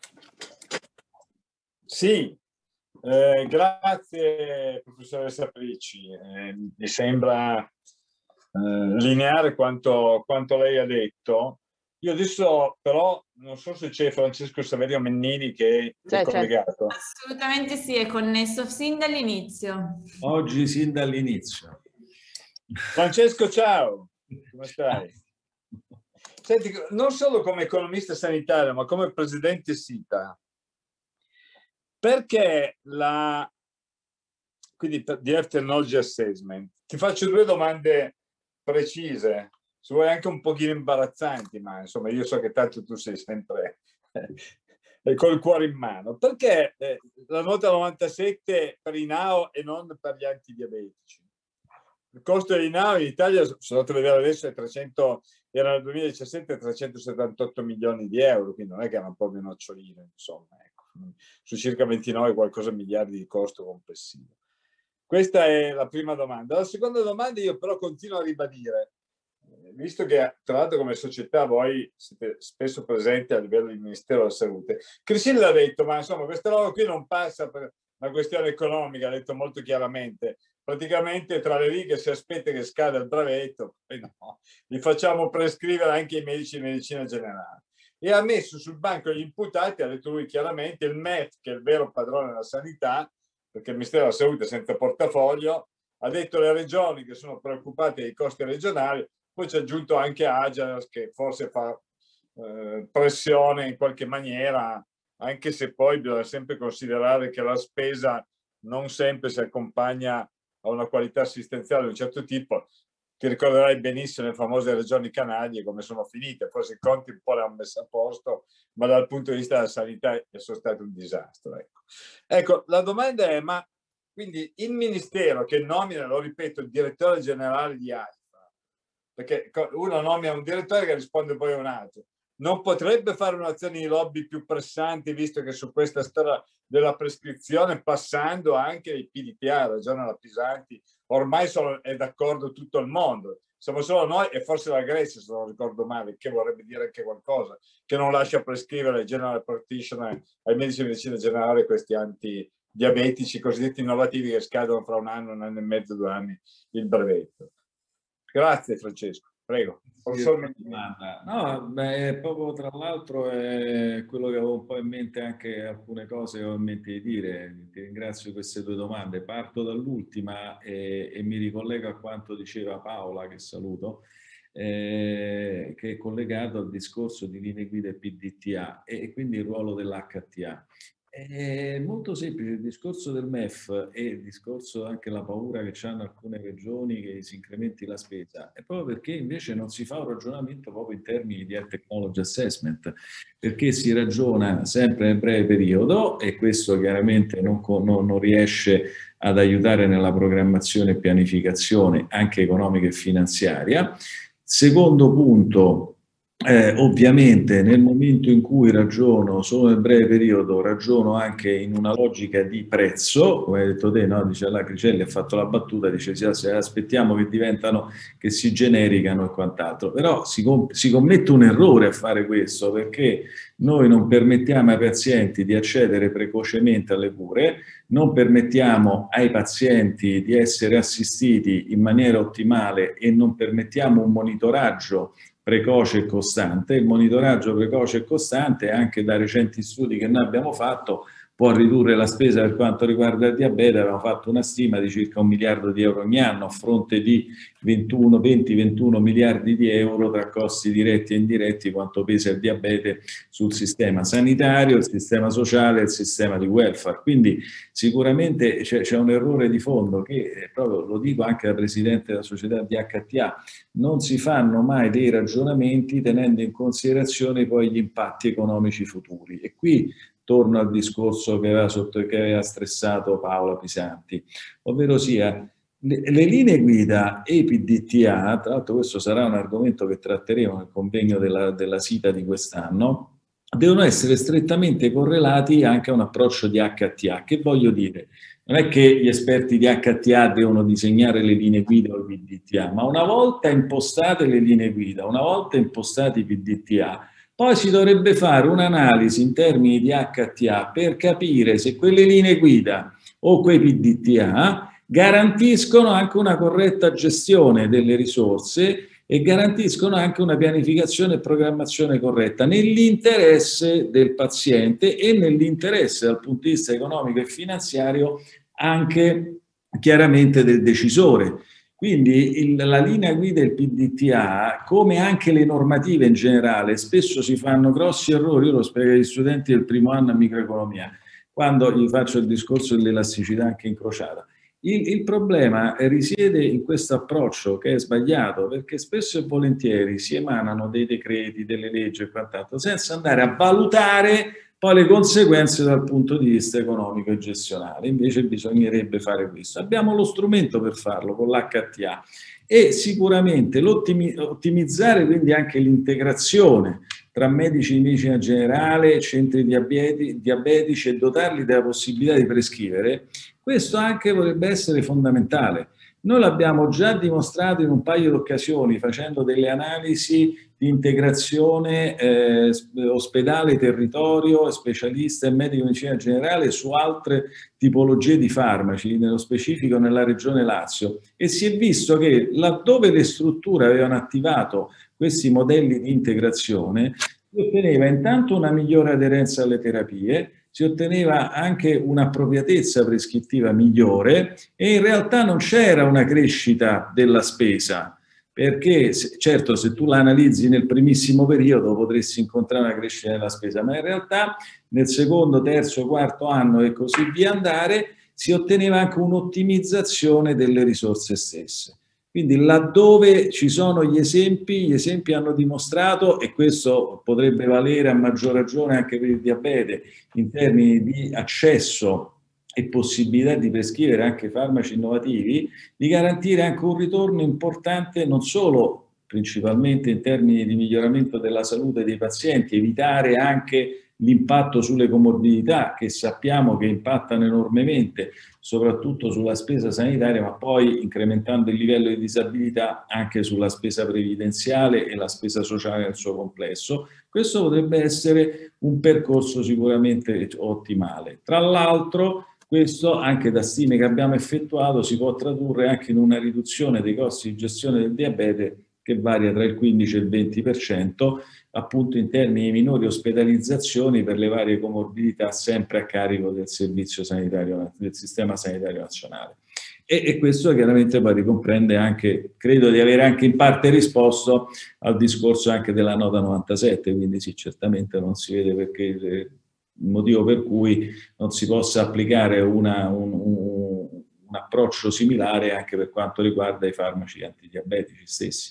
[SPEAKER 4] Sì, eh, grazie professoressa Pricci, eh, mi sembra eh, lineare quanto, quanto lei ha detto. Io adesso però non so se c'è Francesco Saverio Mennini che è collegato.
[SPEAKER 1] Assolutamente sì, è connesso sin dall'inizio.
[SPEAKER 12] Oggi sin dall'inizio.
[SPEAKER 4] Francesco, ciao, come stai? Senti, non solo come economista sanitario, ma come presidente SITA, perché la, quindi di Health Technology Assessment, ti faccio due domande precise, se vuoi anche un pochino imbarazzanti, ma insomma io so che tanto tu sei sempre eh, col cuore in mano. Perché eh, la nota novantasette per i N A O e non per gli antidiabetici? Il costo dei N A O in Italia, sono andato a vedere adesso, è trecento, era nel duemiladiciassette trecentosettantotto milioni di euro, quindi non è che erano proprio noccioline, insomma, ecco, su circa ventinove qualcosa miliardi di costo complessivo. Questa è la prima domanda. La seconda domanda io però continuo a ribadire, visto che tra l'altro come società voi siete spesso presenti a livello del Ministero della Salute, Criscilla l'ha detto, ma insomma questa roba qui non passa per una questione economica, ha detto molto chiaramente. Praticamente tra le righe si aspetta che scada il brevetto, poi no, li facciamo prescrivere anche i medici di medicina generale. E ha messo sul banco degli imputati, ha detto lui chiaramente, il M E F, che è il vero padrone della sanità, perché il Ministero della Salute è senza portafoglio, ha detto le regioni che sono preoccupate dei costi regionali, poi ci ha aggiunto anche Agenas che forse fa eh, pressione in qualche maniera, anche se poi bisogna sempre considerare che la spesa non sempre si accompagna a una qualità assistenziale di un certo tipo. Ti ricorderai benissimo le famose regioni canaglie come sono finite, forse i conti un po' le hanno messe a posto, ma dal punto di vista della sanità sono stati un disastro. Ecco, ecco la domanda è, ma quindi il Ministero che nomina, lo ripeto, il direttore generale di AIFA, perché uno nomina un direttore che risponde poi a un altro, non potrebbe fare un'azione di lobby più pressante, visto che su questa storia della prescrizione, passando anche ai P D T A, ragione la Pisanti, ormai sono, è d'accordo tutto il mondo. Siamo solo noi e forse la Grecia, se non ricordo male, che vorrebbe dire anche qualcosa, che non lascia prescrivere ai general practitioner, ai medici di medicina generale, questi antidiabetici cosiddetti innovativi che scadono fra un anno, un anno e mezzo, due anni il brevetto. Grazie Francesco, prego.
[SPEAKER 12] No, beh, proprio tra l'altro è quello che avevo un po' in mente, anche alcune cose che ho in mente di dire. Ti ringrazio di queste due domande. Parto dall'ultima e, e mi ricollego a quanto diceva Paola, che saluto, eh, che è collegato al discorso di linee guida P D T A e, e quindi il ruolo dell'H T A. È molto semplice il discorso del M E F e il discorso anche la paura che hanno alcune regioni che si incrementi la spesa, è proprio perché invece non si fa un ragionamento proprio in termini di Health Technology Assessment, perché si ragiona sempre nel breve periodo e questo chiaramente non, non, non riesce ad aiutare nella programmazione e pianificazione anche economica e finanziaria. Secondo punto, Eh, ovviamente nel momento in cui ragiono solo nel breve periodo, ragiono anche in una logica di prezzo, come hai detto te, no? Dice la Cricelli, ha fatto la battuta, dice se aspettiamo che diventano, che si genericano e quant'altro, però si, com si commette un errore a fare questo, perché noi non permettiamo ai pazienti di accedere precocemente alle cure, non permettiamo ai pazienti di essere assistiti in maniera ottimale e non permettiamo un monitoraggio precoce e costante. Il monitoraggio precoce e costante, anche da recenti studi che noi abbiamo fatto, può ridurre la spesa per quanto riguarda il diabete. Abbiamo fatto una stima di circa un miliardo di euro ogni anno a fronte di venti ventuno miliardi di euro tra costi diretti e indiretti, quanto pesa il diabete sul sistema sanitario, il sistema sociale e il sistema di welfare. Quindi sicuramente c'è un errore di fondo che, proprio lo dico anche da presidente della società D H T A, non si fanno mai dei ragionamenti tenendo in considerazione poi gli impatti economici futuri. E qui torno al discorso che aveva, sotto, che aveva stressato Paola Pisanti, ovvero sia le, le linee guida e P D T A, tra l'altro questo sarà un argomento che tratteremo nel convegno della, della SITA di quest'anno, devono essere strettamente correlati anche a un approccio di H T A. Che voglio dire? Non è che gli esperti di H T A devono disegnare le linee guida o i P D T A, ma una volta impostate le linee guida, una volta impostati i P D T A, poi si dovrebbe fare un'analisi in termini di H T A per capire se quelle linee guida o quei P D T A garantiscono anche una corretta gestione delle risorse e garantiscono anche una pianificazione e programmazione corretta nell'interesse del paziente e nell'interesse dal punto di vista economico e finanziario anche chiaramente del decisore. Quindi il, la linea guida del P D T A, come anche le normative in generale, spesso si fanno grossi errori. Io lo spiego agli studenti del primo anno a microeconomia, quando gli faccio il discorso dell'elasticità anche incrociata. Il, il problema risiede in questo approccio che è sbagliato, perché spesso e volentieri si emanano dei decreti, delle leggi e quant'altro, senza andare a valutare poi le conseguenze dal punto di vista economico e gestionale. Invece bisognerebbe fare questo. Abbiamo lo strumento per farlo con l'H T A e sicuramente ottimizzare quindi anche l'integrazione tra medici di medicina generale, centri diabeti, diabetici e dotarli della possibilità di prescrivere. Questo anche potrebbe essere fondamentale. Noi l'abbiamo già dimostrato in un paio di occasioni facendo delle analisi di integrazione eh, ospedale, territorio, specialista e medico di medicina generale su altre tipologie di farmaci, nello specifico nella regione Lazio, e si è visto che laddove le strutture avevano attivato questi modelli di integrazione si otteneva intanto una migliore aderenza alle terapie, si otteneva anche un'appropriatezza prescrittiva migliore e in realtà non c'era una crescita della spesa, perché certo se tu la analizzi nel primissimo periodo potresti incontrare una crescita della spesa, ma in realtà nel secondo, terzo, quarto anno e così via andare si otteneva anche un'ottimizzazione delle risorse stesse. Quindi laddove ci sono gli esempi, gli esempi hanno dimostrato, e questo potrebbe valere a maggior ragione anche per il diabete, in termini di accesso e possibilità di prescrivere anche farmaci innovativi, di garantire anche un ritorno importante non solo principalmente in termini di miglioramento della salute dei pazienti, evitare anche l'impatto sulle comorbidità che sappiamo che impattano enormemente, soprattutto sulla spesa sanitaria, ma poi incrementando il livello di disabilità anche sulla spesa previdenziale e la spesa sociale nel suo complesso. Questo potrebbe essere un percorso sicuramente ottimale. Tra l'altro, questo anche da stime che abbiamo effettuato si può tradurre anche in una riduzione dei costi di gestione del diabete che varia tra il quindici e il venti per cento, appunto in termini di minori ospedalizzazioni per le varie comorbidità sempre a carico del servizio sanitario, del sistema sanitario nazionale. E, e questo chiaramente poi ricomprende anche, credo di avere anche in parte risposto al discorso anche della nota novantasette, quindi sì, certamente non si vede perché il motivo per cui non si possa applicare una, un, un, un approccio similare anche per quanto riguarda i farmaci antidiabetici stessi.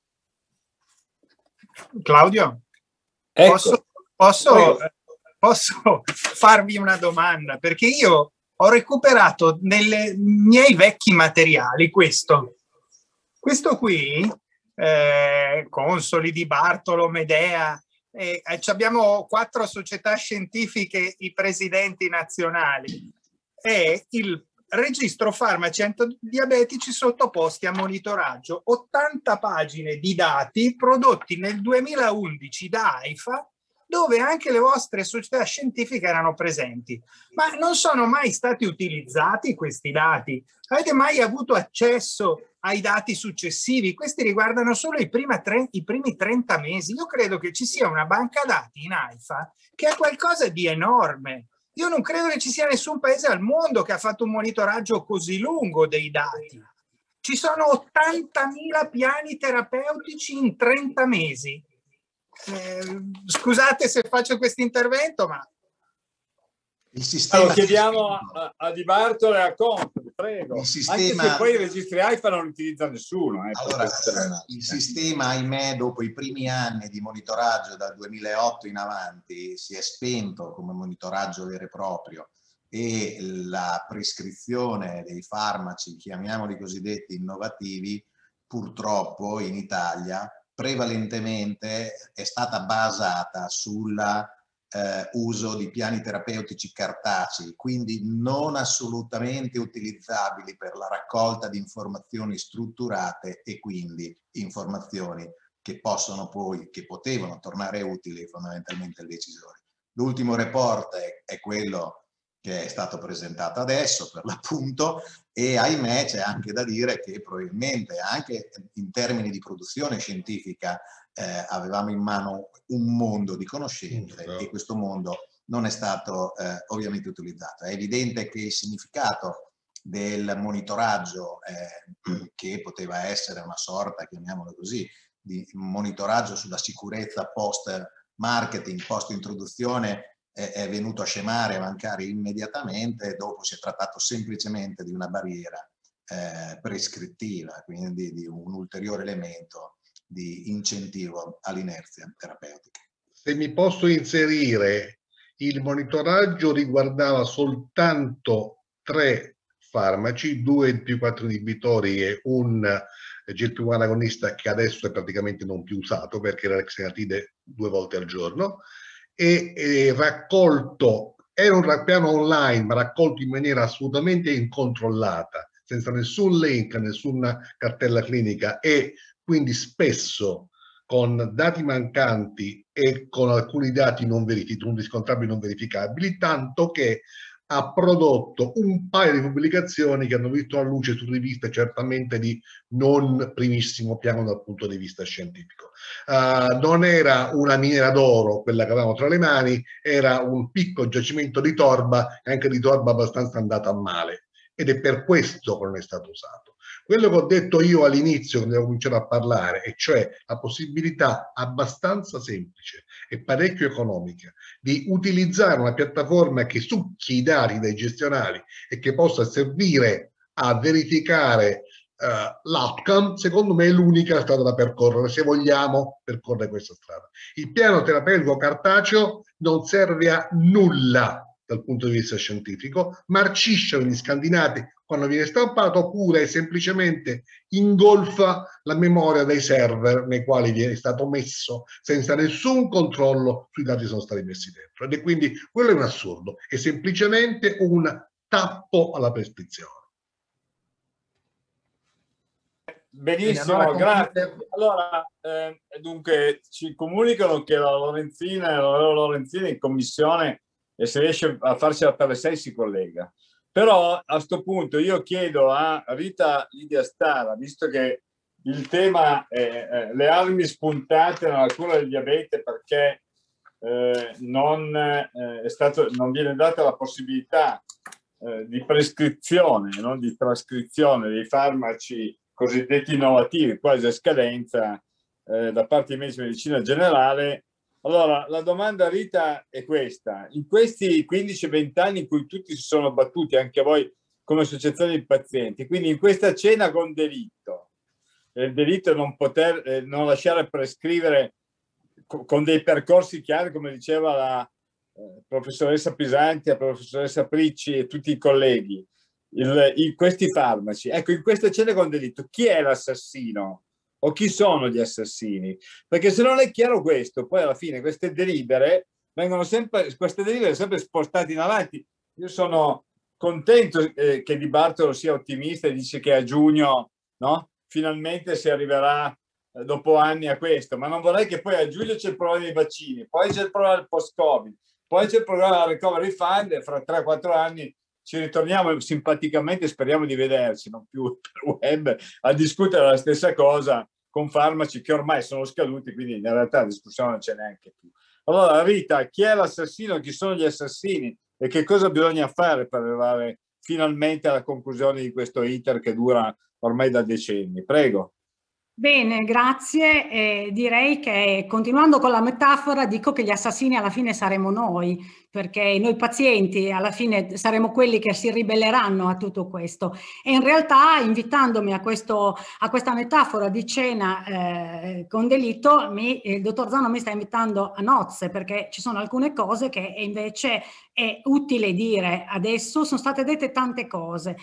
[SPEAKER 3] Claudio,
[SPEAKER 4] ecco.
[SPEAKER 3] posso, posso, posso farvi una domanda? Perché io ho recuperato nei miei vecchi materiali questo. Questo qui, eh, Consoli di Bartolo, Medea, eh, abbiamo quattro società scientifiche, i presidenti nazionali, è il registro farmaci antidiabetici sottoposti a monitoraggio, ottanta pagine di dati prodotti nel duemilaundici da AIFA, dove anche le vostre società scientifiche erano presenti. Ma non sono mai stati utilizzati questi dati? Avete mai avuto accesso ai dati successivi? Questi riguardano solo i, prima tre, i primi trenta mesi. Io credo che ci sia una banca dati in AIFA che è qualcosa di enorme. io non credo che ci sia nessun paese al mondo che ha fatto un monitoraggio così lungo dei dati. Ci sono ottantamila piani terapeutici in trenta mesi. Eh, scusate se faccio questo intervento, ma...
[SPEAKER 6] Il sistema
[SPEAKER 4] lo chiediamo a, a Di Bartolo e a Conte, prego.
[SPEAKER 6] Il sistema...
[SPEAKER 4] Anche se poi i registri AIFA non li utilizza nessuno. Eh,
[SPEAKER 6] allora, il sistema, ahimè, dopo i primi anni di monitoraggio dal duemilaotto in avanti si è spento come monitoraggio vero e proprio, e la prescrizione dei farmaci, chiamiamoli cosiddetti innovativi, purtroppo in Italia prevalentemente è stata basata sulla Eh, uso di piani terapeutici cartacei, quindi non assolutamente utilizzabili per la raccolta di informazioni strutturate e quindi informazioni che possono poi, che potevano tornare utili fondamentalmente ai decisori. L'ultimo report è, è quello che è stato presentato adesso per l'appunto, e ahimè c'è anche da dire che probabilmente anche in termini di produzione scientifica Eh, avevamo in mano un mondo di conoscenze mm, e questo mondo non è stato eh, ovviamente utilizzato. È evidente che il significato del monitoraggio, eh, che poteva essere una sorta, chiamiamolo così, di monitoraggio sulla sicurezza post marketing, post introduzione, eh, è venuto a scemare, a mancare immediatamente. Dopo si è trattato semplicemente di una barriera eh, prescrittiva, quindi di un ulteriore elemento di incentivo all'inerzia terapeutica.
[SPEAKER 5] Se mi posso inserire, il monitoraggio riguardava soltanto tre farmaci, due più quattro inibitori e un G L P uno agonista che adesso è praticamente non più usato perché era l'exenatide due volte al giorno, e, e raccolto, era un piano online ma raccolto in maniera assolutamente incontrollata, senza nessun link, nessuna cartella clinica, e quindi spesso con dati mancanti e con alcuni dati non verificati, non riscontrabili, non verificabili, tanto che ha prodotto un paio di pubblicazioni che hanno visto la luce su riviste certamente di non primissimo piano dal punto di vista scientifico. Uh, non era una miniera d'oro quella che avevamo tra le mani, era un piccolo giacimento di torba, e anche di torba abbastanza andata a male, ed è per questo che non è stato usato. Quello che ho detto io all'inizio, quando ho cominciato a parlare, e cioè la possibilità abbastanza semplice e parecchio economica di utilizzare una piattaforma che succhi i dati dai gestionali e che possa servire a verificare uh, l'outcome, secondo me è l'unica strada da percorrere, se vogliamo percorrere questa strada. Il piano terapeutico cartaceo non serve a nulla dal punto di vista scientifico, marcisce negli scandinati quando viene stampato, oppure semplicemente ingolfa la memoria dei server nei quali viene stato messo senza nessun controllo sui dati che sono stati messi dentro. Ed è quindi quello è un assurdo, è semplicemente un tappo alla prescrizione.
[SPEAKER 4] Benissimo, allora, grazie. Allora, eh, dunque, ci comunicano che la Lorenzina e la Lorenzina in commissione, e se riesce a farcela per le sei si collega. Però a questo punto io chiedo a Rita Lidia Stara, visto che il tema è eh, le armi spuntate nella cura del diabete, perché eh, non, eh, è stato, non viene data la possibilità eh, di prescrizione, non di trascrizione dei farmaci cosiddetti innovativi, quasi a scadenza, eh, da parte di medici di medicina generale. Allora, la domanda, Rita, è questa. In questi quindici venti anni in cui tutti si sono battuti, anche voi come associazione di pazienti, quindi in questa cena con delitto, il delitto non poter, eh, non lasciare prescrivere co con dei percorsi chiari, come diceva la eh, professoressa Pisanti, la professoressa Pricci e tutti i colleghi, il, il, questi farmaci. Ecco, in questa cena con delitto, chi è l'assassino? O chi sono gli assassini? Perché se non è chiaro questo, poi alla fine queste delibere vengono sempre, queste delibere sempre spostate in avanti. Io sono contento eh, che Di Bartolo sia ottimista e dice che a giugno, no, finalmente si arriverà eh, dopo anni a questo, ma non vorrei che poi a giugno c'è il problema dei vaccini, poi c'è il problema del post-Covid, poi c'è il problema del recovery fund e fra tre quattro anni ci ritorniamo simpaticamente, speriamo di vederci, non più per web, a discutere la stessa cosa con farmaci che ormai sono scaduti, quindi in realtà la discussione non c'è neanche più. Allora, Rita, chi è l'assassino? Chi sono gli assassini? e che cosa bisogna fare per arrivare finalmente alla conclusione di questo iter che dura ormai da decenni. Prego.
[SPEAKER 13] Bene, grazie. Eh, direi che, continuando con la metafora, dico che gli assassini alla fine saremo noi, perché noi pazienti alla fine saremo quelli che si ribelleranno a tutto questo. E in realtà, invitandomi a, questo, a questa metafora di cena eh, con delitto, mi, il dottor Zano mi sta invitando a nozze, perché ci sono alcune cose che invece è utile dire adesso. Sono state dette tante cose.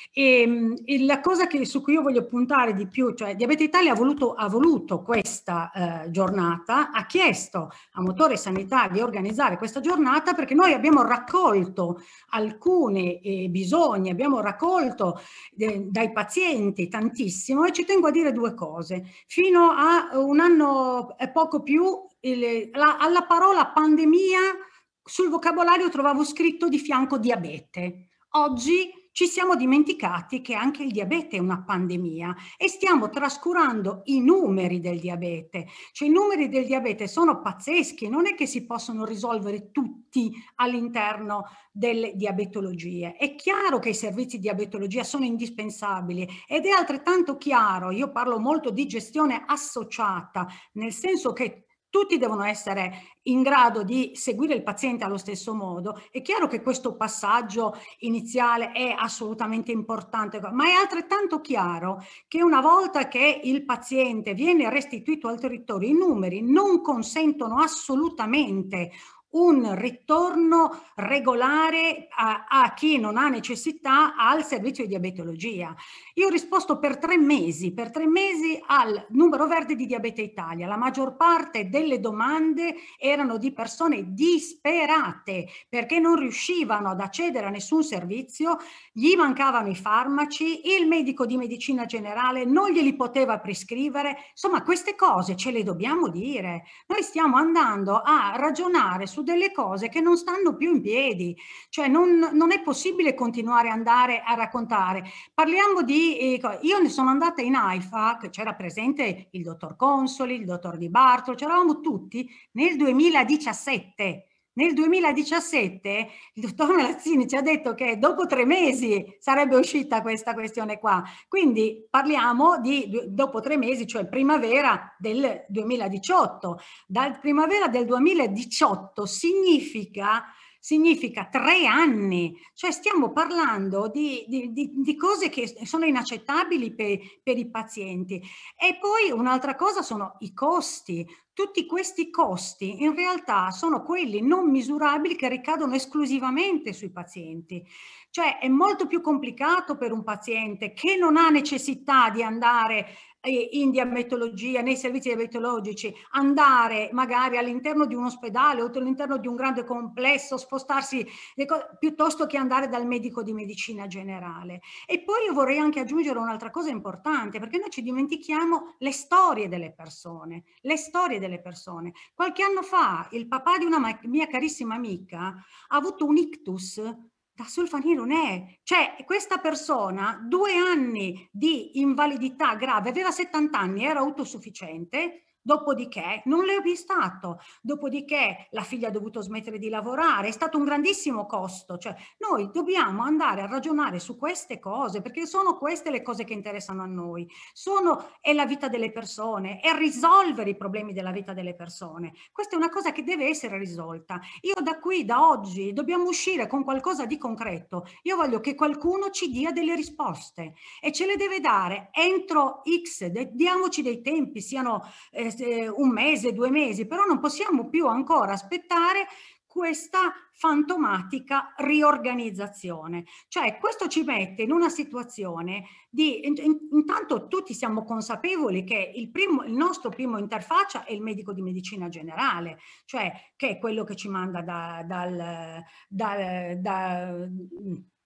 [SPEAKER 13] E, e la cosa che, su cui io voglio puntare di più, cioè Diabete Italia ha voluto, ha voluto questa eh, giornata, ha chiesto a Motore Sanità di organizzare questa giornata perché noi abbiamo raccolto alcuni eh, bisogni, abbiamo raccolto eh, dai pazienti tantissimo, e ci tengo a dire due cose. Fino a un anno e poco più, il, la, alla parola pandemia sul vocabolario trovavo scritto di fianco diabete. Oggi ci siamo dimenticati che anche il diabete è una pandemia e stiamo trascurando i numeri del diabete. Cioè i numeri del diabete sono pazzeschi, non è che si possono risolvere tutti all'interno delle diabetologie. È chiaro che i servizi di diabetologia sono indispensabili ed è altrettanto chiaro, io parlo molto di gestione associata, nel senso che tutti devono essere in grado di seguire il paziente allo stesso modo. È chiaro che questo passaggio iniziale è assolutamente importante, ma è altrettanto chiaro che una volta che il paziente viene restituito al territorio, i numeri non consentono assolutamente un ritorno regolare a, a chi non ha necessità al servizio di diabetologia. Io ho risposto per tre mesi, per tre mesi al numero verde di Diabete Italia. La maggior parte delle domande erano di persone disperate perché non riuscivano ad accedere a nessun servizio, gli mancavano i farmaci, il medico di medicina generale non glieli poteva prescrivere. Insomma, queste cose ce le dobbiamo dire. Noi stiamo andando a ragionare su delle cose che non stanno più in piedi, cioè non, non è possibile continuare a andare a raccontare. Parliamo di, eh, io ne sono andata in AIFA, che c'era presente il dottor Consoli, il dottor Di Bartolo, c'eravamo tutti nel duemiladiciassette. Nel duemiladiciassette il dottor Melazzini ci ha detto che dopo tre mesi sarebbe uscita questa questione qua. Quindi parliamo di dopo tre mesi, cioè primavera del duemiladiciotto. Dal primavera del duemiladiciotto significa... significa tre anni, cioè stiamo parlando di, di, di, di cose che sono inaccettabili per, per i pazienti. E poi un'altra cosa sono i costi. Tutti questi costi in realtà sono quelli non misurabili che ricadono esclusivamente sui pazienti. Cioè è molto più complicato per un paziente che non ha necessità di andare in diabetologia, nei servizi diabetologici, andare magari all'interno di un ospedale o all'interno di un grande complesso, spostarsi piuttosto che andare dal medico di medicina generale. E poi io vorrei anche aggiungere un'altra cosa importante, perché noi ci dimentichiamo le storie delle persone, le storie delle persone. Qualche anno fa il papà di una mia carissima amica ha avuto un ictus da sulfanilurea, cioè questa persona due anni di invalidità grave, aveva settanta anni, era autosufficiente, dopodiché non le ho più stato, dopodiché la figlia ha dovuto smettere di lavorare, è stato un grandissimo costo. Cioè noi dobbiamo andare a ragionare su queste cose, perché sono queste le cose che interessano a noi, sono, è la vita delle persone, è risolvere i problemi della vita delle persone. Questa è una cosa che deve essere risolta. Io da qui, da oggi, dobbiamo uscire con qualcosa di concreto. Io voglio che qualcuno ci dia delle risposte e ce le deve dare entro X, diamoci dei tempi, siano eh, un mese, due mesi, però non possiamo più ancora aspettare questa fantomatica riorganizzazione. Cioè questo ci mette in una situazione di, intanto tutti siamo consapevoli che il, primo, il nostro primo interfaccia è il medico di medicina generale, cioè che è quello che ci manda da, dal, da, da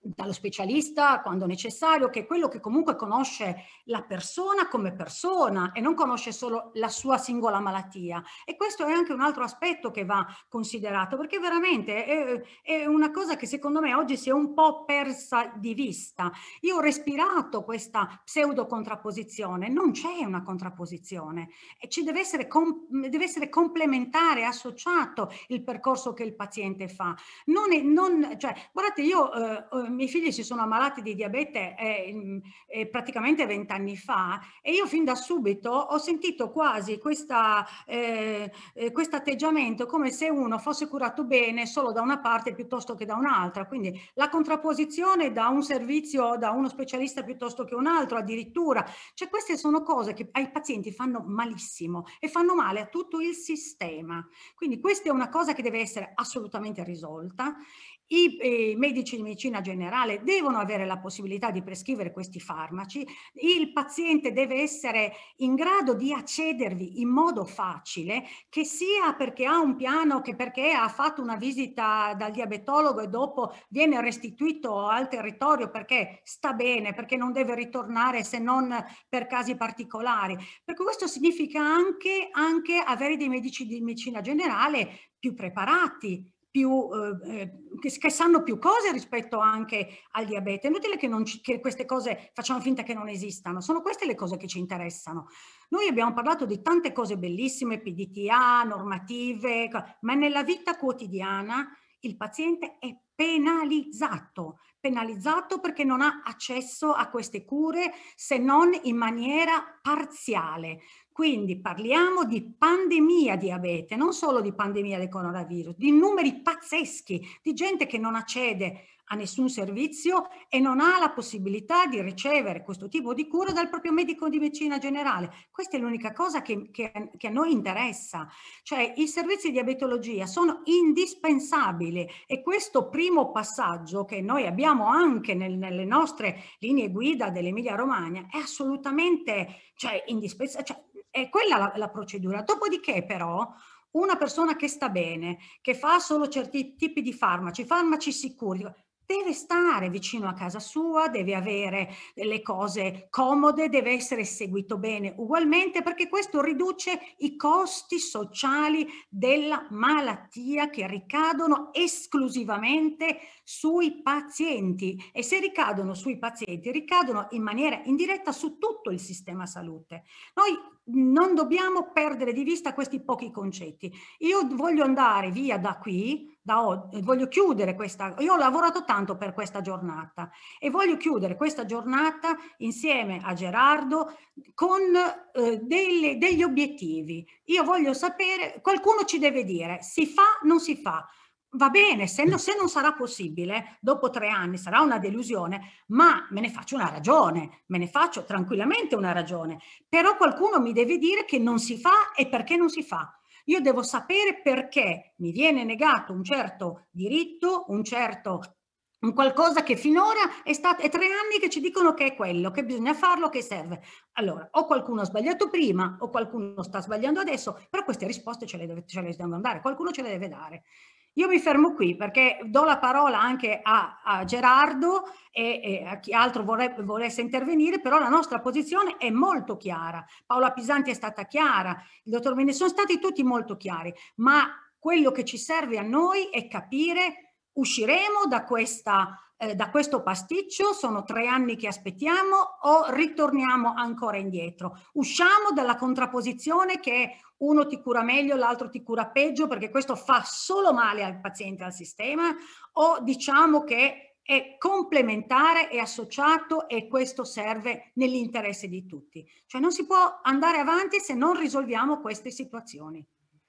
[SPEAKER 13] dallo specialista quando necessario, che è quello che comunque conosce la persona come persona e non conosce solo la sua singola malattia. E questo è anche un altro aspetto che va considerato, perché veramente è, è una cosa che secondo me oggi si è un po' persa di vista. Io ho respirato questa pseudo contrapposizione, non c'è una contrapposizione, e ci deve essere, com deve essere complementare, associato il percorso che il paziente fa. Non è, non, cioè, guardate, io, eh, i miei figli si sono ammalati di diabete eh, eh, praticamente vent'anni fa, e io fin da subito ho sentito quasi questa, eh, eh, questo atteggiamento come se uno fosse curato bene solo da una parte piuttosto che da un'altra, quindi la contrapposizione da un servizio, da uno specialista piuttosto che un altro addirittura, cioè queste sono cose che ai pazienti fanno malissimo e fanno male a tutto il sistema. Quindi questa è una cosa che deve essere assolutamente risolta. I eh, medici di medicina generale devono avere la possibilità di prescrivere questi farmaci, il paziente deve essere in grado di accedervi in modo facile, che sia perché ha un piano, che perché ha fatto una visita dal diabetologo e dopo viene restituito al territorio perché sta bene, perché non deve ritornare se non per casi particolari. Perché questo significa anche, anche avere dei medici di medicina generale più preparati, più, eh, che, che sanno più cose rispetto anche al diabete. È inutile che, non ci, che queste cose facciamo finta che non esistano, sono queste le cose che ci interessano. Noi abbiamo parlato di tante cose bellissime, P D T A, normative, ma nella vita quotidiana il paziente è penalizzato, penalizzato perché non ha accesso a queste cure se non in maniera parziale. Quindi parliamo di pandemia diabete, non solo di pandemia del coronavirus, di numeri pazzeschi, di gente che non accede a nessun servizio e non ha la possibilità di ricevere questo tipo di cura dal proprio medico di medicina generale. Questa è l'unica cosa che, che, che a noi interessa. Cioè i servizi di diabetologia sono indispensabili, e questo primo passaggio che noi abbiamo anche nel, nelle nostre linee guida dell'Emilia Romagna è assolutamente, cioè, indispensabile. Cioè, è quella la, la procedura. Dopodiché però una persona che sta bene, che fa solo certi tipi di farmaci, farmaci sicuri, deve stare vicino a casa sua, deve avere le cose comode, deve essere seguito bene ugualmente, perché questo riduce i costi sociali della malattia che ricadono esclusivamente sui pazienti, e se ricadono sui pazienti ricadono in maniera indiretta su tutto il sistema salute. Noi non dobbiamo perdere di vista questi pochi concetti. Io voglio andare via da qui, da oggi, voglio chiudere questa, io ho lavorato tanto per questa giornata e voglio chiudere questa giornata insieme a Gerardo con eh, delle, degli obiettivi. Io voglio sapere, qualcuno ci deve dire, si fa, non si fa. Va bene, se, no, se non sarà possibile, dopo tre anni sarà una delusione, ma me ne faccio una ragione, me ne faccio tranquillamente una ragione, però qualcuno mi deve dire che non si fa e perché non si fa. Io devo sapere perché mi viene negato un certo diritto, un certo un qualcosa che finora è stato, è tre anni che ci dicono che è quello, che bisogna farlo, che serve. Allora, o qualcuno ha sbagliato prima, o qualcuno sta sbagliando adesso, però queste risposte ce le, deve, ce le devono dare, qualcuno ce le deve dare. Io mi fermo qui perché do la parola anche a, a Gerardo e, e a chi altro vorrebbe, volesse intervenire, però la nostra posizione è molto chiara. Paola Pisanti è stata chiara, il dottor Mene, sono stati tutti molto chiari, ma quello che ci serve a noi è capire, usciremo da, questa, eh, da questo pasticcio, sono tre anni che aspettiamo, o ritorniamo ancora indietro? Usciamo dalla contrapposizione che uno ti cura meglio, l'altro ti cura peggio, perché questo fa solo male al paziente e al sistema, o diciamo che è complementare, è associato e questo serve nell'interesse di tutti. Cioè non si può andare avanti se non risolviamo queste situazioni.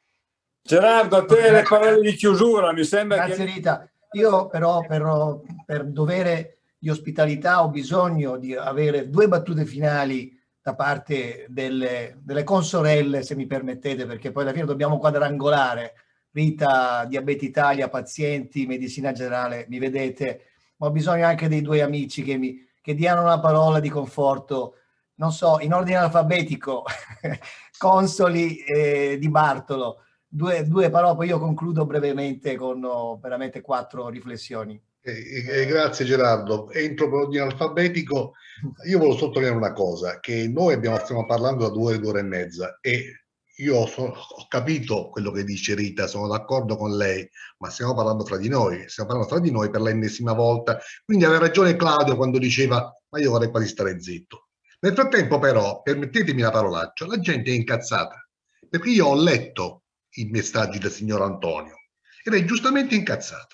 [SPEAKER 4] Gerardo, a te le parole di chiusura, mi sembra.
[SPEAKER 7] Grazie
[SPEAKER 4] che...
[SPEAKER 7] Rita. Io però, però per dovere di ospitalità ho bisogno di avere due battute finali da parte delle, delle consorelle, se mi permettete, perché poi alla fine dobbiamo quadrangolare. Rita, Diabete Italia, pazienti, medicina generale, mi vedete, ma ho bisogno anche dei due amici che mi che diano una parola di conforto, non so, in ordine alfabetico, Consoli e Di Bartolo. Due, due parole, poi io concludo brevemente con oh, veramente quattro riflessioni.
[SPEAKER 5] Eh, eh, grazie Gerardo. Entro per ordine alfabetico. Io volevo sottolineare una cosa, che noi abbiamo, stiamo parlando da due ore, due ore e mezza, e io so, ho capito quello che dice Rita, sono d'accordo con lei, ma stiamo parlando fra di noi, stiamo parlando fra di noi per l'ennesima volta. Quindi aveva ragione Claudio quando diceva, ma io vorrei quasi stare zitto. Nel frattempo però, permettetemi la parolaccia, la gente è incazzata, perché io ho letto i messaggi del signor Antonio ed è giustamente incazzato.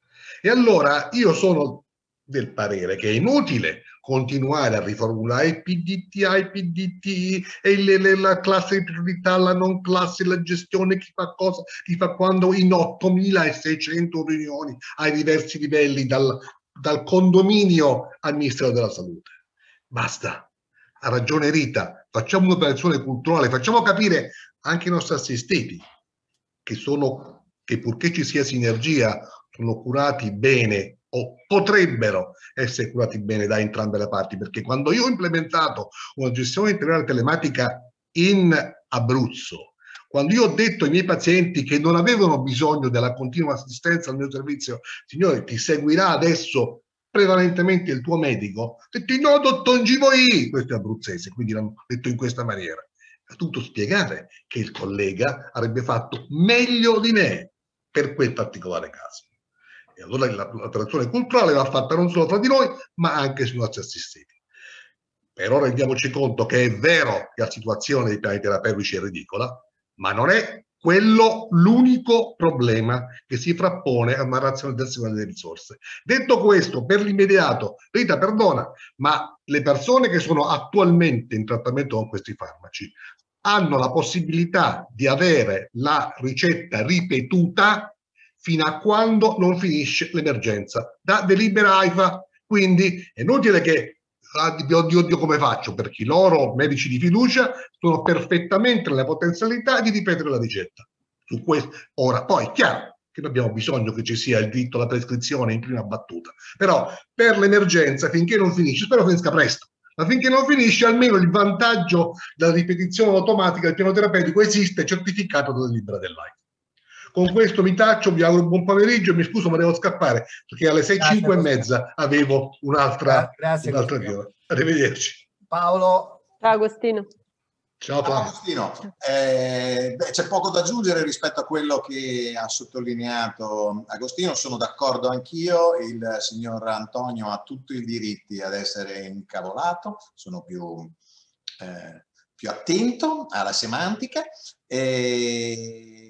[SPEAKER 5] E allora io sono del parere che è inutile continuare a riformulare il P D T A, il P D T I e le, le, la classe di priorità, la non classe, la gestione, chi fa cosa, chi fa quando, in ottomilaseicento riunioni ai diversi livelli, dal, dal condominio al Ministero della Salute. Basta, ha ragione Rita, facciamo un'operazione culturale, facciamo capire anche i nostri assistiti che sono, che purché ci sia sinergia, sono curati bene o potrebbero essere curati bene da entrambe le parti, perché quando io ho implementato una gestione integrale telematica in Abruzzo, quando io ho detto ai miei pazienti che non avevano bisogno della continua assistenza al mio servizio, signore, ti seguirà adesso prevalentemente il tuo medico, ho detto no, dottor Givoi, questo è abruzzese, quindi l'hanno detto in questa maniera. Ha dovuto spiegare che il collega avrebbe fatto meglio di me per quel particolare caso. E allora l'operazione culturale va fatta non solo tra di noi, ma anche sui nostri assistiti. Però rendiamoci conto che è vero che la situazione dei piani terapeutici è ridicola, ma non è quello l'unico problema che si frappone a una razionalizzazione delle risorse. Detto questo, per l'immediato, Rita, perdona, ma le persone che sono attualmente in trattamento con questi farmaci hanno la possibilità di avere la ricetta ripetuta fino a quando non finisce l'emergenza, da delibera AIFA. Quindi è inutile che, oddio, oddio, oddio, come faccio? Perché loro, medici di fiducia, sono perfettamente nella potenzialità di ripetere la ricetta. Su questo. Ora, poi è chiaro che noi abbiamo bisogno che ci sia il diritto alla prescrizione in prima battuta, però per l'emergenza, finché non finisce, spero finisca presto, ma finché non finisce, almeno il vantaggio della ripetizione automatica del piano terapeutico esiste, certificato dalla delibera dell'AIFA. Con questo mi taccio, vi auguro un buon pomeriggio e mi scuso ma devo scappare perché alle sei e cinque e mezza avevo un'altra un arrivederci.
[SPEAKER 7] Paolo.
[SPEAKER 11] Ciao Agostino.
[SPEAKER 5] Ciao
[SPEAKER 6] Ciao Agostino. Eh, c'è poco da aggiungere rispetto a quello che ha sottolineato Agostino, sono d'accordo anch'io, il signor Antonio ha tutto il diritto ad essere incavolato, sono più, eh, più attento alla semantica. E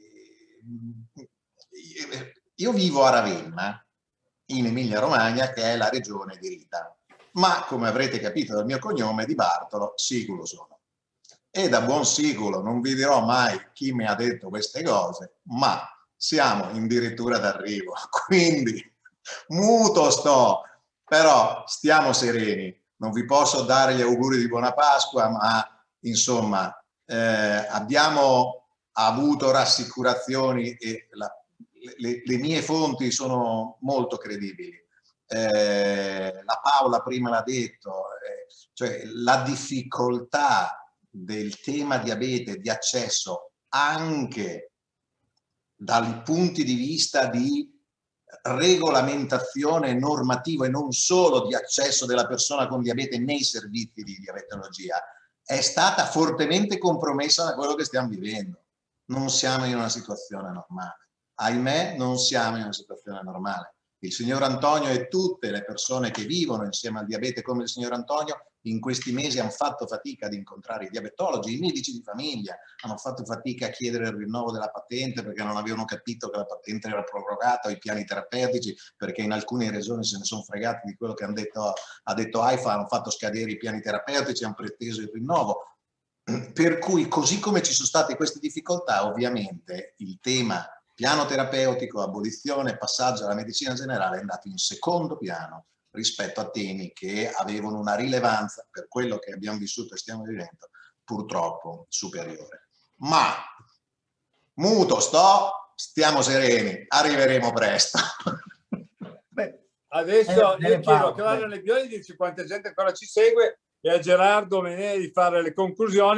[SPEAKER 6] io vivo a Ravenna, in Emilia-Romagna, che è la regione di Rita, ma come avrete capito dal mio cognome di Bartolo, siculo sono. E da buon siculo non vi dirò mai chi mi ha detto queste cose, ma siamo addirittura d'arrivo, quindi muto sto, però stiamo sereni. Non vi posso dare gli auguri di buona Pasqua, ma insomma eh, abbiamo ha avuto rassicurazioni e la, le, le mie fonti sono molto credibili. Eh, la Paola prima l'ha detto, eh, cioè la difficoltà del tema diabete di accesso anche dai punti di vista di regolamentazione normativa e non solo di accesso della persona con diabete nei servizi di diabetologia è stata fortemente compromessa da quello che stiamo vivendo. Non siamo in una situazione normale. Ahimè, non siamo in una situazione normale. Il signor Antonio e tutte le persone che vivono insieme al diabete come il signor Antonio in questi mesi hanno fatto fatica ad incontrare i diabetologi, i medici di famiglia hanno fatto fatica a chiedere il rinnovo della patente perché non avevano capito che la patente era prorogata, o i piani terapeutici perché in alcune regioni se ne sono fregati di quello che hanno detto, ha detto AIFA, hanno fatto scadere i piani terapeutici, hanno preteso il rinnovo. Per cui, così come ci sono state queste difficoltà, ovviamente il tema piano terapeutico, abolizione, passaggio alla medicina generale è andato in secondo piano rispetto a temi che avevano una rilevanza, per quello che abbiamo vissuto e stiamo vivendo, purtroppo superiore. Ma muto sto, stiamo sereni, arriveremo presto.
[SPEAKER 4] Beh, adesso io chiedo a Claudio Nebbioli di dici quanta gente ancora ci segue e a Gerardo Menè di fare le conclusioni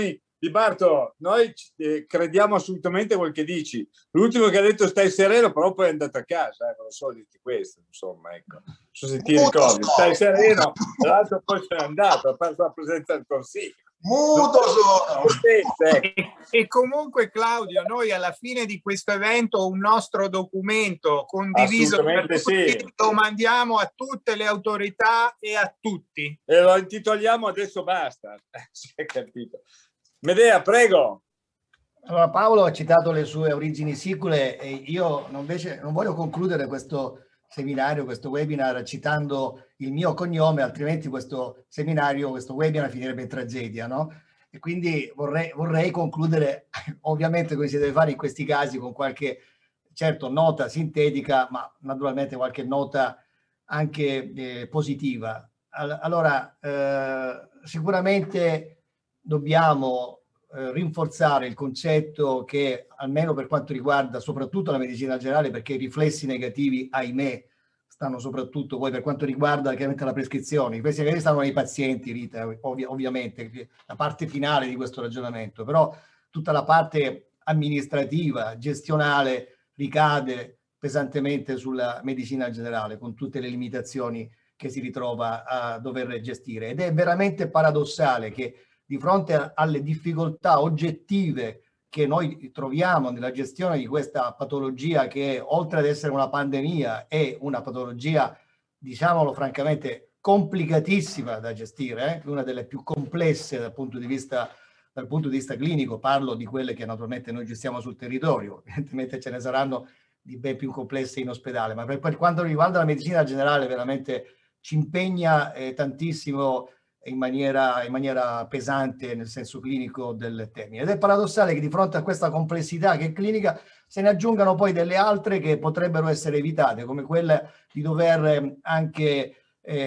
[SPEAKER 4] Di Bartolo, noi eh, crediamo assolutamente quel che dici. L'ultimo che ha detto stai sereno, però poi è andato a casa, eh, non so dirti questo, insomma, ecco. Non so se ti ricordi, stai sereno, l'altro poi se n'è andato, ha perso la presenza del Consiglio.
[SPEAKER 6] Muto sono.
[SPEAKER 3] E, e comunque Claudio, noi alla fine di questo evento un nostro documento condiviso per tutti, sì, lo mandiamo a tutte le autorità e a tutti.
[SPEAKER 4] E lo intitoliamo Adesso basta. Si è capito. Medea, prego.
[SPEAKER 7] Allora, Paolo ha citato le sue origini sicule e io non, invece, non voglio concludere questo seminario, questo webinar citando il mio cognome, altrimenti questo seminario, questo webinar finirebbe in tragedia, no? E quindi vorrei, vorrei concludere, ovviamente come si deve fare in questi casi, con qualche, certo, nota sintetica, ma naturalmente qualche nota anche eh, positiva. Allora, eh, sicuramente dobbiamo eh, rinforzare il concetto che, almeno per quanto riguarda soprattutto la medicina generale, perché i riflessi negativi, ahimè, stanno soprattutto poi per quanto riguarda chiaramente la prescrizione. I riflessi negativi stanno nei pazienti, Rita, ovvi ovviamente, la parte finale di questo ragionamento, però tutta la parte amministrativa, gestionale, ricade pesantemente sulla medicina generale, con tutte le limitazioni che si ritrova a dover gestire. Ed è veramente paradossale che di fronte alle difficoltà oggettive che noi troviamo nella gestione di questa patologia, che oltre ad essere una pandemia è una patologia, diciamolo francamente, complicatissima da gestire, eh? Una delle più complesse dal punto di vista dal punto di vista clinico, parlo di quelle che naturalmente noi gestiamo sul territorio, evidentemente ce ne saranno di ben più complesse in ospedale, ma per, per quanto riguarda la medicina generale veramente ci impegna eh, tantissimo in maniera, in maniera pesante nel senso clinico del termine. Ed è paradossale che di fronte a questa complessità che è clinica se ne aggiungano poi delle altre che potrebbero essere evitate, come quella di dover anche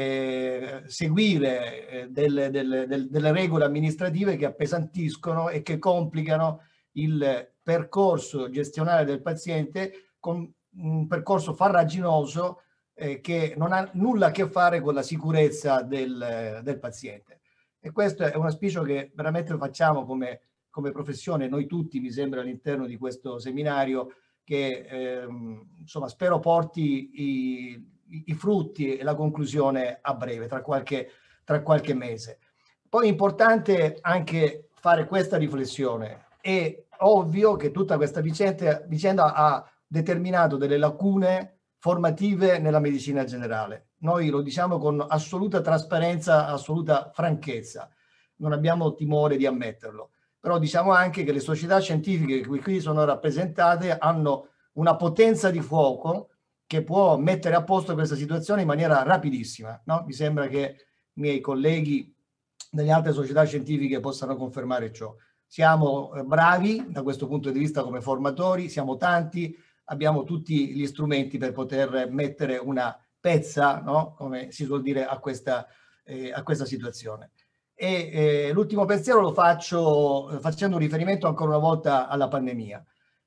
[SPEAKER 7] eh, seguire eh, delle, delle, delle, delle regole amministrative che appesantiscono e che complicano il percorso gestionale del paziente, con un percorso farraginoso eh, che non ha nulla a che fare con la sicurezza del, del paziente. E questo è un auspicio che veramente facciamo come, come professione, noi tutti mi sembra all'interno di questo seminario, che eh, insomma spero porti i, i, i frutti e la conclusione a breve, tra qualche, tra qualche mese. Poi è importante anche fare questa riflessione. È ovvio che tutta questa vicenda, vicenda ha determinato delle lacune formative nella medicina generale. Noi lo diciamo con assoluta trasparenza, assoluta franchezza. Non abbiamo timore di ammetterlo. Però diciamo anche che le società scientifiche che qui sono rappresentate hanno una potenza di fuoco che può mettere a posto questa situazione in maniera rapidissima, no? Mi sembra che i miei colleghi delle altre società scientifiche possano confermare ciò. Siamo bravi da questo punto di vista come formatori, siamo tanti, abbiamo tutti gli strumenti per poter mettere una pezza, no? Come si suol dire, a questa, eh, a questa situazione. E eh, l'ultimo pensiero lo faccio eh, facendo riferimento ancora una volta alla pandemia.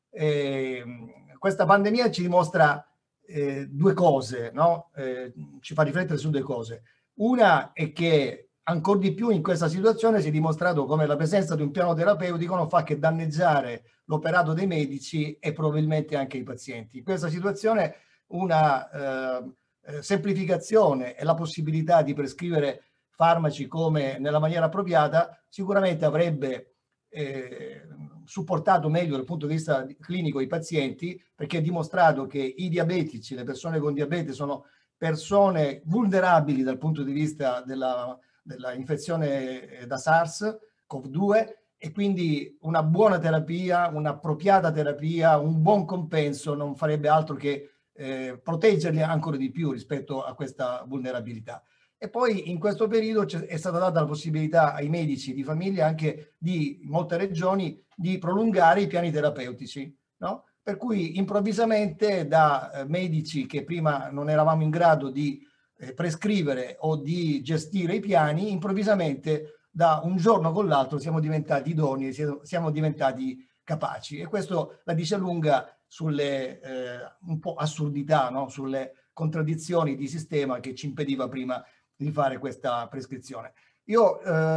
[SPEAKER 7] Eh, questa pandemia ci dimostra eh, due cose, no? Eh, ci fa riflettere su due cose. Una è che ancora di più in questa situazione si è dimostrato come la presenza di un piano terapeutico non fa che danneggiare l'operato dei medici e probabilmente anche i pazienti. In questa situazione una eh, semplificazione e la possibilità di prescrivere farmaci come nella maniera appropriata sicuramente avrebbe eh, supportato meglio dal punto di vista clinico i pazienti, perché è dimostrato che i diabetici, le persone con diabete sono persone vulnerabili dal punto di vista della della infezione da SARS CoV due, e quindi una buona terapia, un'appropriata terapia, un buon compenso non farebbe altro che eh, proteggerli ancora di più rispetto a questa vulnerabilità. E poi in questo periodo è stata data la possibilità ai medici di famiglia anche di in molte regioni di prolungare i piani terapeutici, no? Per cui improvvisamente da eh, medici che prima non eravamo in grado di prescrivere o di gestire i piani, improvvisamente da un giorno con l'altro siamo diventati idonei, siamo diventati capaci, e questo la dice lunga sulle eh, un po' assurdità, no? Sulle contraddizioni di sistema che ci impediva prima di fare questa prescrizione. Io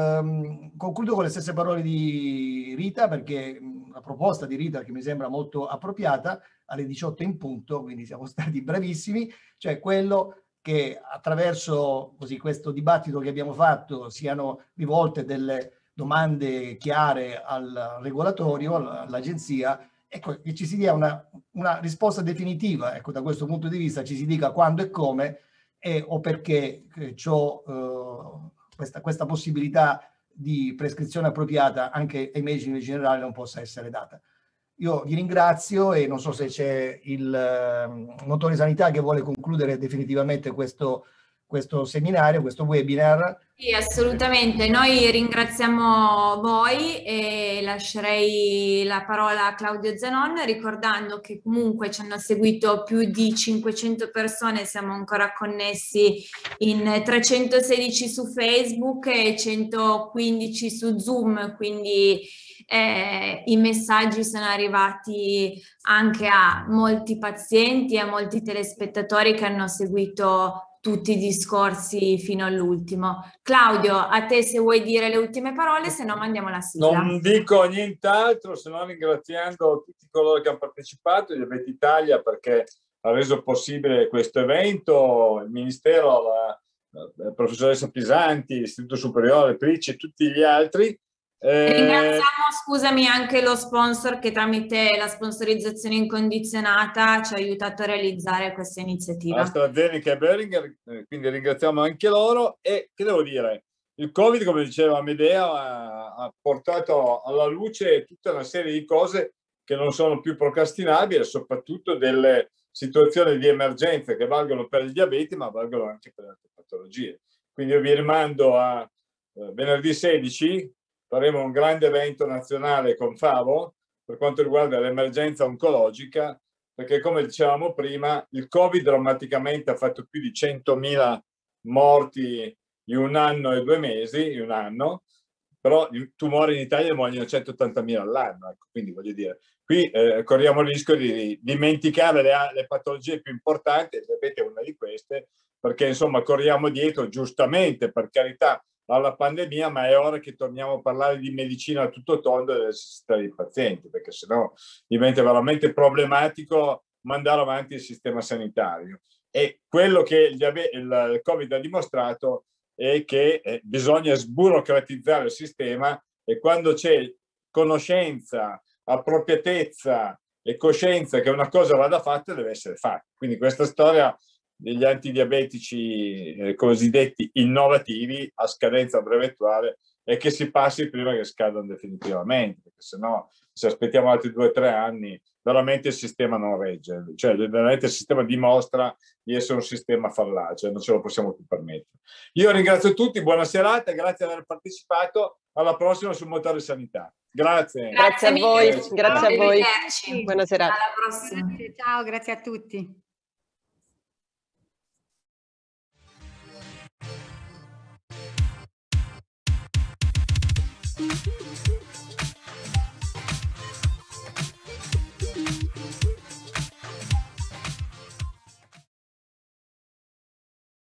[SPEAKER 7] ehm, concludo con le stesse parole di Rita, perché la proposta di Rita, che mi sembra molto appropriata, alle diciotto in punto, quindi siamo stati bravissimi, cioè quello che attraverso così questo dibattito che abbiamo fatto siano rivolte delle domande chiare al regolatorio, all'agenzia, ecco, che ci si dia una, una risposta definitiva, ecco, da questo punto di vista ci si dica quando e come e, o perché ciò, eh, questa, questa possibilità di prescrizione appropriata anche ai medici in generale non possa essere data. Io vi ringrazio e non so se c'è il uh, Motore Sanità che vuole concludere definitivamente questo, questo seminario, questo webinar.
[SPEAKER 1] Sì, assolutamente. Noi ringraziamo voi e lascerei la parola a Claudio Zanon, ricordando che comunque ci hanno seguito più di cinquecento persone, siamo ancora connessi in trecentosedici su Facebook e centoquindici su Zoom, quindi eh, i messaggi sono arrivati anche a molti pazienti e a molti telespettatori che hanno seguito tutti i discorsi fino all'ultimo. Claudio, a te se vuoi dire le ultime parole, se no mandiamo la sigla.
[SPEAKER 4] Non dico nient'altro, se non ringraziando tutti coloro che hanno partecipato, Diabete Italia perché ha reso possibile questo evento, il Ministero, la, la professoressa Pisanti, l'Istituto Superiore, Pricci e tutti gli altri. Eh...
[SPEAKER 1] Ringraziamo, scusami, anche lo sponsor che tramite la sponsorizzazione incondizionata ci ha aiutato a realizzare questa iniziativa.
[SPEAKER 4] AstraZeneca e Boehringer, quindi ringraziamo anche loro. E che devo dire, il Covid, come diceva Amedeo, ha, ha portato alla luce tutta una serie di cose che non sono più procrastinabili, soprattutto delle situazioni di emergenza che valgono per il diabete ma valgono anche per altre patologie. Quindi io vi rimando a eh, venerdì sedici. Faremo un grande evento nazionale con Favo per quanto riguarda l'emergenza oncologica, perché come dicevamo prima, il Covid drammaticamente ha fatto più di centomila morti in un anno e due mesi, in un anno, però i tumori in Italia muoiono centottantamila all'anno, ecco, quindi voglio dire, qui eh, corriamo il rischio di dimenticare le, le patologie più importanti, il diabete è una di queste, perché insomma corriamo dietro, giustamente, per carità, alla pandemia, ma è ora che torniamo a parlare di medicina a tutto tondo e delle necessità dei pazienti, perché sennò diventa veramente problematico mandare avanti il sistema sanitario. E quello che il, il Covid ha dimostrato è che eh, bisogna sburocratizzare il sistema e quando c'è conoscenza, appropriatezza e coscienza che una cosa vada fatta, deve essere fatta. Quindi questa storia degli antidiabetici eh, cosiddetti innovativi a scadenza brevettuale e che si passi prima che scadano definitivamente, perché se no se aspettiamo altri due o tre anni veramente il sistema non regge, cioè veramente il sistema dimostra di essere un sistema fallace, non ce lo possiamo più permettere. Io ringrazio tutti, buona serata, grazie di aver partecipato, alla prossima sul Motore Sanità. Grazie.
[SPEAKER 11] Grazie a voi,
[SPEAKER 1] grazie,
[SPEAKER 11] grazie a voi. Buona serata.
[SPEAKER 1] Alla prossima.
[SPEAKER 13] Ciao, grazie a tutti.
[SPEAKER 14] Thank you.